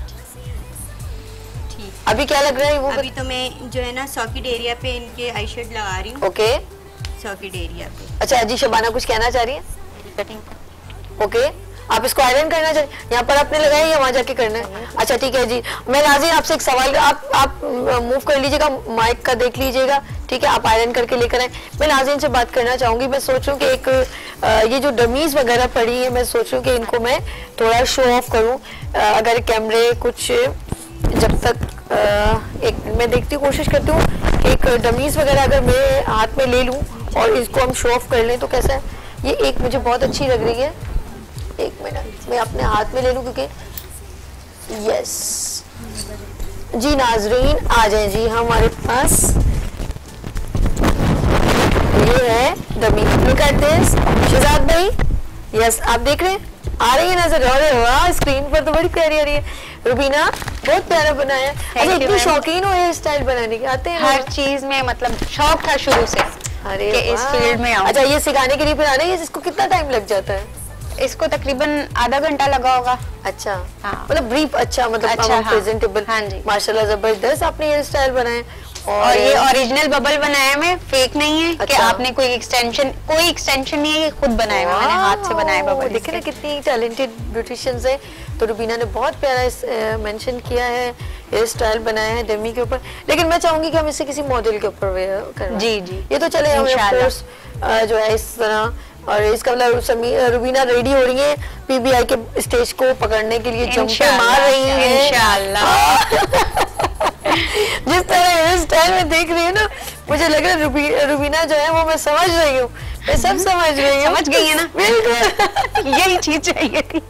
अभी क्या लग रहा है वो? अभी तो मैं जो है ना सॉकेट एरिया पे इनके आई शेड लगा रही हूँ। ओके सॉकेट एरिया पे। अच्छा जी शबाना कुछ कहना चाह रही है? कटिंग ओके आप इसको आयरन करना चाहिए, यहाँ पर आपने लगाया या वहाँ जाके करना है? अच्छा ठीक है जी। मैं नाज़रीन आपसे एक सवाल, आप आप मूव कर लीजिएगा, माइक का देख लीजिएगा, ठीक है? आप आयरन करके लेकर आए। मैं नाज़रीन से बात करना चाहूँगी। मैं सोच रही हूँ कि एक आ, ये जो डमीज वगैरह पड़ी है, मैं सोच रही हूँ कि इनको मैं थोड़ा शो ऑफ करूँ। अगर कैमरे कुछ जब तक आ, एक मैं देखती हूँ, कोशिश करती हूँ एक डमीज वगैरह अगर मैं हाथ में ले लूँ और इसको हम शो ऑफ कर लें तो कैसा है? ये एक मुझे बहुत अच्छी लग रही है। एक मिनट मैं अपने हाथ में ले लूं क्योंकि यस जी। नाजरीन आ जाए जी हमारे पास, ये है dummy. Look at this Shahzad भाई। यस आप देख रहे हैं, आ रही है नजर? अरे वाह स्क्रीन पर तो बड़ी प्यारी आ रही है। रुबीना बहुत प्यारा बनाया है। अच्छा इतनी शौकीन हो हेयर स्टाइल बनाने के? आते हैं हर चीज में, मतलब शौक था शुरू से। अरे कि इस फील्ड में आऊं। अच्छा ये सिखाने के लिए फिर आना है, इसको कितना टाइम लग जाता है? इसको तकरीबन आधा घंटा लगा होगा। अच्छा हाँ। मतलब ब्रीफ अच्छा मतलब अच्छा, हाँ। प्रेजेंटेबल। हाँ जी माशाल्लाह जबरदस्त आपने हेयर स्टाइल बनाए। और, और ये ओरिजिनल बबल बनाया मैं, फेक नहीं है। अच्छा। कि आपने कोई एक्सटेंशन कोई एक्सटेंशन नहीं है, ये खुद बनाया हुआ मैंने, हाथ से बनाया बबल। देखिए ना कितनी टैलेंटेड ब्यूटिशियंस है। तो रुबीना ने बहुत प्यारा मेंशन किया है, हेयर स्टाइल बनाया है डमी के ऊपर। लेकिन मैं चाहूंगी कि हम इसे किसी मॉडल के ऊपर वेयर करें। जी जी ये तो चले हम ऑफ कोर्स जो है इस तरह। और इसका मतलब रुबीना रेडी हो रही है पीबीआई के स्टेज को पकड़ने के लिए, जंपे मार रही है इंशाल्लाह। जिस तरह हेयर स्टाइल में देख रही है ना, मुझे लग रहा है रुबी, रुबीना जो है वो मैं समझ रही हूँ, मैं सब समझ रही हूँ। समझ गई है ना? बिल्कुल यही चीज चाहिए थी।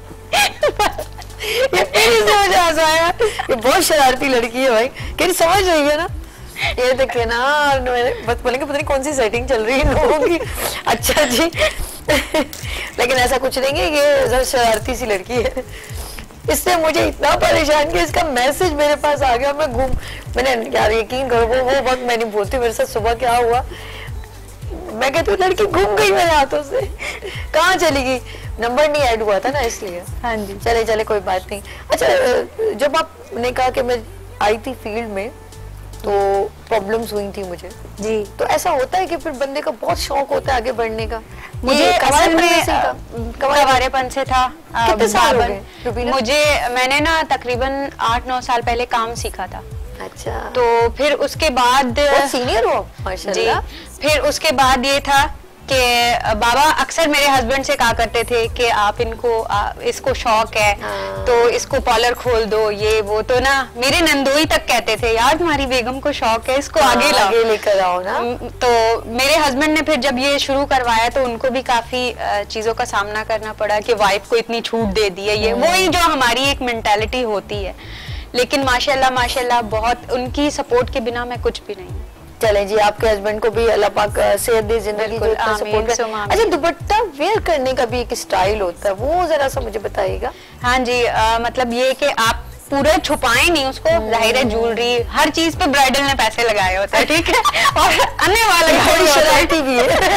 ये मेरी समझ आ जाएगा, ये बहुत शरारती लड़की है भाई, कहीं समझ रही है ना? ये देखे ना, बस बोलेंगे पता नहीं कौन सी सेटिंग चल रही है लोगों की। अच्छा जी लेकिन ऐसा कुछ नहीं है, ये जरा शरारती सी लड़की है। इससे मुझे इतना परेशान किया, इसका मैसेज मेरे पास आ गया, मैं घूम मैंने यार यकीन करो वो वो वक्त मैं नहीं भूलती। मेरे साथ सुबह क्या हुआ, मैं कहती हूँ लड़की घूम गई मेरे हाथों से, कहाँ चली गई? नंबर नहीं ऐड हुआ था ना इसलिए। हाँ जी चले चले कोई बात नहीं। अच्छा जब आपने कहा कि मैं आई थी फील्ड में तो प्रॉब्लम्स हुई थी मुझे जी, तो ऐसा होता है कि फिर बंदे का बहुत शौक होता है आगे बढ़ने का। मुझे असल में कवारेपन से था। कितने साल हो गए मुझे? मैंने ना तकरीबन आठ नौ साल पहले काम सीखा था। अच्छा तो फिर उसके बाद सीनियर हो माशाल्लाह। फिर उसके बाद ये था कि बाबा अक्सर मेरे हस्बैंड से कहा करते थे कि आप इनको आ, इसको शौक है तो इसको पार्लर खोल दो, ये वो। तो ना मेरे नंदोई तक कहते थे यार तुम्हारी बेगम को शौक है, इसको आगे लाओ, आगे लेकर आओ ना। तो मेरे हस्बैंड ने फिर जब ये शुरू करवाया तो उनको भी काफी चीजों का सामना करना पड़ा कि वाइफ को इतनी छूट दे दी है, ये वही जो हमारी एक मेंटालिटी होती है। लेकिन माशाल्लाह माशाल्लाह बहुत उनकी सपोर्ट के बिना मैं कुछ भी नहीं। चलें जी, आपके हस्बैंड को भी अल्लाह पाक सेहत दे, जिंदगी को इतना सपोर्ट करे। अच्छा, दुपट्टा वेयर करने का भी एक स्टाइल होता है, वो जरा सा मुझे बताइएगा। हाँ जी, आ, मतलब ये कि आप पूरा छुपाए नहीं उसको, जाहिर है ज्वेलरी हर चीज पे ब्राइडल ने पैसे लगाए होते हैं, ठीक है, और आने वाले शरारती भी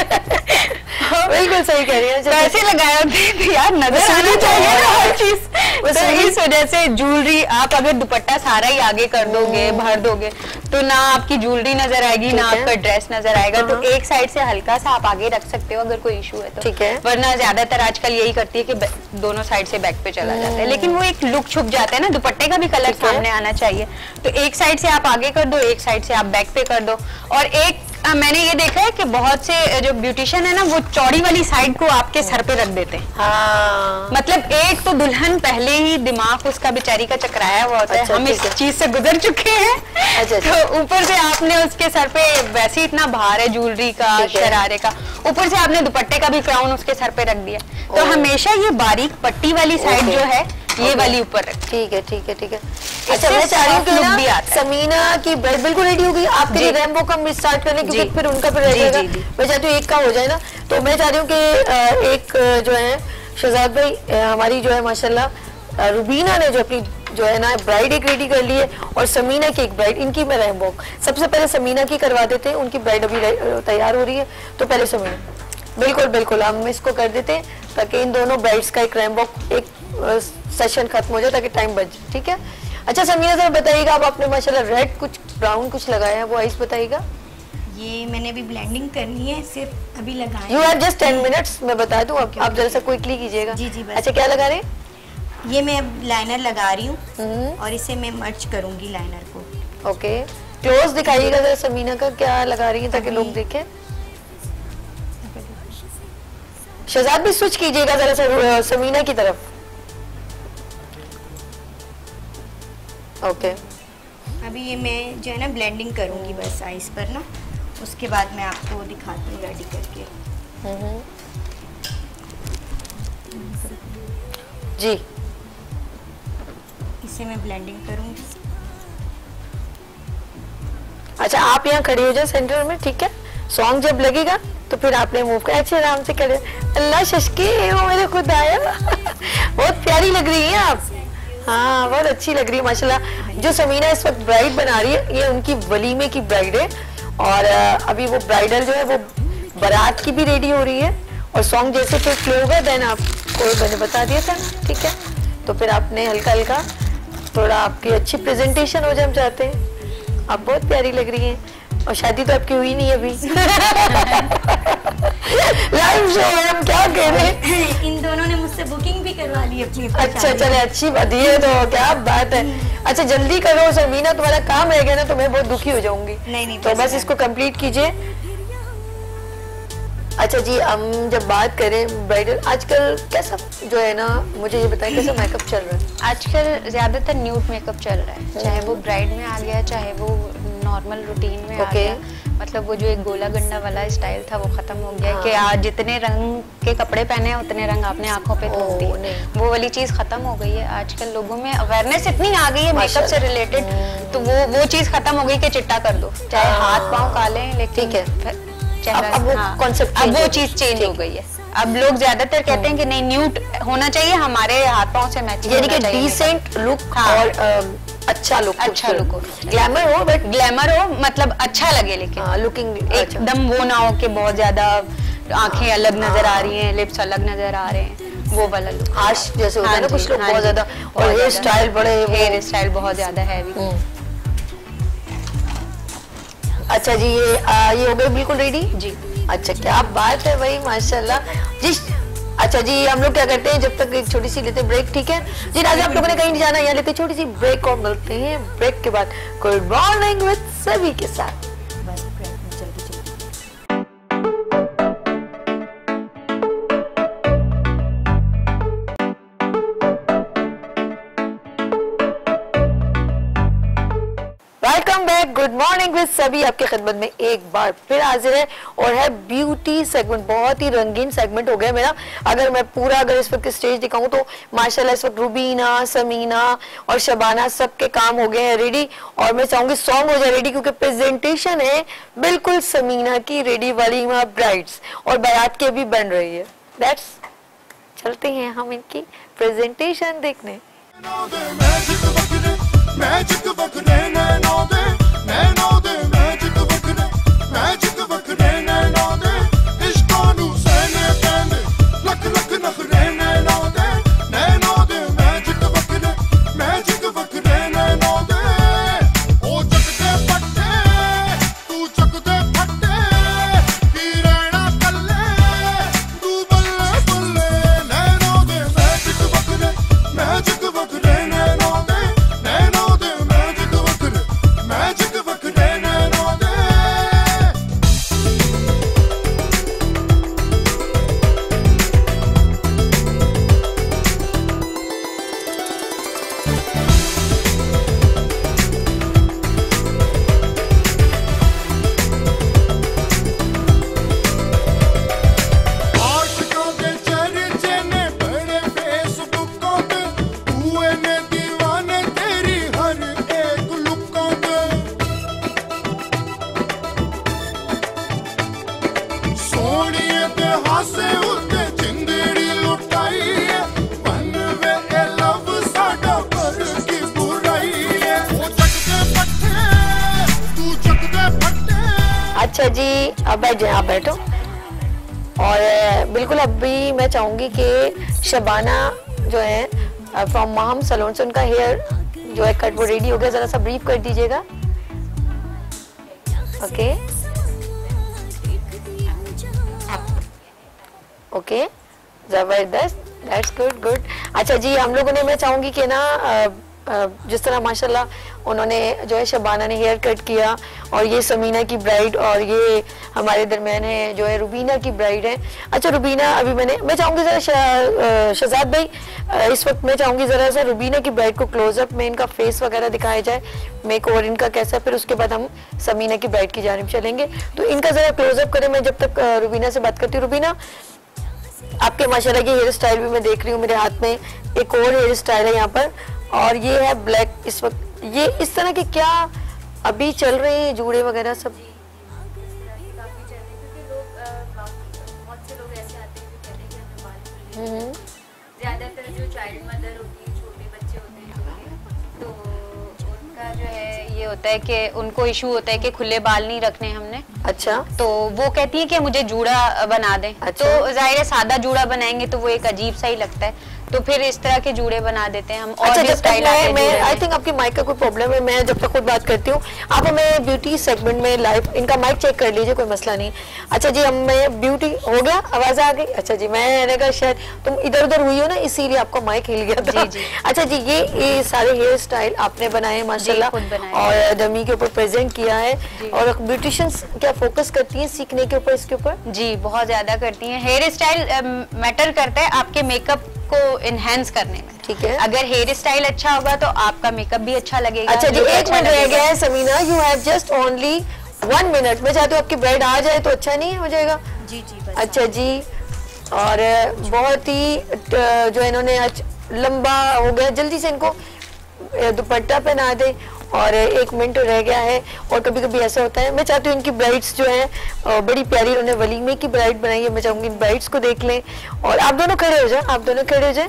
है। बिल्कुल सही कह रही है, पैसे लगाए होते हैं यार, नजर आनी चाहिए ना हर चीज। तो इस वजह से ज्वेलरी आप अगर दुपट्टा सारा ही आगे कर दोगे, भर दोगे, तो ना आपकी ज्वेलरी नजर आएगी ना आपका ड्रेस नजर आएगा। तो एक साइड से हल्का सा आप आगे रख सकते हो अगर कोई इशू है तो, ठीक है। वरना ज्यादातर आजकल यही करती है कि दोनों साइड से बैक पे चला जाता है, लेकिन वो एक लुक छुप जाता है ना, दुपट्टे का भी कलर सामने आना चाहिए। तो एक साइड से आप आगे कर दो, एक साइड से आप बैक पे कर दो। और एक आ, मैंने ये देखा है कि बहुत से जो ब्यूटिशियन है ना वो चौड़ी वाली साइड को आपके सर पे रख देते हैं। हाँ। मतलब एक तो दुल्हन पहले ही दिमाग उसका बेचारी का चकराया हुआ होता अच्छा, है, हम इस चीज से गुजर चुके हैं। अच्छा, तो ऊपर से आपने उसके सर पे वैसे ही इतना भार है ज्वेलरी का, शरारे का, ऊपर से आपने दुपट्टे का भी क्राउन उसके सर पे रख दिया। तो हमेशा ये बारीक पट्टी वाली साइड जो है ये वाली ऊपर रख। ठीक है ठीक है ठीक है। अच्छा, मैं चाह रही हूँ कि ना समीना की ब्राइड बिल्कुल रेडी हो गई, आपके लिए रैम्बो का स्टार्ट करने, क्योंकि फिर उनका फिर रहेगा। मैं चाहती हूँ एक का हो जाए ना, तो मैं चाह रही हूँ कि एक जो है शहजाद भाई हमारी जो है माशाल्लाह रुबीना ने जो अपनी जो है ना ब्राइड एक रेडी कर ली है, और समीना की एक ब्राइड, इनकी मैं रैम्बो सबसे पहले समीना की करवा देते हैं, उनकी ब्राइड अभी तैयार हो रही है, तो पहले समीना। बिल्कुल बिल्कुल, हम इसको कर देते हैं ताकि इन दोनों ब्राइड्स का एक रैम्बो एक सेशन खत्म हो जाए ताकि टाइम बच जाए, ठीक है। अच्छा समीना जरा बताइएगा, अब आपने माशाल्लाह रेड कुछ ब्राउन कुछ लगाया है, वो आइस बताइएगा। ये मैंने अभी ब्लेंडिंग करनी है, सिर्फ अभी लगाया। You have just ten minutes, मैं बता दूं, आप आप जरा सा क्विकली कीजिएगा। जी जी बस। अच्छा, क्या लगा रहे हैं? ये मैं अब लाइनर लगा रही हूँ और इसे मैं मर्ज करूंगी लाइनर को। ओके, क्लोज दिखाइएगा जरा समीना का क्या लगा रही है ताकि लोग देखें। शहजाद भी स्विच कीजिएगा जरा सा समीना की तरफ। Okay okay. अभी ये मैं जो है ना ब्लेंडिंग करूंगी बस आइस पर ना, उसके बाद मैं आपको दिखाती हूँ रेडी करके। जी, इसे मैं ब्लेंडिंग करूंगी। अच्छा, आप यहाँ खड़ी हो जाए सेंटर में, ठीक है। सॉन्ग जब लगेगा तो फिर आपने मूव कर, अच्छे आराम से करे। अल्लाह शशकी हो मेरे खुदाया बहुत प्यारी लग रही है आप। हाँ, बहुत अच्छी लग रही है माशाल्लाह। जो समीना इस वक्त ब्राइड बना रही है, ये उनकी वलीमे की ब्राइड है, और अभी वो ब्राइडल जो है वो बारात की भी रेडी हो रही है, और सॉन्ग जैसे फिर प्ले होगा देन आपको मैंने बता दिया था, ठीक है। तो फिर आपने हल्का हल्का थोड़ा आपकी अच्छी प्रेजेंटेशन हो जाए, हम चाहते हैं। आप बहुत प्यारी लग रही हैं, और शादी तो आपकी हुई नहीं अभी। लाइव शो है, हम क्या कह रहे हैं। इन दोनों ने मुझसे बुकिंग भी करवा ली अपनी। अच्छा चले, अच्छी बात है, तो क्या बात है। अच्छा जल्दी करो समीना, तुम्हारा काम रह गया ना तो मैं बहुत दुखी हो जाऊंगी। नहीं नहीं, तो बस इसको कंप्लीट कीजिए। अच्छा जी, हम जब बात करें ब्राइडल, आजकल कैसा जो है ना, मुझे ये बताएं कैसा मेकअप चल रहा है? आजकल ज्यादातर न्यूड मेकअप चल रहा है, चाहे वो ब्राइड में आ गया चाहे वो नॉर्मल रूटीन में आ गया। मतलब वो जो एक गोला गंडा वाला स्टाइल था वो खत्म हो गया। हाँ। कि आज जितने रंग के कपड़े पहने हैं उतने रंग आपने आंखों पे थोप दिए, वो वाली चीज खत्म हो गई है। आजकल लोगों में अवेयरनेस इतनी आ गई है मेकअप से रिलेटेड, तो वो वो चीज खत्म हो गई कि चिट्टा कर दो, चाहे हाथ पाँव काले, लेकिन ठीक है अब वो कॉन्सेप्ट, अब वो चीज चेंज हो गई है। अब लोग ज्यादातर कहते हैं कि नहीं न्यूड होना चाहिए, हमारे हाथ पाँव से मैचिंग यानी कि डिसेंट लुक और अच्छा लुक, अच्छा लुक हो, ग्लैमर हो, बट ग्लैमर हो मतलब अच्छा लगे, लेकिन लुकिंग एकदम वो ना हो कि बहुत ज्यादा आंखें अलग नजर आ रही हैं, लिप्स अलग नजर आ रहे हैं, वो वाला लुक आश जैसे होता है ना कुछ लोग बहुत ज्यादा, और हेयर स्टाइल बड़े हेयर स्टाइल बहुत ज्यादा हैवी। अच्छा जी, ये आ, ये हो गए बिल्कुल रेडी जी। अच्छा, क्या बात है भाई माशाल्लाह जी। अच्छा जी, हम लोग क्या करते हैं, जब तक एक छोटी सी लेते हैं ब्रेक, ठीक है जी। आज आप लोगों ने कहीं नहीं जाना, यहाँ लेते छोटी सी ब्रेक और मिलते हैं ब्रेक के बाद गुड मॉर्निंग विद सभी के साथ। Welcome back, good morning with सभी आपकी खिदमत में एक बार फिर हाजिर है और है ब्यूटी सेगमेंट। बहुत ही रंगीन सेगमेंट हो गया मेरा। अगर मैं पूरा अगर इस वक्त स्टेज दिखाऊं तो माशाल्लाह इस वक्त रुबीना, समीना और शबाना सबके काम हो गए हैं रेडी। और मैं चाहूंगी सॉन्ग हो जाए रेडी, क्योंकि प्रेजेंटेशन है बिल्कुल समीना की रेडी वाली ब्राइड्स और बारात के भी बन रही है। दैट्स चलते हैं हम इनकी प्रेजेंटेशन देखने। मैजिक वखरे नैनो दे, नैनो दे मैजिक वखरे, मैजिक वखरे नैनो दे, इश्कों नू सहने पैंदे, लख लख नखरे नैनो दे, नैनो दे मैजिक वखरे, मैजिक वखरे नैनो दे। ओ चक दे पट्टे, तू चक दे फट्टे, की रहना कल्ले, तू बल्ले बल्ले, नैनो दे मैजिक वखरे, मैजिक वखरे नैनो दे, नैनो अच्छा जी, अब बैठ जाए, आप बैठो। और बिल्कुल अभी मैं चाहूंगी कि शबाना जो है फ्रॉम माहम सैलून से उनका हेयर जो है कट वो रेडी हो गया, जरा सा ब्रीफ कर दीजिएगा। ओके ओके, जबरदस्त, दैट्स गुड गुड। अच्छा जी, हम लोगों ने, मैं चाहूंगी कि ना जिस तरह माशाल्लाह उन्होंने जो है शबाना ने हेयर कट किया और ये समीना की ब्राइड और ये हमारे दरमियान है जो है रुबीना की ब्राइड है। अच्छा रुबीना, अभी मैंने मैं चाहूँगी ज़रा शहजाद भाई इस वक्त मैं चाहूँगी ज़रा सा रुबीना की ब्राइड को क्लोजअप में इनका फेस वगैरह दिखाया जाए, मेक ओवर इनका कैसा, फिर उसके बाद हम समीना की ब्राइड की जानिब चलेंगे। तो इनका ज़रा क्लोजअप करें, मैं जब तक रुबीना से बात करती हूँ। रुबीना, आपके माशाल्लाह की हेयर स्टाइल भी मैं देख रही हूँ, मेरे हाथ में एक और हेयर स्टाइल है यहाँ पर और ये है ब्लैक इस वक्त। ये इस तरह के क्या अभी चल रहे हैं जूड़े वगैरह सब? ज्यादातर जो चाइल्ड मदर होती है, छोटे बच्चे होते हैं तो उनका जो है ये होता है कि उनको इशू होता है कि खुले बाल नहीं रखने हमने। अच्छा, तो वो कहती है कि मुझे जूड़ा बना दें। अच्छा। तो जाहिर है सादा जूड़ा बनाएंगे तो वो एक अजीब सा ही लगता है, तो फिर इस तरह के जूड़े बना देते हैं हम। और अच्छा, जब तक मैं मैं आई थिंक आपकी माइक का कोई प्रॉब्लम है, मैं जब तक खुद बात करती हूँ, आप हमें ब्यूटी सेगमेंट में लाइव इनका माइक चेक कर लीजिए, कोई मसला नहीं। अच्छा जी, हमें ब्यूटी हो गया, आवाज आ गई। अच्छा जी, मैंने कहा शायद तुम इधर उधर हुई हो ना, इसीलिए आपका माइक हिल गया था। जी जी। अच्छा जी, ये ये सारे हेयर स्टाइल आपने बनाए माशाल्लाह और डमी के ऊपर प्रेजेंट किया है। और ब्यूटिशियंस क्या फोकस करती है सीखने के ऊपर, इसके ऊपर? जी, बहुत ज्यादा करती है। हेयर स्टाइल मैटर करता है आपके मेकअप को इनहेंस करने में। ठीक है, अगर हेयर स्टाइल अच्छा होगा तो आपका मेकअप भी अच्छा लगेगा। अच्छा जी, एक मिनट रह गया है Samina, you have just only one minute. मैं चाहती हूँ आपकी ब्राइड आ जाए तो अच्छा नहीं हो जाएगा? जी जी। अच्छा जी, और बहुत ही जो इन्होंने आज लंबा हो गया, जल्दी से इनको दुपट्टा पहना दे और एक मिनट रह गया है। और कभी कभी ऐसा होता है, मैं चाहती हूँ इनकी ब्राइड्स जो हैं बड़ी प्यारी, उन्होंने वलीमे की ब्राइड बनाई है, मैं चाहूँगी इन ब्राइड्स को देख लें। और आप दोनों खड़े हो जाए, आप दोनों खड़े हो जाए।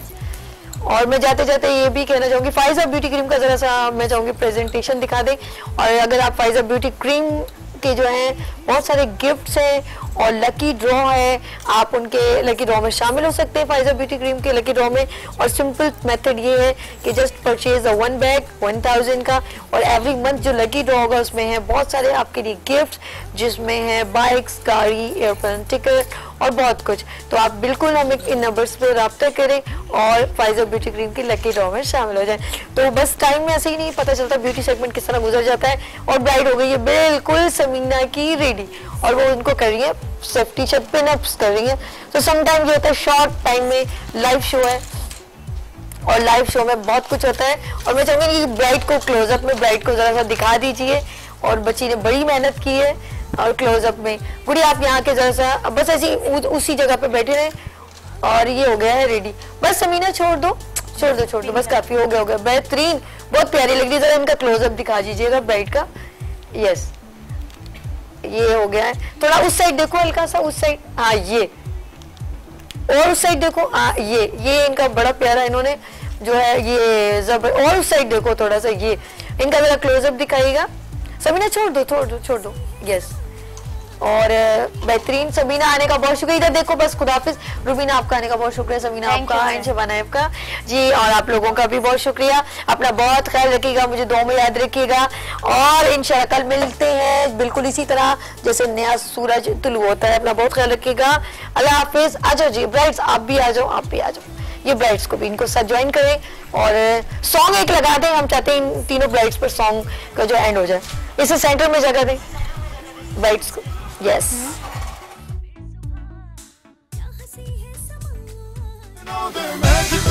और मैं जाते जाते ये भी कहना चाहूँगी फाइजा ब्यूटी क्रीम का जरा सा मैं चाहूँगी प्रेजेंटेशन दिखा दें। और अगर आप फाइजा ब्यूटी क्रीम के जो हैं बहुत सारे गिफ्ट्स हैं और लकी ड्रॉ है, आप उनके लकी ड्रॉ में शामिल हो सकते हैं फाइजा ब्यूटी क्रीम के लकी ड्रॉ में। और सिंपल मेथड ये है कि just purchase a one bag one thousand का, और एवरी मंथ जो लकी ड्रॉ होगा उसमें है बहुत सारे आपके लिए गिफ्ट, जिसमें है बाइक्स, गाड़ी, एयरप्लेन टिकट और बहुत कुछ। तो आप बिल्कुल हम इन नंबर्स पे रब्ता करें और फाइजा ब्यूटी क्रीम की लकी ड्रॉ में शामिल हो जाएं। तो बस टाइम में ऐसे ही नहीं पता चलता ब्यूटी सेगमेंट किस तरह गुजर जाता है। और ब्राइड हो गई है बिल्कुल समीना की रेडी और वो उनको कर रही है सेफ्टी शॉट पिन अप्स कर रही है। तो सम टाइम ये होता है शॉर्ट टाइम में लाइव शो है और लाइव शो में बहुत कुछ होता है। और मैं चाहूंगी कि ब्राइड को क्लोजअप में ब्राइड को जरा सा दिखा दीजिए। और बच्ची ने बड़ी मेहनत की है और क्लोजअप में गुड़ी आप यहाँ के जरा सा बस ऐसी उसी जगह पे बैठे रहे। और ये हो गया है रेडी। बस समीना छोड़ दो छोड़ दो छोड़ दो बस काफी हो गया हो गया बेहतरीन, बहुत प्यारी लग रही है। जरा इनका क्लोजअप दिखा दीजिएगा ब्राइड का। यस ये हो गया है। थोड़ा उस साइड देखो हल्का सा उस साइड, हाँ ये और उस साइड देखो, हाँ ये ये इनका बड़ा प्यारा इन्होंने जो है ये जबर। और उस साइड देखो थोड़ा सा, ये इनका जरा क्लोजअप दिखाएगा। समीना छोड़ दो छोड़ दो छोड़ दो यस। और बेहतरीन सबीना आने का बहुत शुक्रिया। इधर देखो बस खुदाफिज। रुबीना आपका आने का बहुत शुक्रिया, समीना आपका, शबाना आपका जी, और आप लोगों का भी बहुत शुक्रिया। अपना बहुत ख्याल रखिएगा, मुझे दो में याद रखिएगा और इंशाल्लाह कल मिलते हैं बिल्कुल इसी तरह जैसे नया सूरज तुलू होता है। अपना बहुत ख्याल रखिएगा। अल्लाह हाफिज। आ जाओ जी ब्राइड्स, आप भी आ जाओ आप भी आ जाओ। ये ब्राइड्स को भी इनको साथ ज्वाइन करें और सॉन्ग एक लगा दें। हम चाहते हैं इन तीनों ब्राइड्स पर सॉन्ग का जो एंड हो जाए, इसे सेंटर में जगह दें ब्राइड्स को। Yes magic